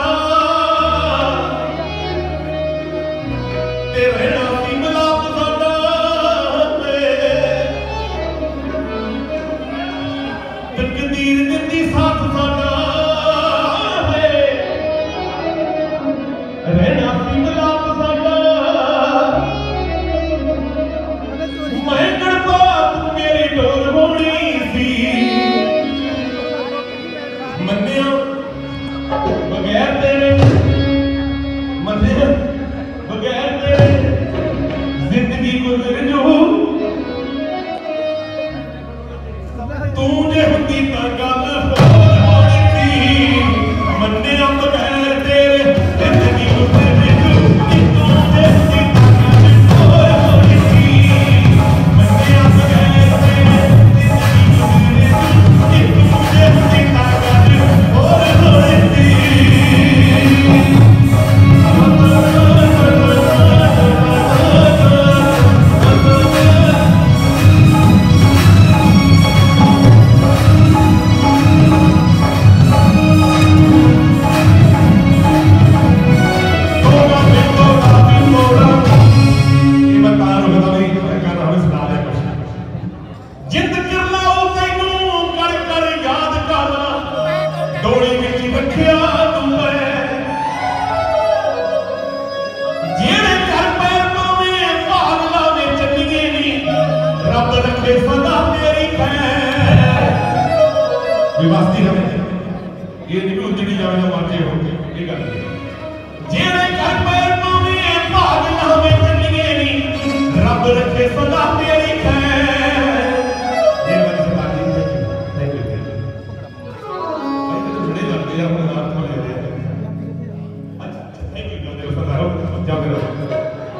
ये नहीं उजड़ी जावे मर जाए हो ये गल जेरे घर पैर पावे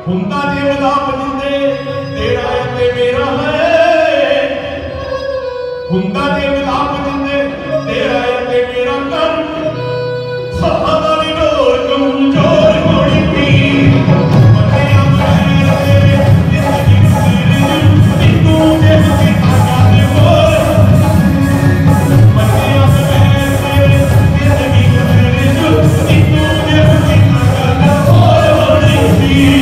ਹੁੰਦਾ ਜੇ ਮਿਲਾਪ ਜਿੰਦੇ ਤੇਰਾ ਤੇ ਮੇਰਾ ਹੈ ਹੁੰਦਾ ਜੇ ਮਿਲਾਪ ਜਿੰਦੇ ਤੇਰਾ ਤੇ ਮੇਰਾ ਕਰ ਸਾਹਾਂ ਵਾਲੀ ਡੋਰ ਕਮਜ਼ੋਰ ਹੋਣੀ ਪੀ ਮੱਥਿਆਂ ਪੈਰ ਤੇਰੇ ਜ਼ਿੰਦਗੀ ਨੂੰ ਤੂੰ ਜੇ ਮੁਝੇ ਤਾਕਾ ਦੇ ਹੋਰ ਮੱਥਿਆਂ ਪੈਰ ਤੇਰੇ ਜ਼ਿੰਦਗੀ ਨੂੰ ਤੂੰ ਜੇ ਮੁਝੇ ਤਾਕਾ ਦੇ ਹੋਰ ਹੋਣੀ ਪੀ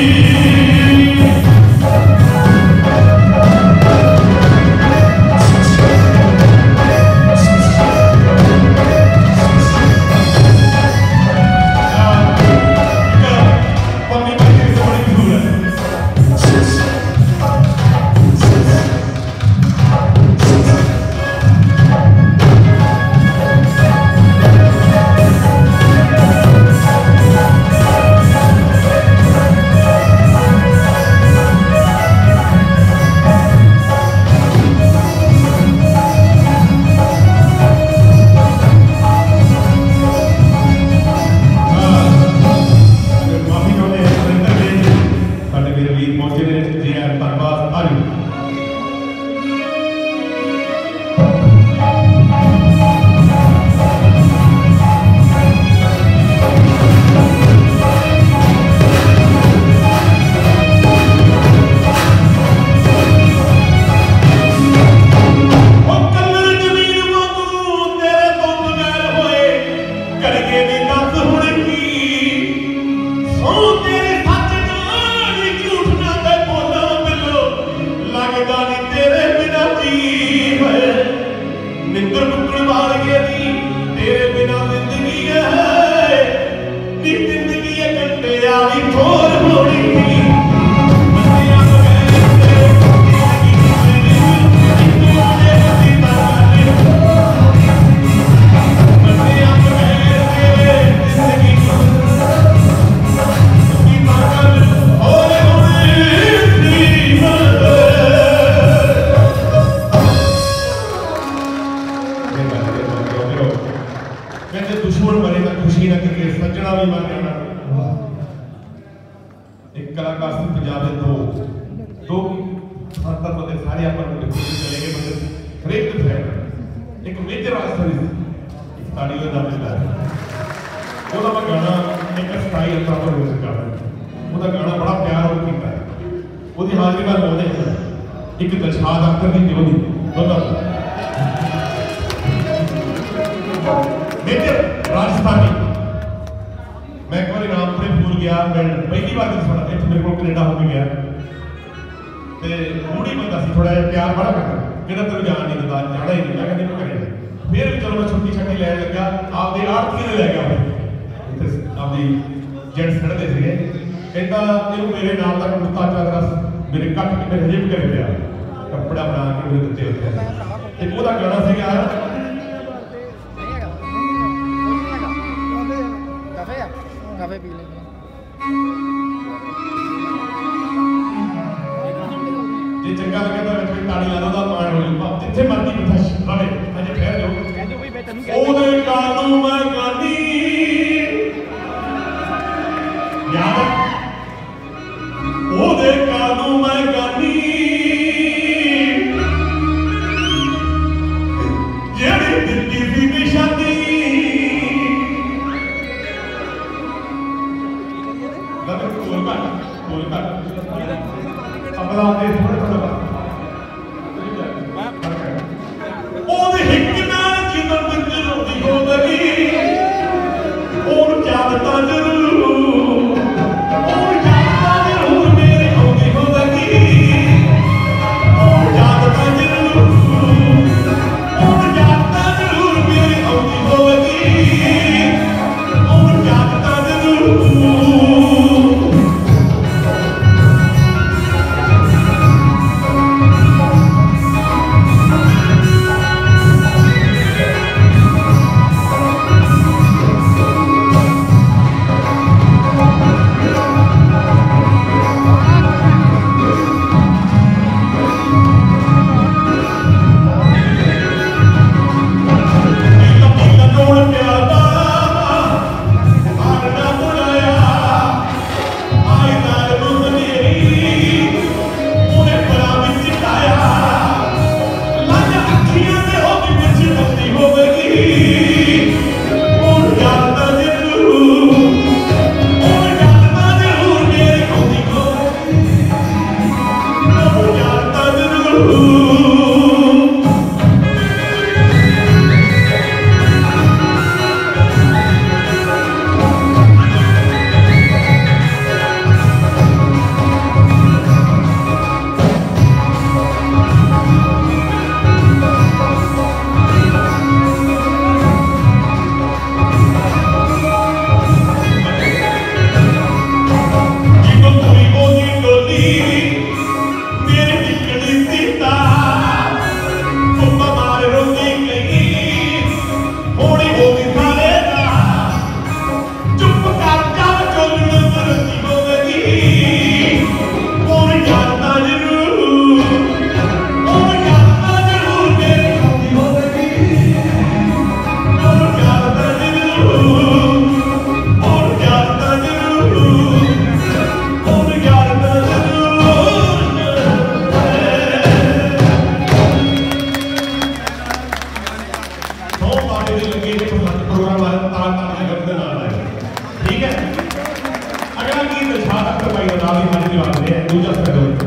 दूजा सैड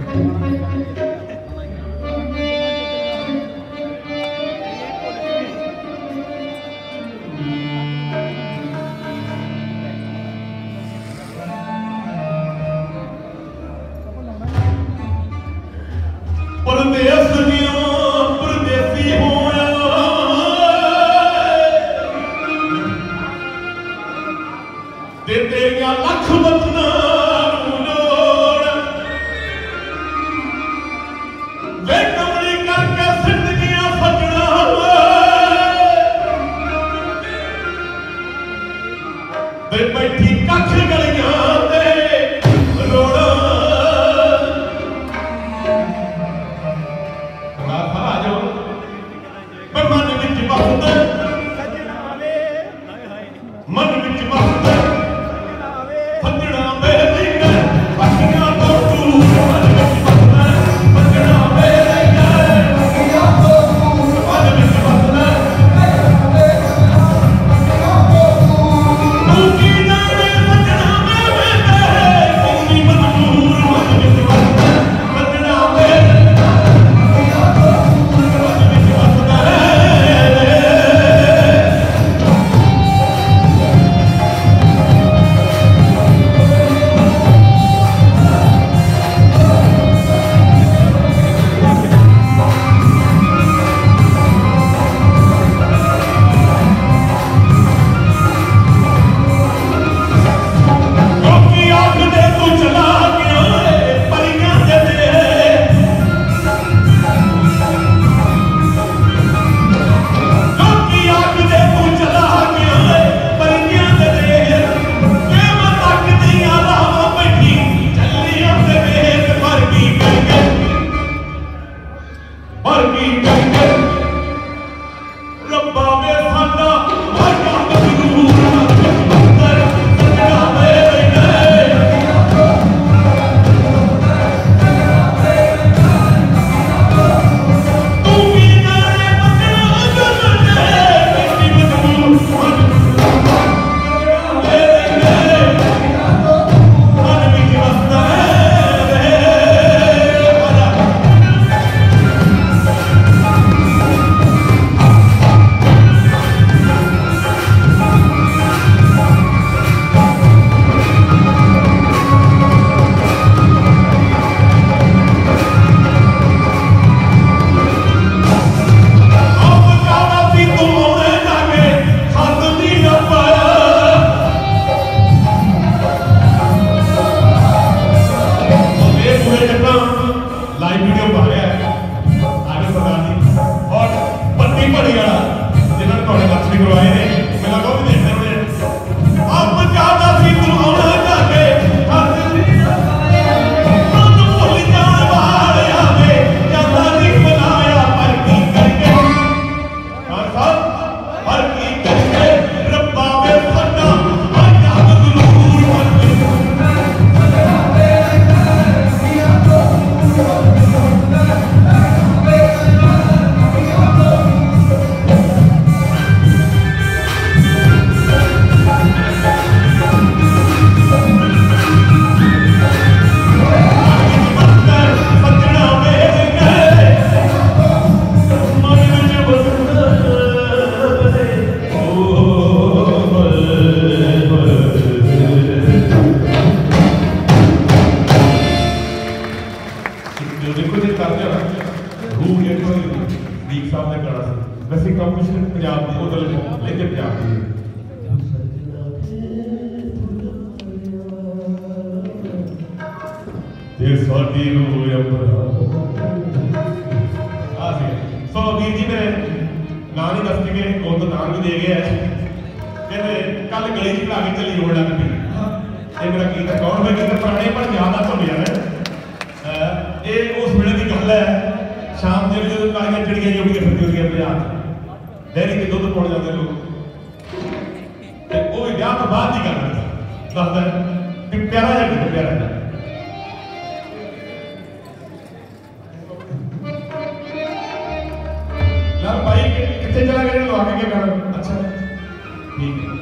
परदेसी होया ते तेरिया लख वतना लोड़ वे कमली करके सिट गया सजना ते बैठी कख गलियां ते रोड़ा मन विच बसदा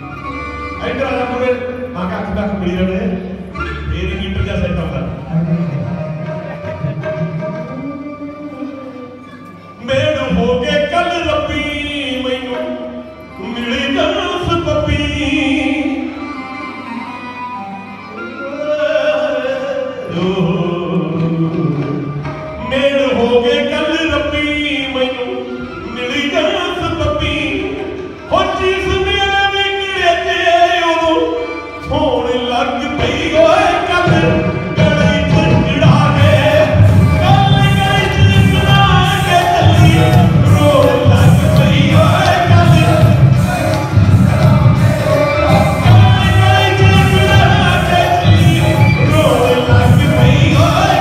इधर आजा पूरे आके अख तक मिली रहे फिर मीटर का सेट होता मेल हो गए कल रब्बी मैनू मिली जास पप्पी हो चीज मेरे विकड़े ते उदों होण लग पई ओए कल गले झंडा के कल गले झंडा के चली रोण लग पई ओए कल गले झंडा के चली रोण लग पई ओए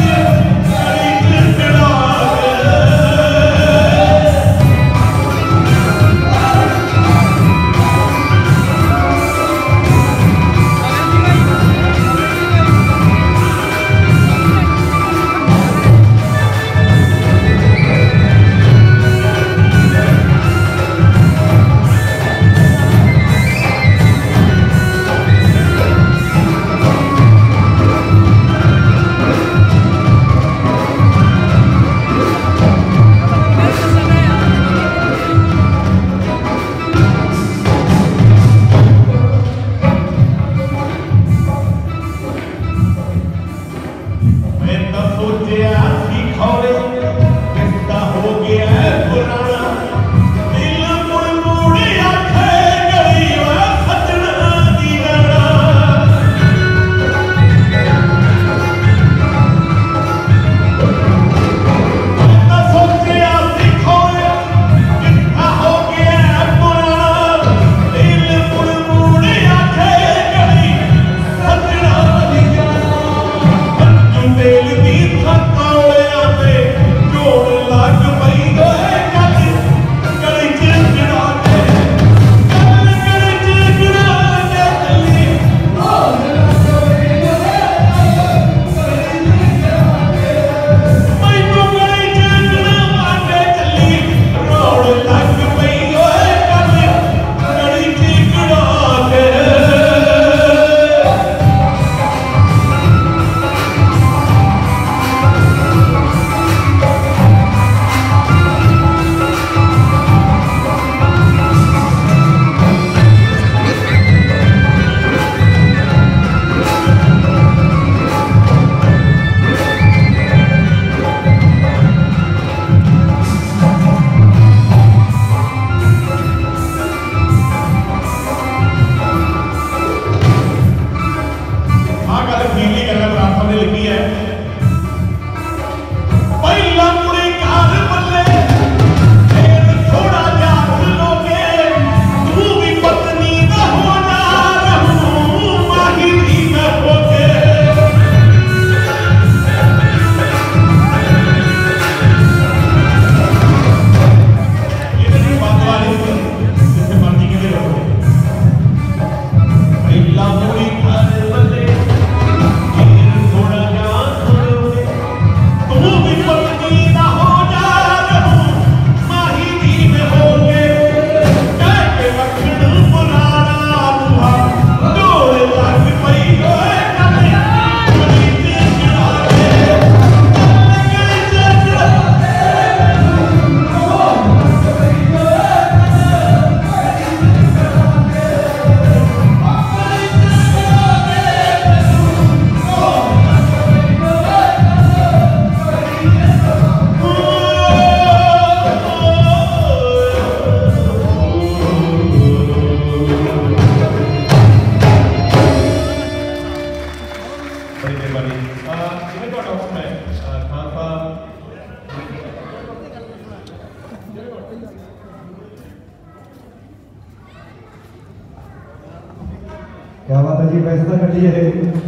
क्या बात है जी। वैसे तो गड्डी है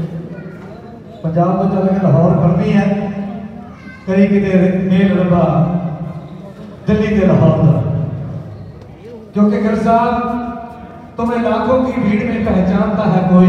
पंजाब तो चल के लाहौर फड़नी है, कई किते मेल रबा दिल्ली के लाहौर का, क्योंकि गिल साहब तुम्हें लाखों की भीड़ में पहचानता है कोई।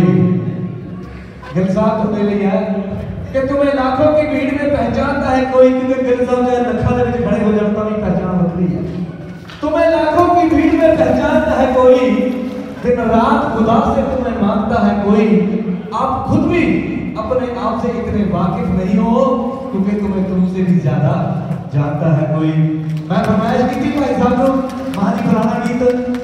गिल साहब तुम्हें लिए है कि तुम्हें लाखों की भीड़ में पहचानता है कोई, क्योंकि गिल साहब चाहे लखा के खड़े हो जाता भी पहचान होती है। तुम्हें लाखों की भीड़ में पहचानता है कोई, दिन रात खुदा से तुम्हें मांगता है कोई। आप खुद भी अपने आप से इतने वाकिफ नहीं हो, क्योंकि तुम्हें तुमसे भी ज्यादा जानता है कोई। मैं फरमाइश की थी भाई साहब को महाजी पुराना गीत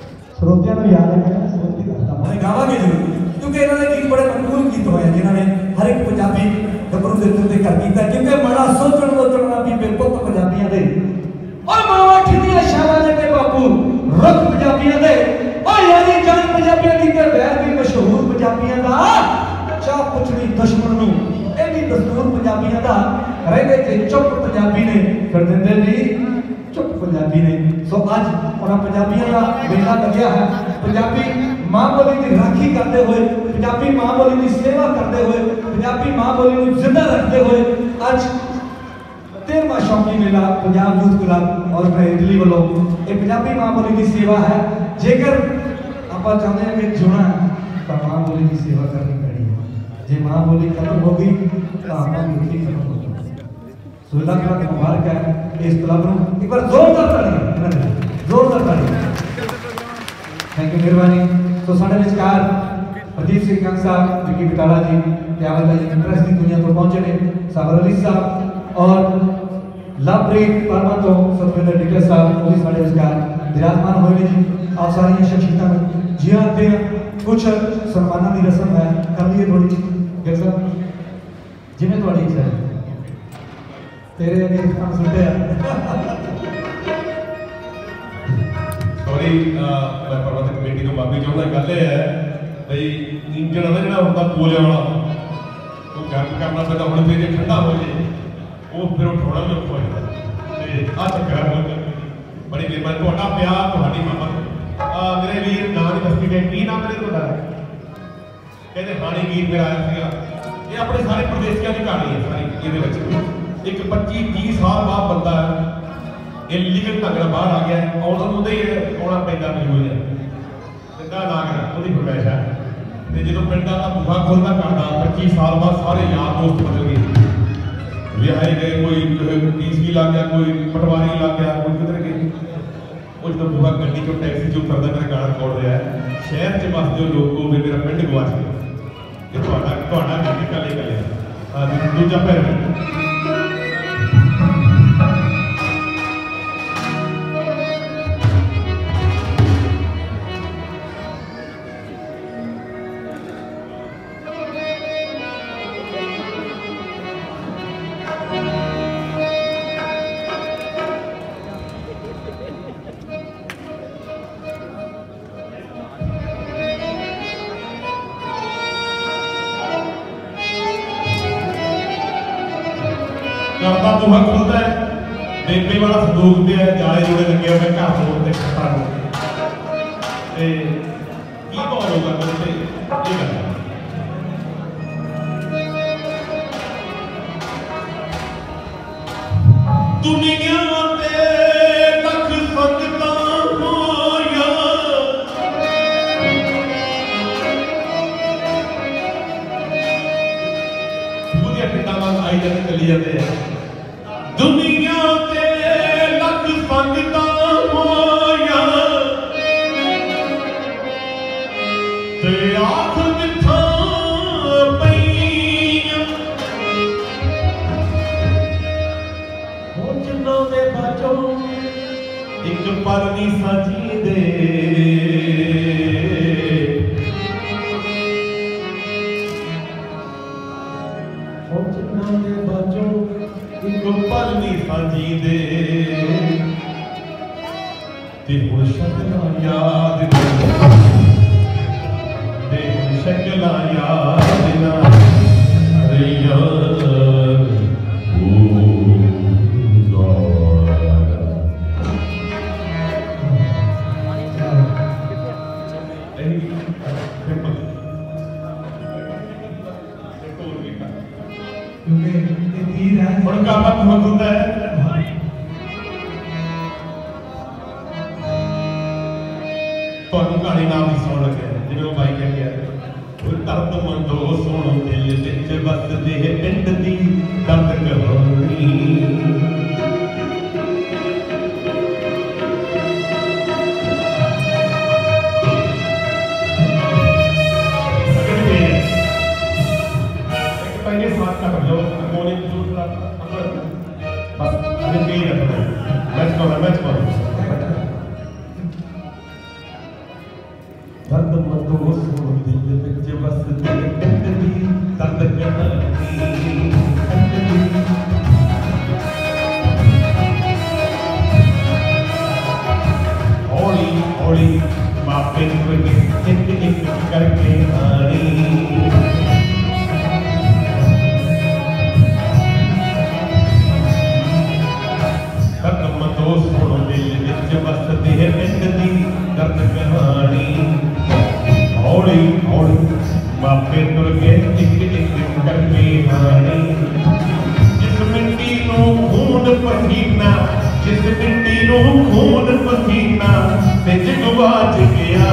श्रोतियां को याद है, मैं सोच के करता हूं गावांगे जरूर, क्योंकि इन्होंने गीत बड़े मकबूल गीत होए जिन्होंने हर एक पंजाबी गभरू के दिल ते घर कीता क्योंकि बड़ा सोचण वोचण ना भी बेपुत पंजाबियां दे और मावा ठिंडियां शावां दे बापू रुख पंजाबियां दे और यारी जान पंजाबियां दी ते वैर भी मशहूर पंजाबियां दा चाह पुछड़ी दुश्मन नूं ਇਹ ਵੀ ਦਸਤੂਰ ਪੰਜਾਬੀਆਂ ਦਾ ਰਹਿੰਦੇ ਤੇ ਚੁੱਪ ਪੰਜਾਬੀ ਨੇ ਕਰ ਦਿੰਦੇ ਜੀ ਚੁੱਪ ਪੰਜਾਬੀ ਨੇ ਸੋ ਅੱਜ ਉਹਨਾਂ ਪੰਜਾਬੀਆਂ ਦਾ ਮੇਲਾ ਲੱਗਿਆ ਹੈ ਪੰਜਾਬੀ ਮਾਂ ਬੋਲੀ ਦੀ ਰਾਖੀ ਕਰਦੇ ਹੋਏ ਪੰਜਾਬੀ ਮਾਂ ਬੋਲੀ ਦੀ ਸੇਵਾ ਕਰਦੇ ਹੋਏ ਪੰਜਾਬੀ ਮਾਂ ਬੋਲੀ ਨੂੰ ਜ਼ਿੰਦਾ ਰੱਖਦੇ ਹੋਏ ਅੱਜ 13ਵਾਂ ਸ਼ੌਕੀ ਮੇਲਾ ਪੰਜਾਬ ਯੂਥ ਕਲੱਬ ਔਰ ਇਟਲੀ ਵੱਲੋਂ ਇਹ ਪੰਜਾਬੀ ਮਾਂ ਬੋਲੀ ਦੀ ਸੇਵਾ ਹੈ ਜੇਕਰ ਆਪਾਂ ਚਾਹੁੰਦੇ ਹਾਂ ਕਿ ਜੁਣਾ ਤਾਂ ਮਾਂ ਬੋਲੀ ਦੀ ਸੇਵਾ ਕਰਨੀ ਪੈਣੀ ਹੈ जे मां बोली खत्म हो गई तो हमारी यूनिटी खत्म हो गई। सो अल्लाह की मुबारक है इस क्लब को एक बार जोरदार ताली जोरदार ताली थैंक यू मेहरबानी। तो साडे विचकार प्रदीप सिंह कंग साहब विकी बटाला जी प्यावल जी प्रेस की दुनिया तो पहुंचे ने साबर अली साहब और लवप्रीत वर्मा तो सतविंदर डिगर साहब वो भी साडे विचकार विराजमान होए ने जी। आप सारी शख्सियतां नूं जी आते हैं कुछ सम्माना की रस्म है कर लिए थोड़ी गिर साहब जिवें तुहाडी इच्छा है तेरे अगे काम सुनते सॉरी मैं प्रबंधक कमेटी को माफी चाहूँगा गल ये है भाई इंजन है जो होंगे कोले वाला वो गर्म करना पैदा होने पे ठंडा हो जाए वो फिर उठाना भी औखा हो जाता है आ चक्कर है बड़ी मेहरबानी तुहाडा प्यार तुहाडी मामा मेरे वीर नाम नहीं दसती गए की नाम मेरे तुहाडा कहते हानी गीत मेरा आया ਸੀਗਾ ये अपने सारे प्रदेशियों की कहानी है सारी ये एक 25-30 साल बाद बंदा है इलीगल ढंग नाल बाहर आ गया आउणा उहदे ही आउणा पैंदा मजबूर है पिंडा ना करा ਉਹਦੀ फरमाइश है ਤੇ ਜਦੋਂ ਪਿੰਡਾਂ ਦਾ ਬੂਹਾ ਖੋਲਦਾ ਕਰਦਾ 25 साल बाद सारे यार दोस्त बदल गए ਵਿਆਹੇ गए कोई टीसी लग गया कोई पटवारी लग गया कोई किधर गए ਉਹ ਜਦੋਂ ਬੂਹਾ ਗੱਡੀ ਚੋਂ ਟੈਕਸੀ ਚੋਂ ਉਤਰਦਾ ਮੇਰਾ ਗਾਣਾ ਰਿਕਾਰਡ ਰਿਹਾ ਹੈ ਸ਼ਹਿਰ 'ਚ ਵਸਦੇ ਲੋਕੋ ਵੀ ਮੇਰਾ ਪਿੰਡ ਗਵਾਚ ਗਿਆ ਇਹ ਤੁਹਾਡਾ ਨਹੀਂ ਕੱਲੇ ਕੱਲੇ ਦੂਜਾ ਪੈਰ करता बूहा खुलता है बेबे वाला संदूक पे है जाले जुड़े लगे हुए घर मोड़ ते खट्टा मोड़ ते की बोल होगा बोलते ये गल दुनिया ते लख संगता होया पूरी पिंडा वाल आई जाते चली जाते हैं दुनिया ते लख संगता होया ते आख मिठा पईया हो जिन्ना दे बाचो एक पर नी साजी दे हो जिन्ना दे बाचो एक पल नहीं साजी दे ते हुण शक्ला याद ते हुण शक्ला याद ना रैया होता है तो कहानी नाम ही सुन लगे जिन्होंने भाई कह गया दर्द मंदो सुनो दिल विच बसदे पिंड दी दर्द कहानी पहले साथ का लो मोने दूसरा बस अभी नहीं है मैच करो दर्द मत हो दिल विच बसदे पिंड दी दर्द हौली हौली मापे करके एक एक करके आनी कदम तो सुनो दिल विच बसदी है पिंड दी दर्द कहानी हौली हौली मापे करके एक एक करके आनी जिस मिट्टी नो खून पसीना जिस मिट्टी नो खून पसीना ते गवाच गया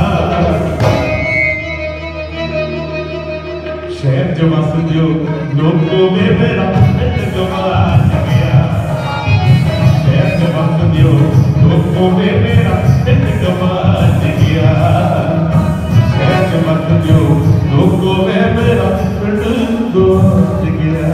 शहर च वस जो लोगों में मेरा पिंड गवाच गया शहर च वस जो लोगों में मेरा पिंड गवाच गया शहर च वस जो लोगों में मेरा पिंड गवाच गया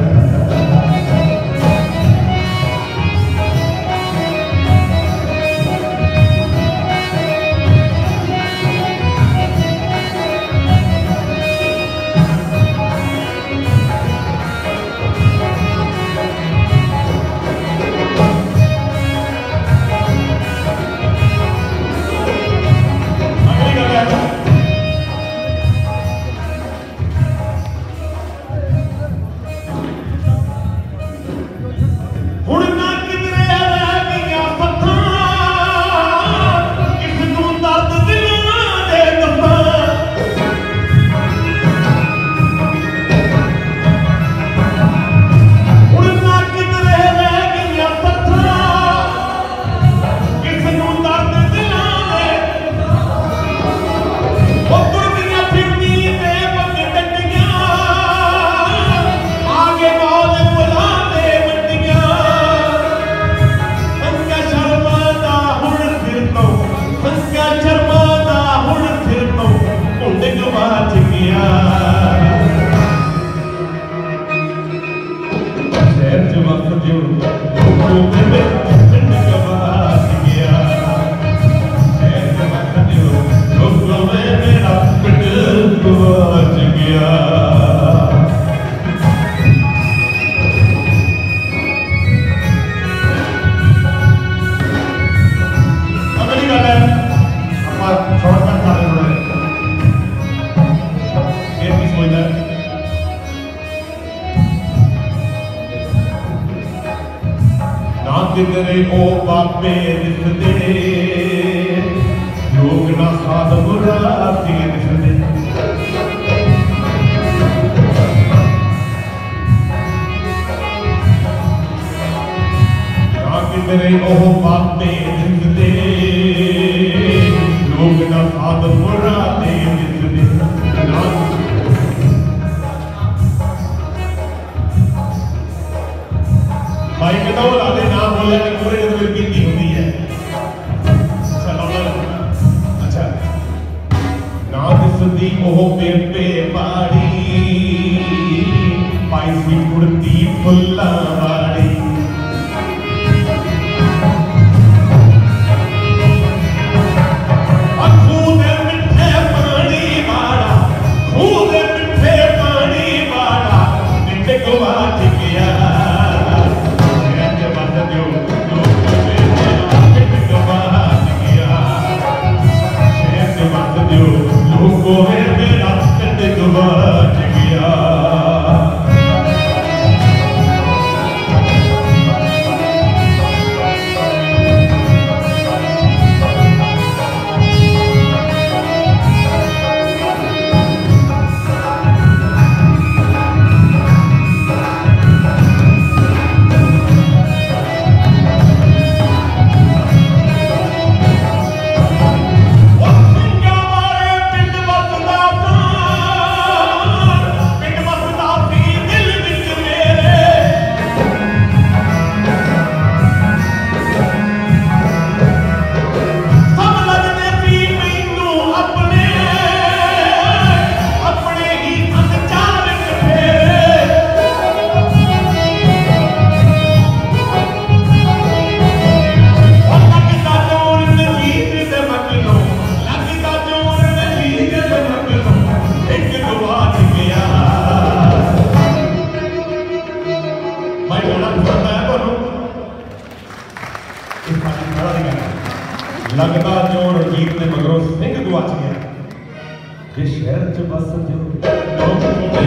किधरे ओ बापे दिसदे लोग ना साध मुरादी दिसदे ना किधरे ओ बापे दिसदे लोग ना साध मुरादी दिसदे भाई कहता वो लादे ना बोले कि पूरे जब मेरी बीती होती है अच्छा ना दिसदी ओह पेपे पाड़ी पाइसी कुर्ती फुल्ला वाड़ी लगता चोर जीत ने मगरों सिंह गुआच गया कि शहर च बस जो लोग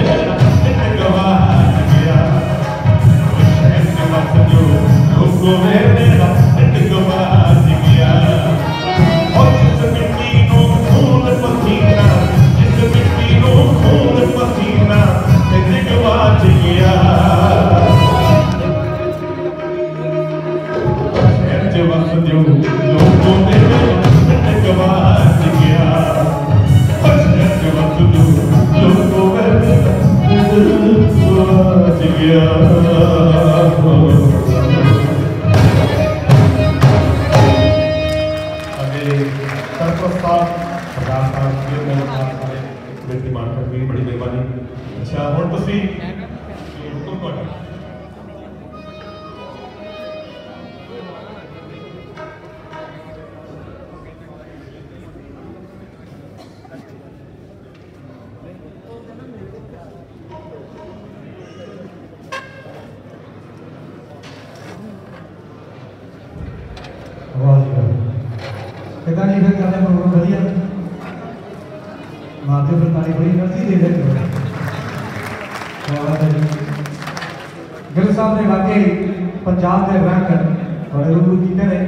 गवाच गया शहर च बस जो लोगों मेरा गवाच गया और जिस मिट्टी को खून पसीना जिस मिट्टी को खून पसीना गवाच गया शहर च बस जो लोगों मेरे गवाच गया शहर च बस जो लोगों मेरे गवाच गया बड़ी मेहरबानी अच्छा हम तुसी हुक्म तुहाडा कितना नहीं फिर करना प्रोग्राम बढ़िया मारते फिर ताली बड़ी एनर्जी दे देते गिल साहब ने वाकई पंजाब के रंग बड़े रूबरू किए ने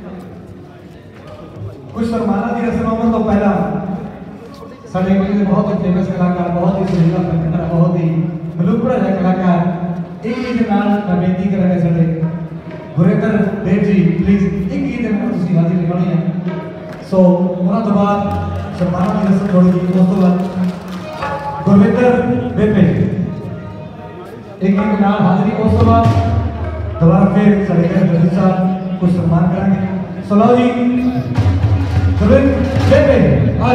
कुछ सरमाना की रस्म होने तो पहला साढ़े बहुत ही फेमस कलाकार बहुत ही सुरीला फनकार बहुत ही मलूकड़ा है कलाकार एक गीत नाल मैं बेनती करांगा साढ़े गुरेंद्र देव जी प्लीज एक गीत नाल तुसी हाजिर लगानी है सो उन्हां तो बाद सरमाना की रस्म थोड़ी जी उस तो बाद गुरविंदर बेपे एक गीत नाल हाजिरी उस तो बाद दोबारा फिर साढ़े जलील साहब कुछ सम्मान करेंगे सो लो जी गुरविंदर बेपे आज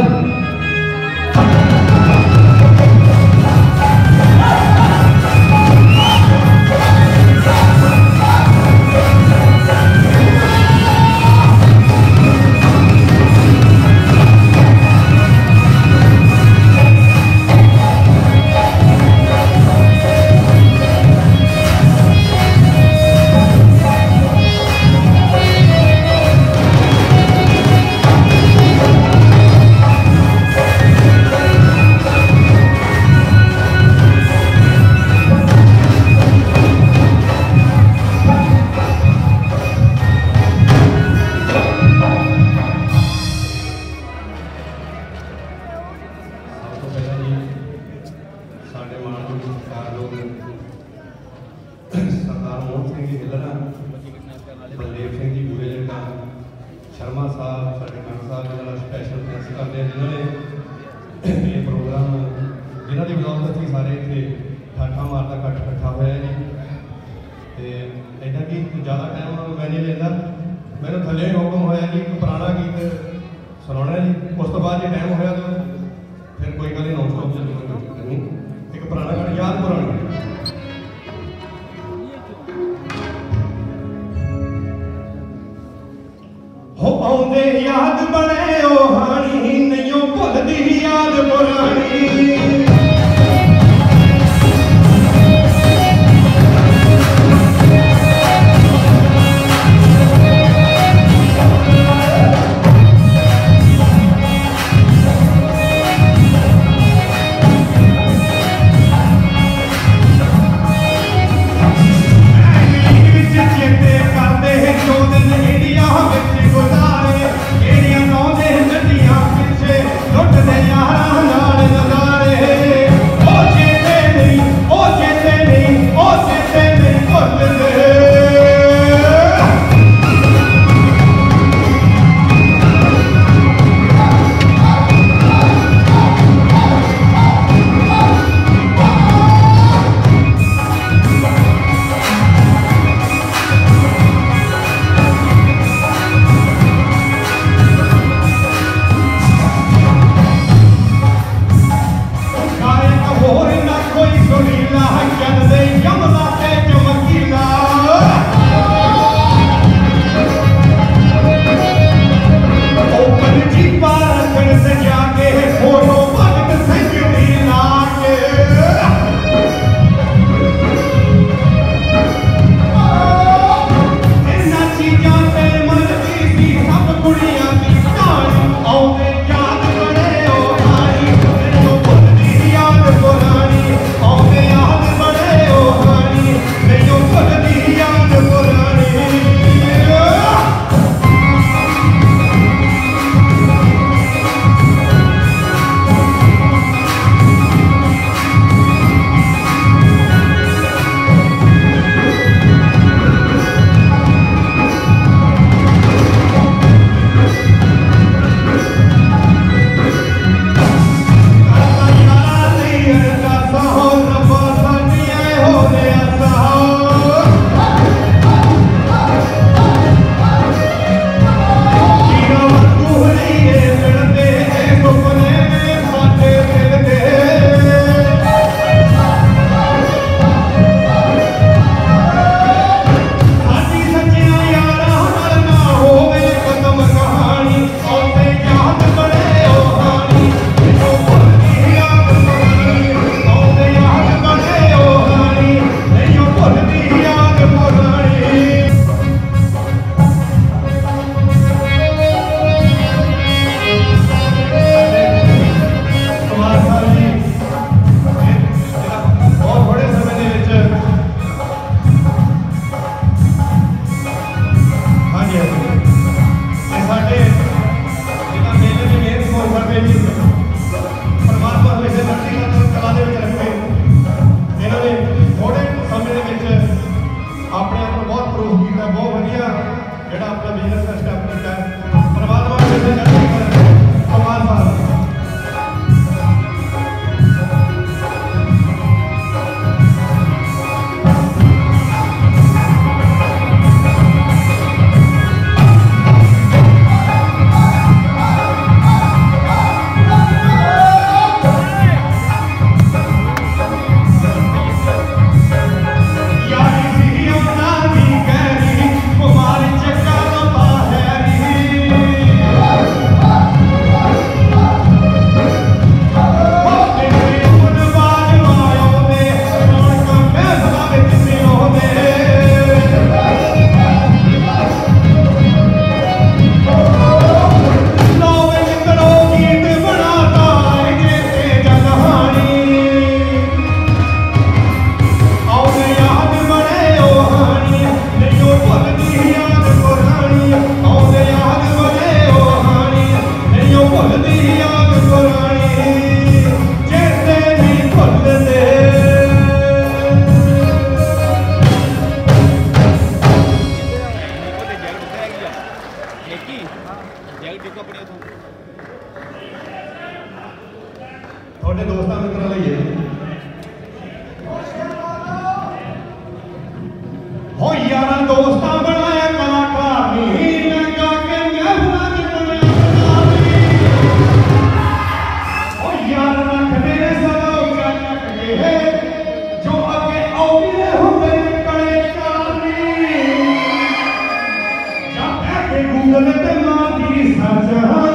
याद बने ओ हानी नहीं भुलदी याद पुरानी लुट दे यारा नाल नजारे ਜਿਹੜਾ ਆਪਣਾ ਬਿਜ਼ਨਸ ਦਾ ਸਟੈਪ ਲਿੱਤਾ ਹੈ। ਪਰਮਾਤਮਾ ਕਿਸੇ ਚੜ੍ਹਦੀ ਕਲਾ ਕਰੇ। ਕੁਮਾਰ ਸਾਹਿਬ ਤੁਹਾਡੇ ਦੋਸਤਾਂ ਮਿੱਤਰਾਂ ਲਈ ਹੈ। ਹੋ ਯਾਰਾਂ ਦੋਸਤਾਂ ਬਣਾਇਆ ਕਲਾਕਾਰ ਨਹੀਂ ਮੈਂ ਗਾ ਕੇ ਮਹਿਫਲਾਂ ਚ ਬਣਿਆ ਕਲਾਕਾਰ। ਹੋ ਯਾਰ ਰੱਖਦੇ ਨੇ ਸਦਾ ਉੱਚਾ ਚੱਕ ਕੇ ਜੋ ਅੱਗੇ ਆਉਂਦੇ ਹੁੰਦੇ ਨੇ ਕਲੇ ਕਾਰਨੀ। ਜਾਂ ਬਹਿ ਕੇ ਗੂਗਲ ਤੇ ਮਾਰਦੀ ਸਰਚ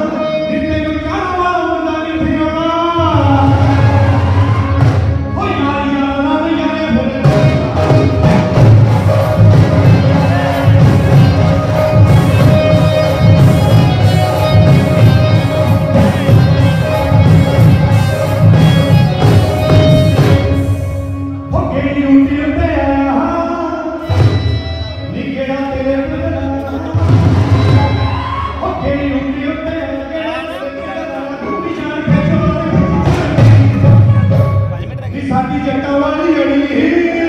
ਸਾਡੀ ਜੱਟਾਂ ਵਾਲੀ ਅੜੀ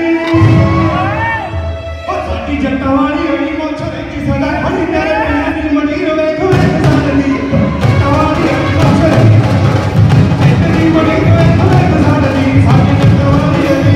ਸਾਡੀ ਜੱਟਾਂ ਵਾਲੀ ਅੜੀ ਮੁੱਛ ਵਿੱਚ ਸਦਾ ਖੜੀ ਤੇਰੇ ਪਿਆਰ ਦੀ ਮੰਡੀਰ ਵੇਖੋ ਇੱਕ ਸਾਡੀ ਜੱਟਾਂ ਵਾਲੀ ਅੜੀ ਮੁੱਛ ਇਤਨੀ ਮੰਡੀਰ ਵੇਖੋ ਇੱਕ ਸਾਡੀ ਜੱਟਾਂ ਵਾਲੀ ਅੜੀ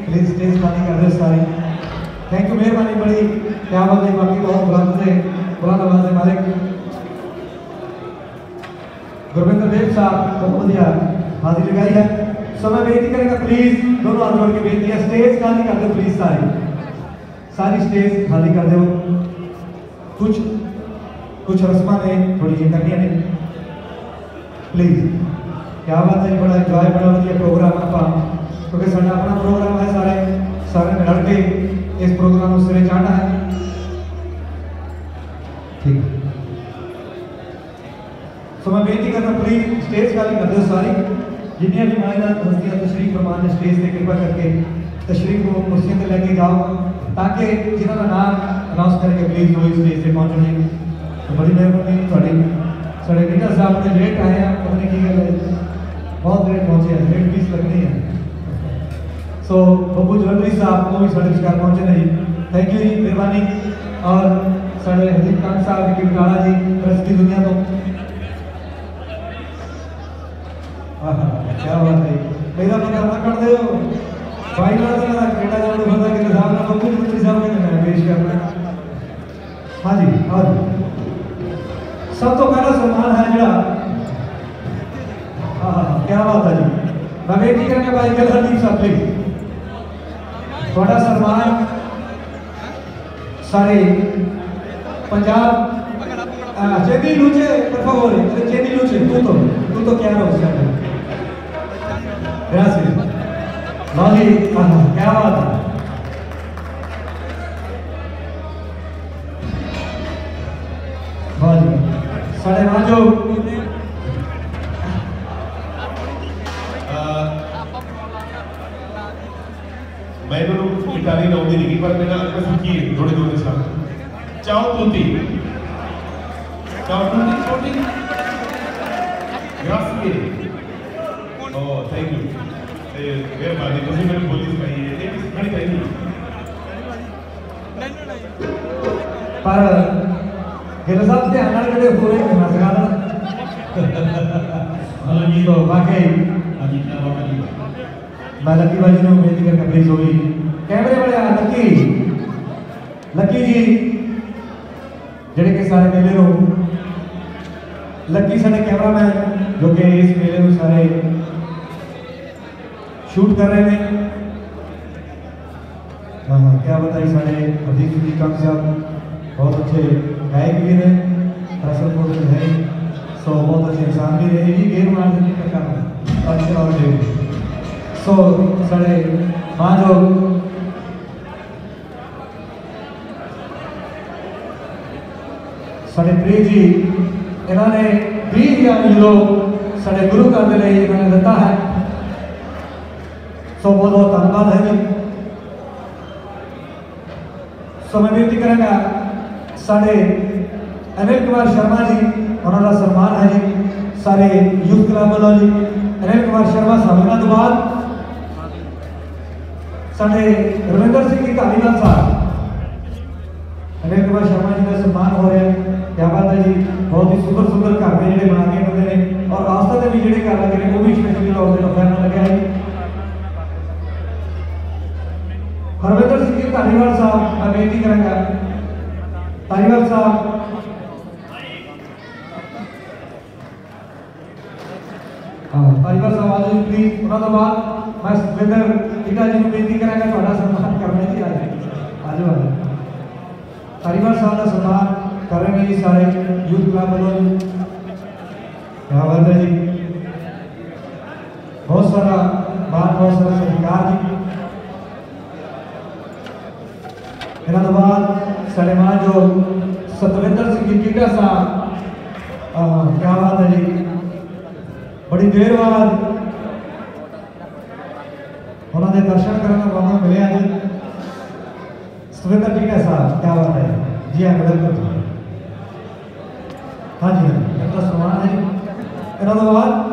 प्लीज स्टेज खाली कर दो सारी। थैंक यू, मेहरबानी बड़ी, क्या बात है। बाकी बहुत बुलंद से बुलंद आवाज है मालिक गुरविंदर देव साहब बहुत बढ़िया हाजिरी लगाई है। सो मैं बेनती करेंगे प्लीज दोनों हाथ जोड़ के बेनती है, स्टेज खाली कर दो प्लीज, सारी स्टेज खाली कर दो। कुछ रस्मां ने थोड़ी जी करनी ने प्लीज। क्या बात है, बड़ा इंजॉय बड़ा बढ़िया प्रोग्राम आप, क्योंकि साडा अपना प्रोग्राम है, सारे मिल के इस प्रोग्राम को सिरे चढ़ना है। ठीक है, सो मैं बेनती करना प्लीज स्टेज खाली कर दो सारी। जिन्हें भी मायना हस्तियां तशरीफ फरमान ने स्टेज से कृपा करके तशरीफ को कुर्सियों पर लेके जाओ, ताकि जिन्होंने नाम अनाउंस करके प्लीज वो स्टेज से पहुंचने। तो बड़ी मेहरबानी थोड़ी। साढ़े लीडर साहब ने लेट आए हैं, पता नहीं की गल है, बहुत लेट पहुंचे हैं, लेट फीस लगनी है। सो बब्बू ज्वेलरी साहब को भी साढ़े विचार पहुंचे नहीं, थैंक यू जी, मेहरबानी। और साढ़े हजीब खान साहब की बिकाला जी प्रेस की दुनिया तो क्या बात है, मेरा पता ना कर दो भाई ना, तो मेरा कनेडा जाने को पता कि साहब ना बब्बू ज्वेलरी साहब ने मैं पेश करना। हाँ जी, और सब तो पहला सम्मान है जरा, हाँ क्या बात है जी। मैं बेनती करने भाई गलहरदीप साहब प्लीज थोड़ा सम्मान सारे पंजाब चेदी लूचे पर favore, चेदी लूचे tutto chiaro siamo, grazie भाजी, क्या बात है। भाजी साढ़े मांझो मैं इटालियन आती नहीं, पर मेरा सीखी थोड़े थोड़े साल। चाओ तुती छोटी ग्राफी, ओह थैंक यू, मेहरबानी, तुझे मेरे पुलिस का ये बड़ी थैंक यू। पर गिल साहब ध्यान नाल जेडे हो रहे हैं सगा दा हां जी, तो वाकई हां जी, क्या बात है। मैं लकी भाजी ने बेनती करके प्लीज होगी कैमरे वाले लकी जी जेडे के सारे मेले नो लकी साडे कैमरामैन जो कि इस मेले में सारे शूट कर रहे हैं। हाँ क्या बताइए, साढ़े हरदीप सिंह जी कंग साहब बहुत अच्छे गायक भी रहे, रसलपुर में है, सो बहुत अच्छे इंसान भी रहे, ये गेम मार देने का काम अच्छे और दे। सो साढ़े माँ जो साढ़े प्रिय जी इन्होंने 20,000 यूरो साढ़े गुरु घर के लिए इन्होंने दिता है, सो बहुत बहुत धन्यवाद है जी। सो मैं बेनती करूँगा साढ़े अनिल कुमार शर्मा जी, उन्होंने सम्मान है जी सारे यूथ क्लब वालों जी। अनिल कुमार शर्मा साहब तो बाद साढ़े रविंदर सिंह जी धालीवाल साहब, अनिल कुमार शर्मा जी का सम्मान हो रहा है, क्या बात है जी। बहुत ही सुंदर सुंदर घर में जो बना के बंदे ने, और आस्था के भी जो घर लगे हैं वो भी स्पेशली तौर पर फैन लगे है। हरविंदर सिंह जी धालीवाल साहब, मैं बेनती करूँगा धालीवाल साहब धालीवाल साहब आज प्लीज, उन्होंने बाद मैं सुखविंदर टीका जी को बेनती करूँगा थोड़ा सम्मान करना जी। आज धालीवाल साहब का सम्मान कर रहे हैं जी सारे यूथ क्लब वालों, क्या बात है जी। बहुत सारा बात, बहुत सारा सत्कार जी। इन्होंने बाद साढ़े मां जो सतविंदर सिंह जी टीका साहब, क्या बात है जी, बड़ी देर बाद उन्होंने दर्शन करने का मौका मिले जी। सतविंदर टीका साहब, क्या बात है जी, हाँ बिल्कुल, हाँ जी हाँ, इनका सम्मान है। इन्होंने बाद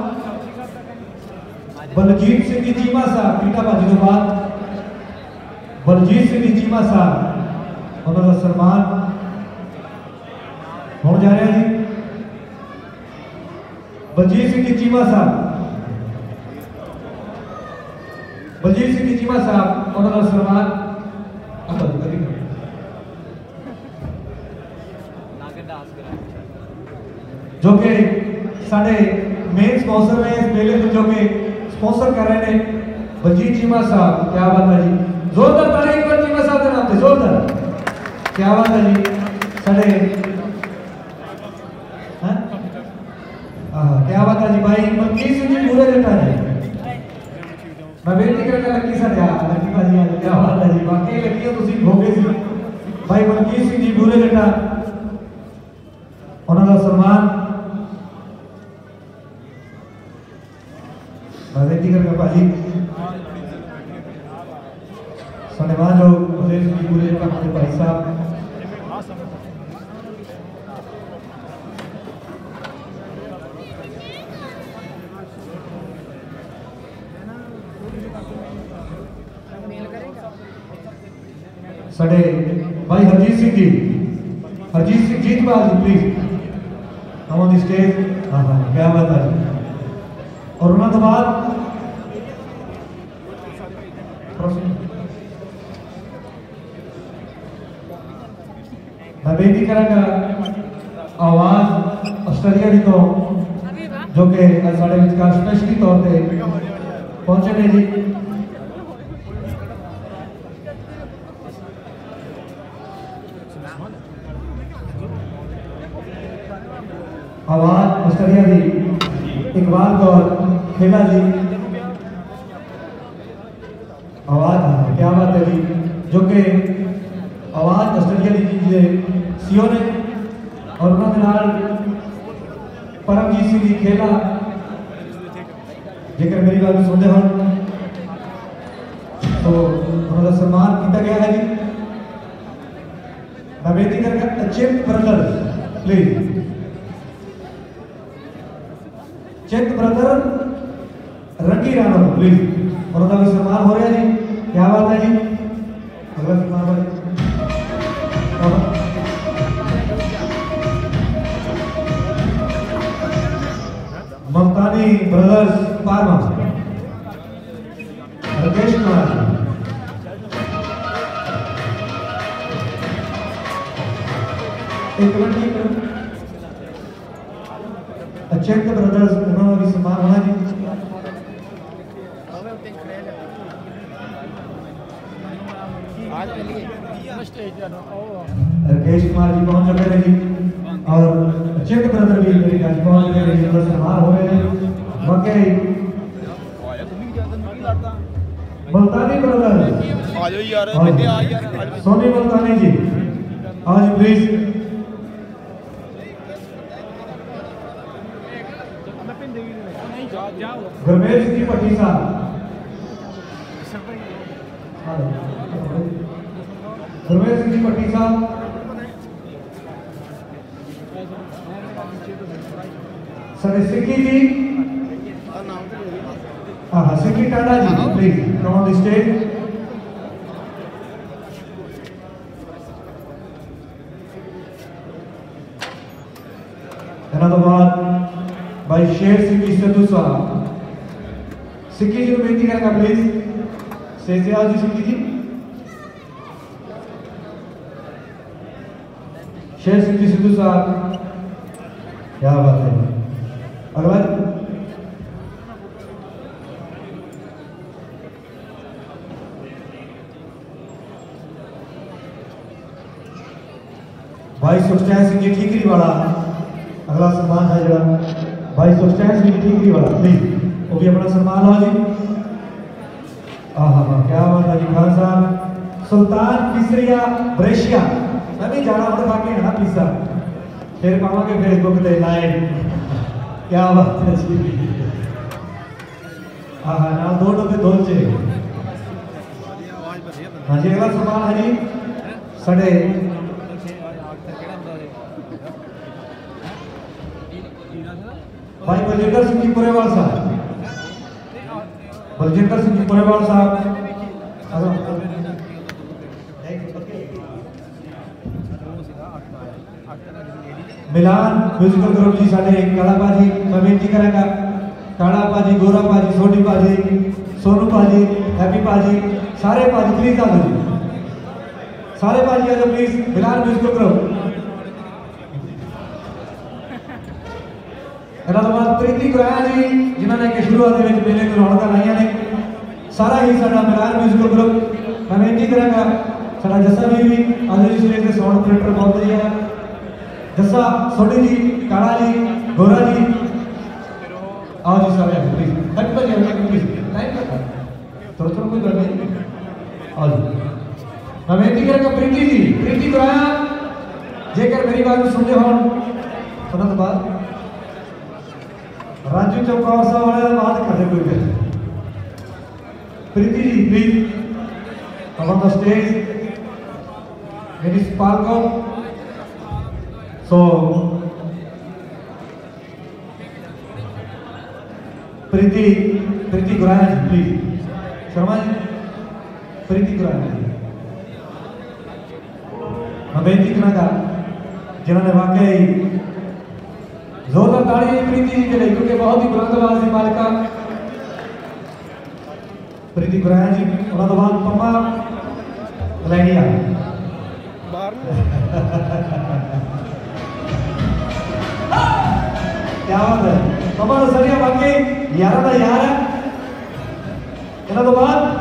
बलजीत सिंह जी चीमा साहब, टीका बाजी के बाद बलजीत सिंह जी चीमा साहब, उन्होंने सम्मान हो जा रहा है जी। बलजीत सिंह जी चीमा साहब, बलजीत सिंह जी चीमा साहब उन्होंने सन्मान जो कि साढ़े मेन स्पॉन्सर ने इस मेले को जो कि स्पॉन्सर कर रहे हैं बलजीत चीमा साहब, क्या बात है जी, जोरदार ताली एक बार चीमा साहब के नाम पे जोरदार, क्या बात है जी। साढ़े क्या बात है जी भाई मलकीत सिंह जी पूरे जटा जी, मैं बेनती करना लकी साढ़े लकी भाजी आज क्या बात है जी, बाकी लकी तुम भोगे सी भाई मलकीत सिंह जी पूरे जटा उन्होंने सम्मान मैं बेनती करना भाजी सन्मान जो बलदेव सिंह जी पूरे जटा हमारे भाई साहब साढ़े भाई Harjit Singh Jeetpal ji please come on the stage. हाँ हाँ क्या बात है और उन्होंने तो बाद मैं बेनती करांगा आवाज आस्ट्रेलिया की तो जो कि साढ़े विचकार स्पेशली तौर पर पहुंचे ने जी। आवाज ऑस्ट्रेलिया की इकबाल कौर खेला जी, आवाज क्या बात है जी, जो कि आवाज ऑस्ट्रेलिया की सीओ ने और उन्होंने परमजीत सिंह जी खेला जेकर मेरी बात सुनते हो तो उन्होंने सम्मान किया गया है जी। मैं बेनती करके Achint brother please, Chint brother Rangi Rana please उन्होंने भी सम्मान हो रहा जी, क्या बात है जी। अगला सम्मान ममतानी ब्रदर्स पारमा राकेश कुमार एक मिनट अचेंत ब्रदर्स उन्होंने भी सम्मान होना जी। राकेश कुमार जी पहुंच चुके हैं जी और अचेंत ब्रदर भी मेरे घर पहुंच गए हैं, जिनका सम्मान हो रहे हैं। बाकी मुल्तानी ब्रदर आ जाओ यार, सोनी मुल्तानी जी आज प्लीज। गुरमेल सिंह भट्टी साहब, गुरमेल सिंह भट्टी साहब, सर सिक्की जी, हाँ Sikki Tata ji please come on the stage. तो बाद भाई शेर सिंह जी सिद्धू साहब, सिक्की जी को बेनती करेगा प्लीज स्टेज से आओ जी। सिक्की जी, शेर सिंह जी सिद्धू साहब, क्या बात है। अगला भाई सुखचैन सिंह जी ठीकरी वाला, अगला सम्मान है जरा भाई सुखचैन सिंह जी ठीकरी वाला प्लीज, वो भी अपना सम्मान हो जी। हाँ क्या बात है जी। खान साहब सुल्तान पिसरिया ब्रेशिया, मैं भी जाना पड़ खा के ना पिज्जा फिर पावांगे फेसबुक पे लाइव, क्या बात है जी। हाँ ना दो डब्बे दोलचे। हाँ जी अगला सम्मान है जी साढ़े भाई बलजिंदर सिंह जी पुरेवाल साहब, बलजिंदर सिंह जी पुरेवाल साहब। मिलान म्यूजिकल ग्रुप जी साढ़े काला भाजी, मैं बेनती करेंगे काला भाजी, गोरा भाजी, सोनी भाजी, सोनू भाजी हैप्पी भाजी सारे भाजी प्लीज आ जाओ जी, सारे भाजी आ जाओ प्लीज, बिलाल म्यूजिकल करो। ਇਹਨਾਂ ਤੋਂ ਬਾਅਦ ਪ੍ਰੀਤੀ ਗੁਰਾਇਆ ਜੀ ਜਿਨ੍ਹਾਂ ਨੇ ਕਿ ਸ਼ੁਰੂਆਤ ਦੇ ਵਿੱਚ ਮੇਲੇ ਨੂੰ ਰੌਣਕਾਂ ਲਾਈਆਂ ਨੇ, ਸਾਰਾ ਹੀ ਸਾਡਾ ਮਿਲਾਨ ਮਿਊਜ਼ਿਕਲ ਗਰੁੱਪ। ਮੈਂ ਬੇਨਤੀ ਕਰਾਂਗਾ ਸਾਡਾ ਜੱਸਾ ਵੀਰ ਵੀ ਅੱਜ ਦੀ ਸਟੇਜ ਤੇ ਸਾਊਂਡ ਆਪਰੇਟਰ ਬਹੁਤ ਵਧੀਆ ਹੈ, ਜੱਸਾ ਸੋਢੀ ਜੀ, ਕਾਲਾ ਜੀ, ਗੋਰਾ ਜੀ, आओ जी सारे प्लीज हट पर जाइए प्लीज टाइम का थोड़ा थोड़ा कोई गल नहीं। आओ जी मैं बेनती करूंगा प्रीति जी, प्रीति गुराया जेकर मेरी बात को सुनते हो सुनने तो बाद राजू चौपाल साहब वाले बात कर रहे कोई Preeti ji please on the stage मेरी स्पार्को सो प्रीति गुराया जी प्लीज, शर्मा जी प्रीति गुराया जी मैं बेनती करांगा जिन्होंने वाकई जोरदार ताड़ी प्रीति जी के लिए क्योंकि बहुत ही बुलंद आवाज की मालिका प्रीति गुराया जी। उन्होंने तो बाद पम्मा लैनिया क्या बात है पम्मा सरिया वाकई यारा का यार है। इन्होंने तो बाद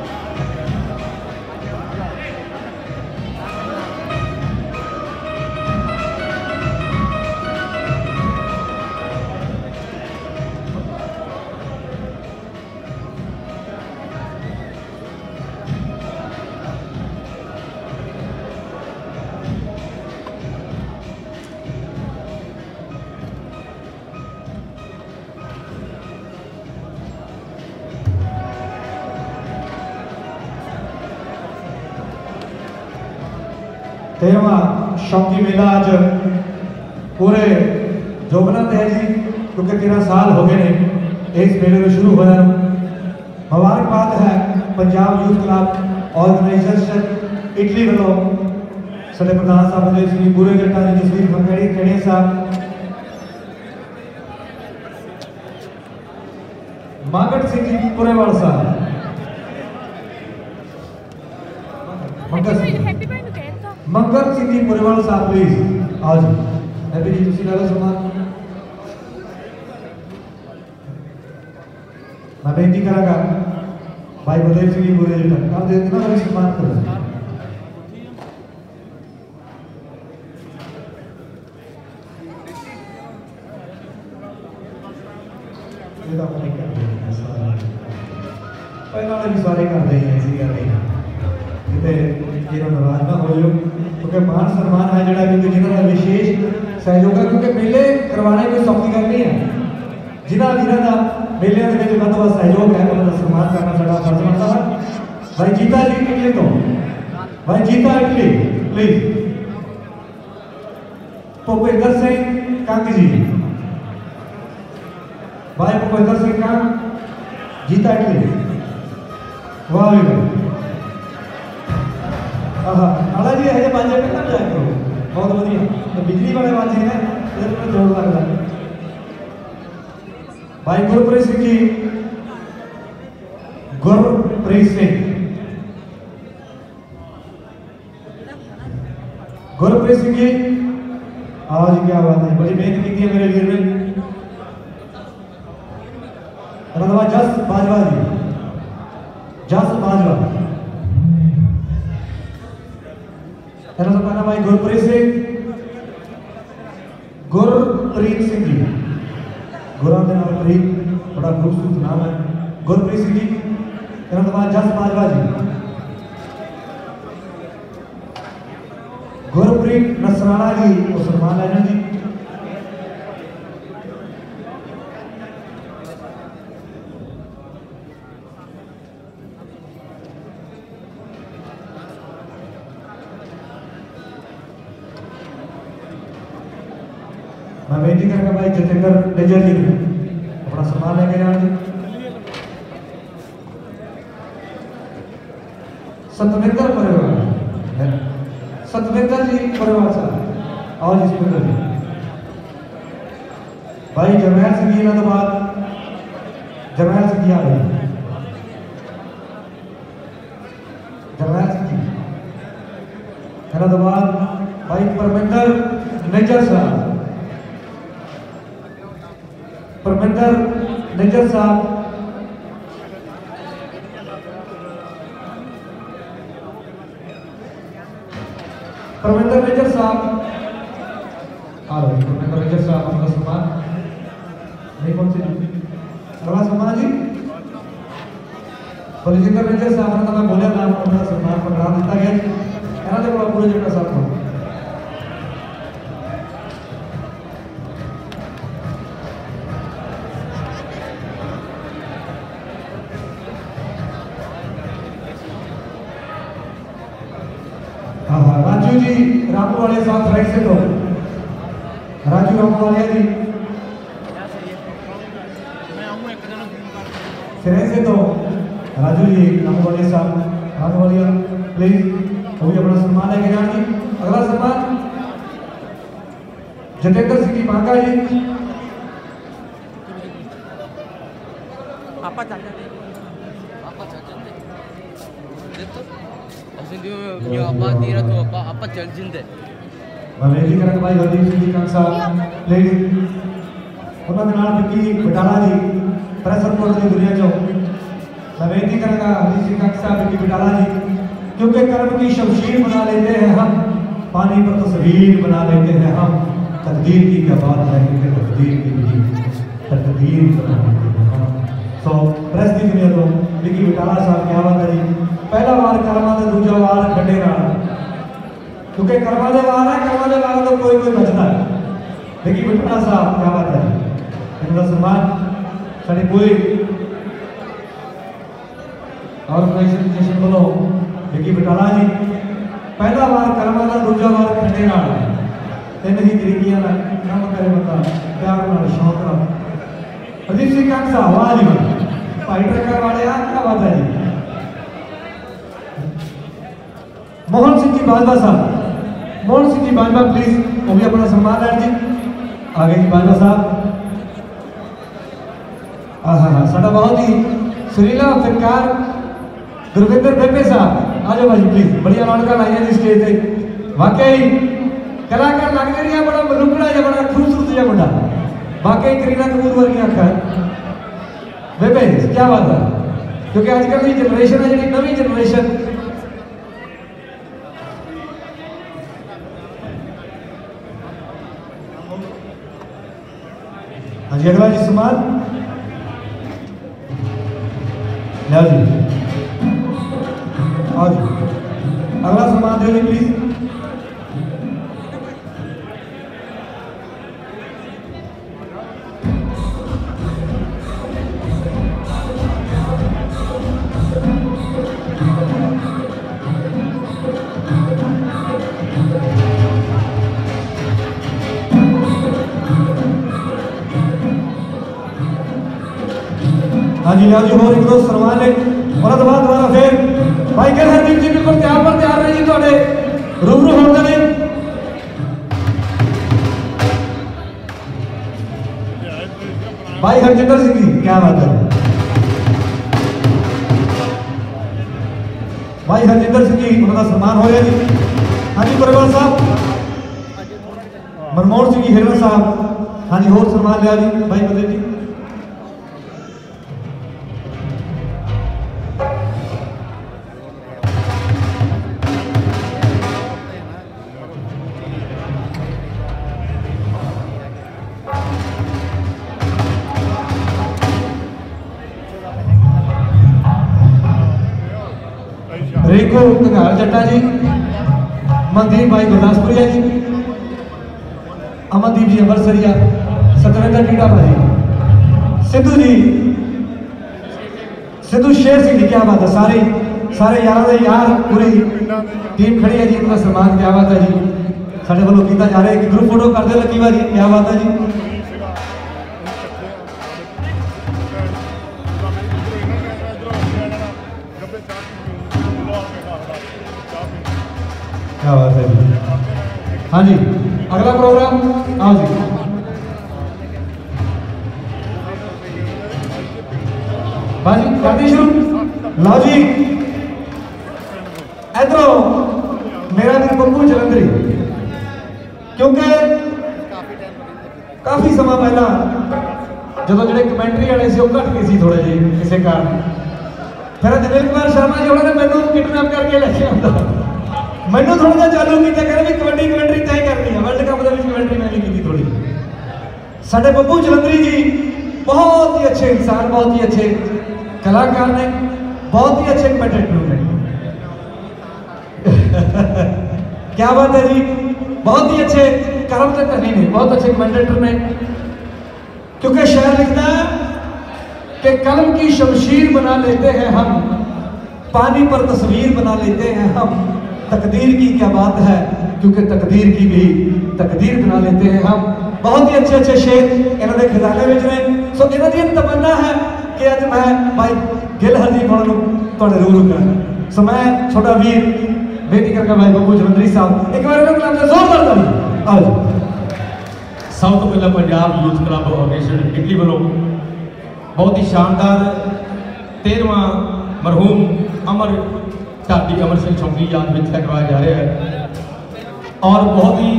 तेरहवां शौकी मेला अज पूरे जोगनंद है जी क्योंकि 13 साल हो गए ने इस मेले में शुरू होया। मुबारकबाद है Punjab youth club organisation Italy वालों साडे प्रधान साहब ने श्री बूरे जट्टा जी जसवीर खड़े साहब, मागट सिंह जी पुरेवाल साहब, मंगत सिंह जी पुरेवाल साहब प्लीज आओ जी। हैप्पी जी तुसी लगा सम्मान मैं बेनती करांगा भाई बलदेव सिंह जी पूरे जट्टा आप दे इतना बड़ा सम्मान करो। ये तो अपने कर रहे हैं सारा पहले वाले भी सारे कर रहे हैं ऐसी कर रहे हैं कितने ये नाराज ना हो जाओ क्योंकि मान सम्मान है जड़ा क्योंकि जिन्होंने विशेष सहयोग है क्योंकि मेले करवाने कोई सौखी गल नहीं है। जिन्होंने वीरों का मेले के वध वध सहयोग है उन्होंने सम्मान करना साडा फर्ज बनता है। भाई जीता जी इटली तो भाई जीता इटली प्लीज, भूपेंद्र सिंह कंग जी, भाई भूपेंद्र सिंह कंग जीता इटली वाह भी आला जी है बाजे पे ना जाया करो बहुत बढ़िया तो बिजली वाले बाजे हैं इधर में जोड़ लग रहा है। भाई गुरप्रीत सिंह जी, गुरप्रीत सिंह, गुरप्रीत सिंह जी आओ जी क्या बात है बड़ी मेहनत की है मेरे वीर ने। जस बाजवा जी, जस बाजवा भाई गुरप्रीत सिंह, गुरप्रीत सिंह जी गुरा के नाम प्रीत बड़ा खूबसूरत नाम है गुरप्रीत सिंह जी। जस बाजवा जी, गुरप्रीत नसराना जी मुसलमान है जी, मैं बेनती करूंगा भाई जतेंद्र डेजर जी ने अपना सम्मान लेके जाना जी। सतविंदर परिवार, सतविंदर जी परिवार साहब आओ जी सतविंदर जी। भाई जरनैल सिंह जी इन्होंने बाद जरनैल सिंह जी आ गए जरनैल सिंह जी। मेरा तो बाद भाई परमिंदर निज्जर साहब, परमिंदर निज्जर साहब, परमिंदर निज्जर साहब आ रहे। परमिंदर निज्जर साहब अपना सम्मान नहीं पहुंचे। अगला सम्मान जी बलजिंदर निज्जर साहब ने, तो मैं बोलिया नाम अपना सम्मान पकड़ा दिता गया। ਇਹਨਾਂ ਦੇ ਕੋਲ ਪੂਰੇ ਜਿਹੜਾ ਸਾਥ ਹੋ। हाँ राजू जी रामू वाले साथ राइट से तो राजू रामू वाले जी सिरे से तो राजू जी रामू वाले साहब रामू वाले प्लीज वो भी अपना सम्मान लेके जाएंगे। अगला सम्मान जतेंद्र सिंह जी बांका जी। वेदी करक भाई हरदीप सिंह जी कंग साहब प्लीज उन्होंने नाल विक्की बटाला जी प्रेस रिपोर्ट की दुनिया चो वेदी करक हरदीप सिंह कंग साहब विक्की बटाला जी। क्योंकि कर्म की शमशीर बना लेते हैं हम, पानी पर तस्वीर बना लेते हैं हम, तकदीर की क्या बात है क्योंकि तकदीर की भी तकदीर बना लेते हैं हम। सो प्रेस की दुनिया तो विक्की बटाला साहब क्या बात है जी। पहला वार कर्मा का दूजा वार खड्डे नाल, क्योंकि कर्मा दे वार है, कर्मा दे वार तो कोई बचता है। विक्की बटाला साहब क्या बात है। इनका सम्मान साड़ी पूरी ऑर्गेनाइजेशन बोलो विक्की बटाला जी। पहला वार कर्मा का दूजा वार खड्डे नाल, तीन ही तरीकियां नाल काम करे बंदा प्यार नाल शौक नाल। हरदीप सिंह कंग साहब वाह जी वाह, भाई ट्रकर वाले आ क्या बात है जी। मोहन सिंह जी बाजवा साहब, मोहन सिंह जी बाजवा प्लीज वो भी अपना सम्मान लें जी। आगे जी बाजवा साहब। हाँ साडा बहुत ही सुरीला फिरकार गुरविंदर बेबे साहब आ जाओ भाई प्लीज। बढ़िया रौनक लाई जी स्टेज पे, वाकई कलाकार लग रही है, बड़ा मलुकड़ा या बड़ा खूबसूरत या मुंडा, वाकई करीना कपूर वर्गी अखा बेबे क्या बात है। क्योंकि आजकल की जनरेशन है जी नवी जनरेशन हाँ जी। अगला जी सम्मान लिया जी, आओ जी अगला सम्मान दे दी प्लीज। हाँ जी लिया जी और एक दो सम्मान ले और दोबारा फिर भाई कह हरदीप जी बिल्कुल तैयार रहे जी थोड़े रूबरू होने नहीं। भाई हरजिंदर सिंह जी क्या बात है। भाई हरजिंदर सिंह जी उनका सम्मान हो गया जी। हाँ जी परवाल साहब, मनमोहन सिंह जी हिरन साहब हाँ जी और सम्मान लिया जी। भाई बदे जी रेखो कंगाल जट्टा जी, मनदीप भाई गुरदासपुरिया जी, अमनदीप जी अमरसरिया, सतविंदर टीडा भाई, सिद्धू जी सिद्धू शेर सिंह जी क्या बात है। सारे यारों के यार पूरी टीम खड़ी है जी, इतना सम्मान क्या बात है जी। साढ़े वालों किया जा रहा है कि ग्रुप फोटो करते लकी बार क्या बात है जी। क्या बात है जी। हाँ जी अगला प्रोग्राम आओ जी। बाजी करते शुरू, लो जी इधरों मेरा भी बब्बू जलंधरी, क्योंकि काफ़ी समा पहला जो जो कमेंटरी वाले से घट गए सी थोड़े जी किसी कारण, फिर अनिल कुमार शर्मा जी उन्होंने मैनू किडनैप करके लेके आता, मैनू थोड़ा जिहा चालू किया, कहते भी कबड्डी कमेंटरी तय करनी है, वर्ल्ड कप की कमेंटरी मैं भी की थोड़ी। साडे बब्बू जलंधरी जी बहुत ही अच्छे इंसान, बहुत ही अच्छे कलाकार ने, बहुत ही अच्छे कमेंटेटर ने। क्या बात है जी, बहुत ही अच्छे कर्म तक नहीं ने, बहुत अच्छे कमेंटेटर ने, क्योंकि शायर लिखता है कि कलम की शमशीर बना लेते हैं हम, पानी पर तस्वीर बना लेते हैं हम, तकदीर की क्या बात है, क्योंकि तकदीर की भी तकदीर बना लेते हैं हम। बहुत ही अच्छे अच्छे शेर इन्होंने खजाने में ने। सो इन्हों की तमन्ना है कि अज मैं भाई गिल हरदीप होना थोड़े रूबरू करा। सो मैं छोटा वीर बेटी करके भाई बब्बू जलंधरी साहब एक बार जोरदार ताली। आओ जी। सब तो पहला Punjab youth club organisation Italy वालों बहुत ही शानदार 13वां मरहूम अमर ढाडी अमर सिंह चौंकी याद में करवाया जा रहा है, और बहुत ही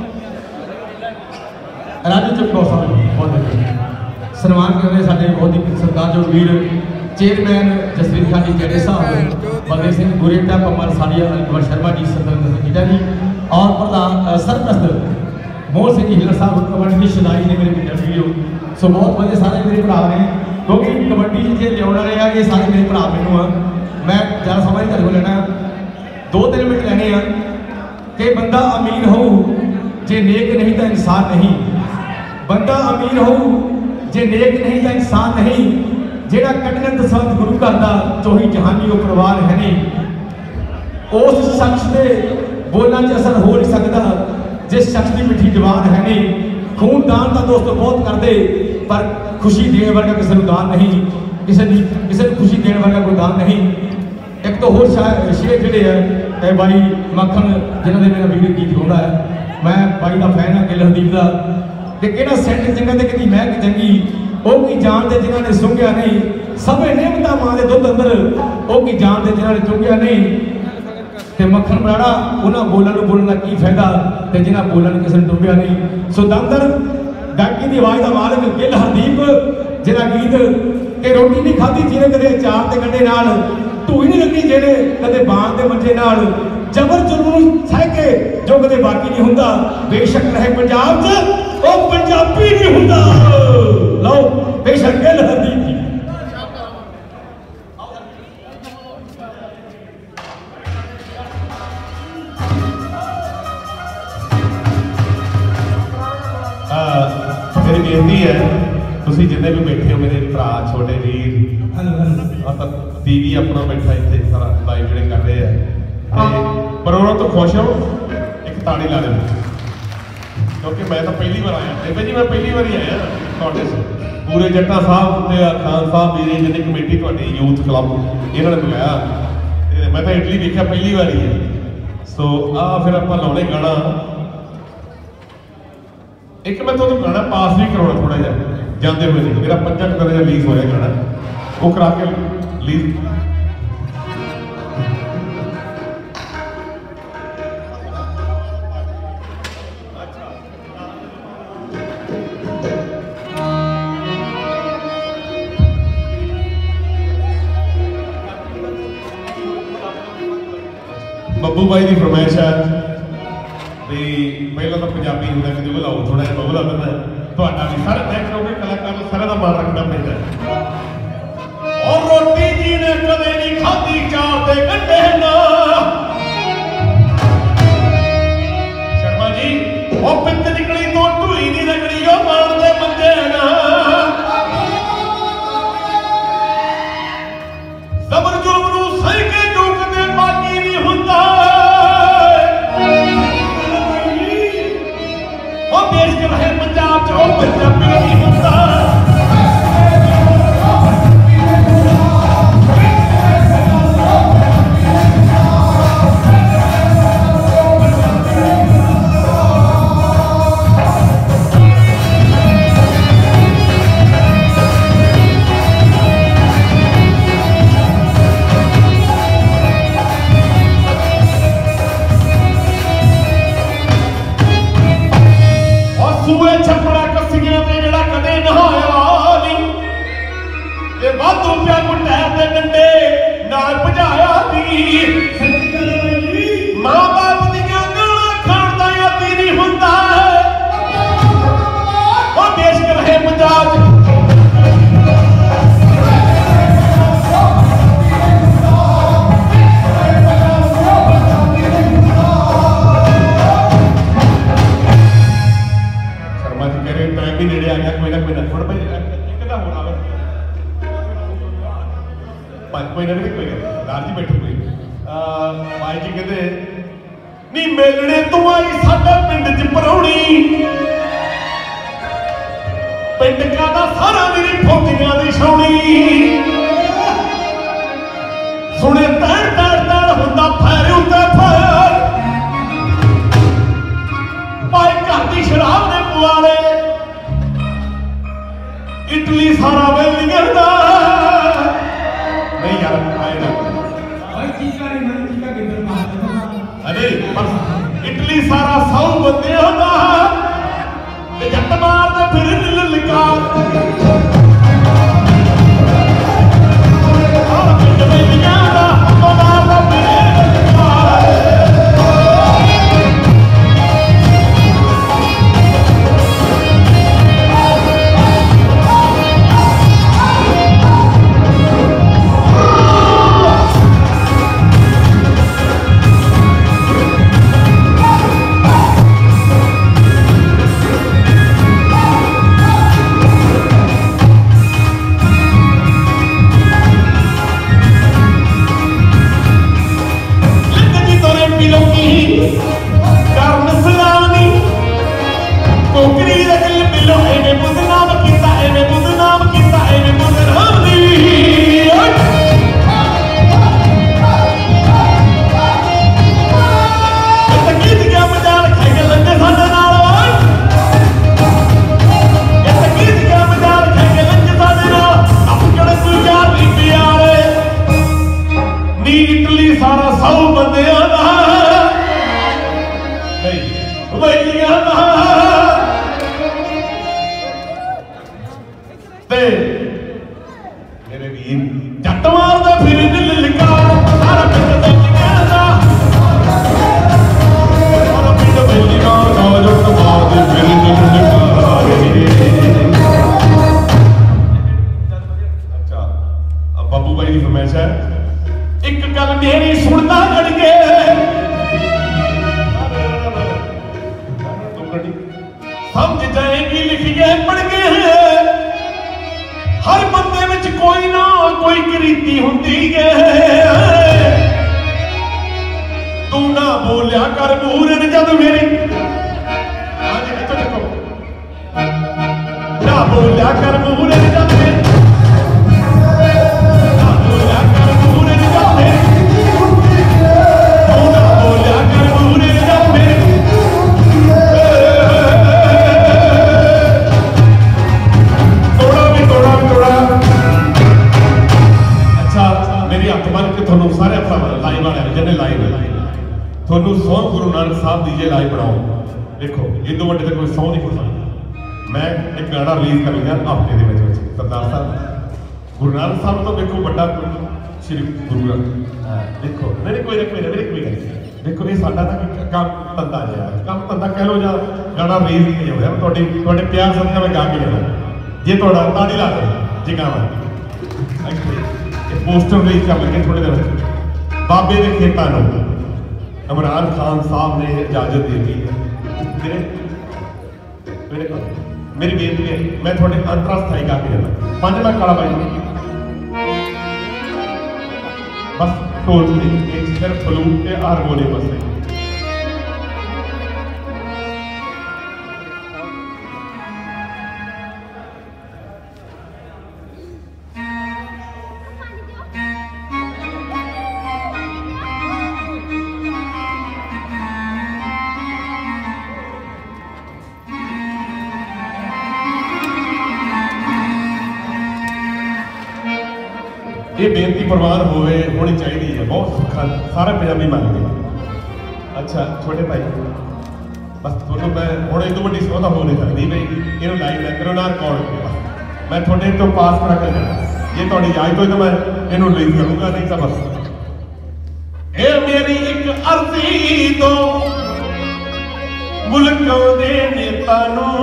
राजू चुपका साहब बहुत सन्मान कर रहे साढ़े बहुत ही सत्कारयोग वीर चेयरमैन जसवीर खान जी जेडे साहब, बलदेव सिंह गुरेटा, कमल साड़िया, अनिल शर्मा जी, सतविंदर सिंह गीटा जी, और प्रधान सरप्रस्त मोहन सिंह हिलर साहब कबड्डी शिलाई ने मेरे वीडियो। सो बहुत बड़े सारे मेरे भरा ने, क्योंकि कबड्डी जो लिया रहे हैं ये सारे मेरे भरा मैनू आ, मैं ज़्यादा समय नहीं तेरे को लेना, 2-3 मिनट लेने हैं कि बंदा अमीर हो जे नेक नहीं तो इंसान नहीं, बंदा अमीर हो जे नेक नहीं तो इंसान नहीं, जेड़ा कटन दसवंत गुरु घर का चौही जहानी वो परवान है नहीं, उस शख्स के बोलना च असर हो नहीं सकता जिस शख्स की मिठी जबान है नहीं। खून दान का दोस्तों बहुत करते, पर खुशी देने वर्गा किसी को दान नहीं, किसी को खुशी देने वर्गा कोई दान नहीं। एक तो होर शेर जोड़े है भाई मक्खन जिन्होंने मेरा वीडियो गीत गाँदा है, मैं भाई का फैन हाँ गिल हरदीप का, कि कहना सेंट चंगा तो कभी महक चंगी, वो की जान दे जिन्होंने सुंघिया नहीं, सबे नेमता मां दे दुध अंदर, वो की जान दे जिन्होंने चुंघिया नहीं। ते मक्खन बराड़ा उन्हें बोलने का की फायदा, ते जिन्हें बोलने किसी ने डुबिया नहीं। सो दंदर गायकी की आवाज़ का मालिक गिल हरदीप, जिन्हें गीत कि रोटी नहीं खाधी जिन्हें कदे चार ते गंढे नाल, ढूई नहीं लगनी जिन्हें कदे बांग दे मंजे नाल, जबर जुल्म सह के जो कदे बाकी नहीं हुंदा, बेशक रहे पंजाब च ओ पंजाबी नहीं हुंदा। लो बेशक गिल हरदीप जी। मेरी बेनती है तुम जिन्हें भी बैठे हो मेरे भरा छोटे वीर, टीवी अपना बैठा इतने सारा लाइव जो कर रहे हैं, पर उन्होंने तो खुश हो एक ताड़ी ला दें, क्योंकि मैं तो पहली बार आया बेबे जी, मैं पहली बार ही आया थोड़े पूरे जट्टा साहब खान साहब मेरी जिन्हें कमेटी थोड़ी यूथ क्लब इन्होंने बुलाया, मैं तो इटली देखा पहली बार ही है। सो आ फिर आप लाने गाना एक मैं तो गाना पास भी करवाना थोड़ा जहा जाते हुए नहीं, मेरा 5 अक्टूबर का रिलीज होया गाना वो करा के रिलीज। बब्बू भाई की फरमाइश है भी पहला तो पंजाबी होता कि बुलाओ थोड़ा जिहा बबला करना थोड़ा भी सारे मैं क्योंकि कलाकार को सारा का मान रखना पैदा और रोटी जी ने कदे नहीं खाधी चार ते गंढे ना। शर्मा जी वो पिंड निकली तो ढूई नहीं रगड़ी ओ मार दे मंजे ना, सबर जुल्म नूं सही के जो कदे बाकी नहीं हुंदा, देश के रहे पंजाब च पंजाबी नहीं होता। कोई ना कोई सरदार जी बैठो कोई भाई जी कहते नी मेलने तू आई साडे पिंड च परौणी पिंड का सारा मेरी फौजियां दी छौनी सुने तैर तैर तैर हुंदा फैर उत्ते फैर भाई घर दी शराब दे पुआले इटली सारा वेलिंगन दा नहीं यार आए ना भाई चीका नहीं मन चीका किधर मार अरे पर इटली सारा 100 बंदे होंदा ते जट मार दे फिर ललकार और पिंड वेलियां दा मार दा फिर ललकार प्यार सबका मैं गा के जाना जे थोड़ा ताड़ी ला दो जी गावा पोस्टर रिलीज कर लगे थोड़े दिन बाबे के खेतों में इमरान खान साहब ने इजाजत दे दी है मेरी बेनती है मैं थोड़े अंतरस्थाई गा के जाना 5 लाख काला भाई बस ढोल एक सिर्फ फ्लूट के हारमोनियम बस ये बेनती प्रवान होवे होनी चाहिए है बहुत सुखा सारे पंजाबी मानते हैं। अच्छा छोटे भाई बस थोड़ा मैं हूँ इतों वड्डी सौदा हो नहीं सकती भाई इन्हों लाइव ना करो ना रिकॉर्ड करो मैं थोड़े तो पास करा कर जाना ये थोड़ी याद हो तो मैं इन्हों रिलीज करूँगा नहीं तो बस ये मेरी एक अर्जी तो मुल्कों दे नेता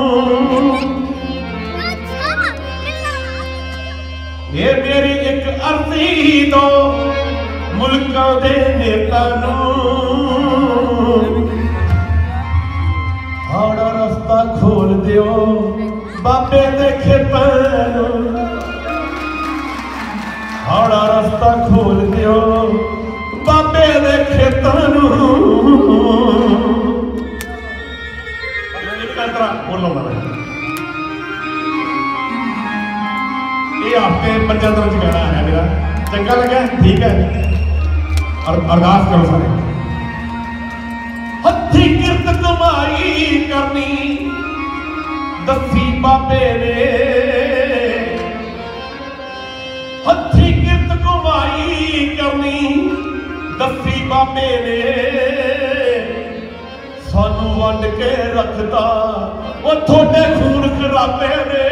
ये मेरी एक अर्जी दो मुल्कों दे नेता हाड़ा रास्ता खोल दियो बाबे दे खेतां हाड़ा रास्ता खोल नू बोल लाऊंगा मैं ये हफ्ते पंजाब में गाना है मेरा चंगा लगा ठीक है और अरदास करो सारे हथी किरत कमाई करनी दसी बाबे ने हथी किरत कमाई करनी दसी बाबे ने सानू वंड के रखता वो थोड़े खून खराबे ने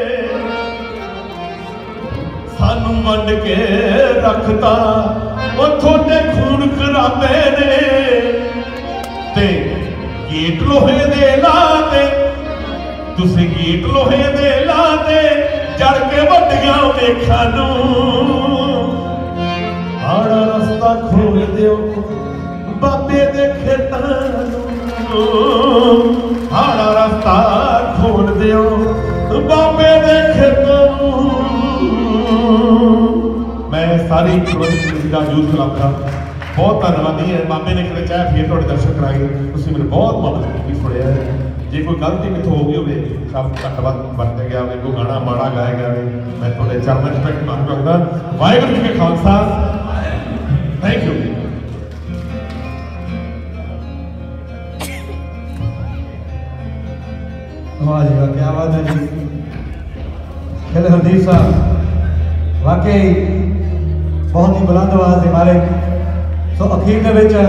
सानू वंड के रखता वो थोड़े खून खराबे ने ते गेट लोहे दे लाते तुसी गेट लोहे दे लाते जड़ के वड्डियां वेखां नू आड़ा रस्ता खोल दियो बाबे दे खेतां नू आड़ा रस्ता खोल दियो बाबे दे खेतां नू मैं सारी का यूथ क्लब का बहुत धन्यवादी है बाबे ने कदे चाहे फिर थोड़े दर्शन कराए तुसीं मैनूं बहुत मदद की सुनिया है जे कोई गलती कितों हो गई हो सब घट वध वरत गया हो कोई गाना माड़ा गाया गया हो मैं थोड़े चरणों च पैठ माफी मंगदा वाहिगुरू जी के खालसा थैंक यू वाह जी वाह क्या बात है जी खेल हरदीप साहब वाकई बहुत ही बुलंद आवाज के मालिक सो अखीर दे विच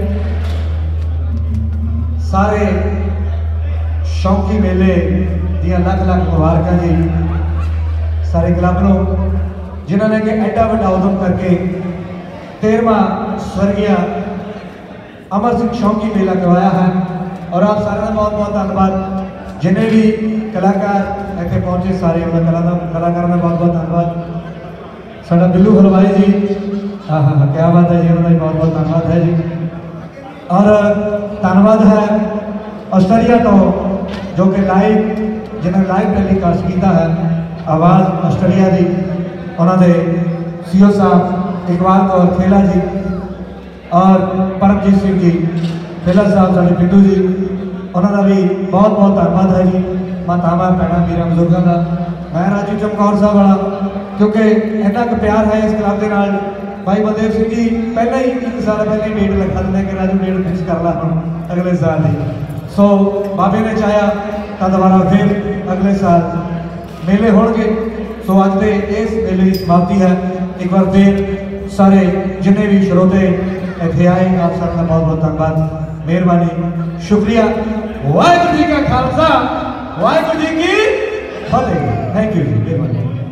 सारे शौकी मेले दियां लख लख मुबारकां जी सारे क्लब नूं जिन्होंने कि एडा वड्डा उदम करके 13वां स्वर्गीय अमर सिंह शौकी मेला करवाया है और आप सारे का बहुत बहुत धन्यवाद जिन्हें भी कलाकार इतने पहुंचे सारे उन्होंने कलाकारों का बहुत बहुत धन्यवाद साडा बिल्लू हलवाई जी हाँ हाँ क्या बात है जी उन्होंने बहुत बहुत धन्यवाद है जी और धन्यवाद है आस्ट्रेलिया तो जो कि लाइव जिन्हें लाइव टेलीकास्ट किया है आवाज़ आस्ट्रेलिया की उन्होंने सीओ साहब इकबाल कौर खेला जी और परमजीत सिंह जी खेला साहब साढ़े पिंडू जी उन्होंने भी बहुत बहुत धन्यवाद है जी मातावां भैणां वीरां बजुर्गों का मैं राजू चमकौर साहब वाला क्योंकि इन्ना क प्यार है इस क्लब के नाल भाई बलदेव सिंह जी पहले ही 1 साल पहले ही डेट लिखा दें कि राजू डेट फिक्स कर ला हम अगले साल ही सो बाबे ने चाहा तो दोबारा फिर अगले साल मेले होंगे सो अज के इस मेले की समाप्ति है एक बार फिर सारे जिन्हें भी श्रोते इतने आए आप सबका बहुत बहुत धन्यवाद मेहरबानी शुक्रिया वाहिगुरू जी का खालसा वाहिगुरू जी की फतेह थैंक यू जी मेहरबानी।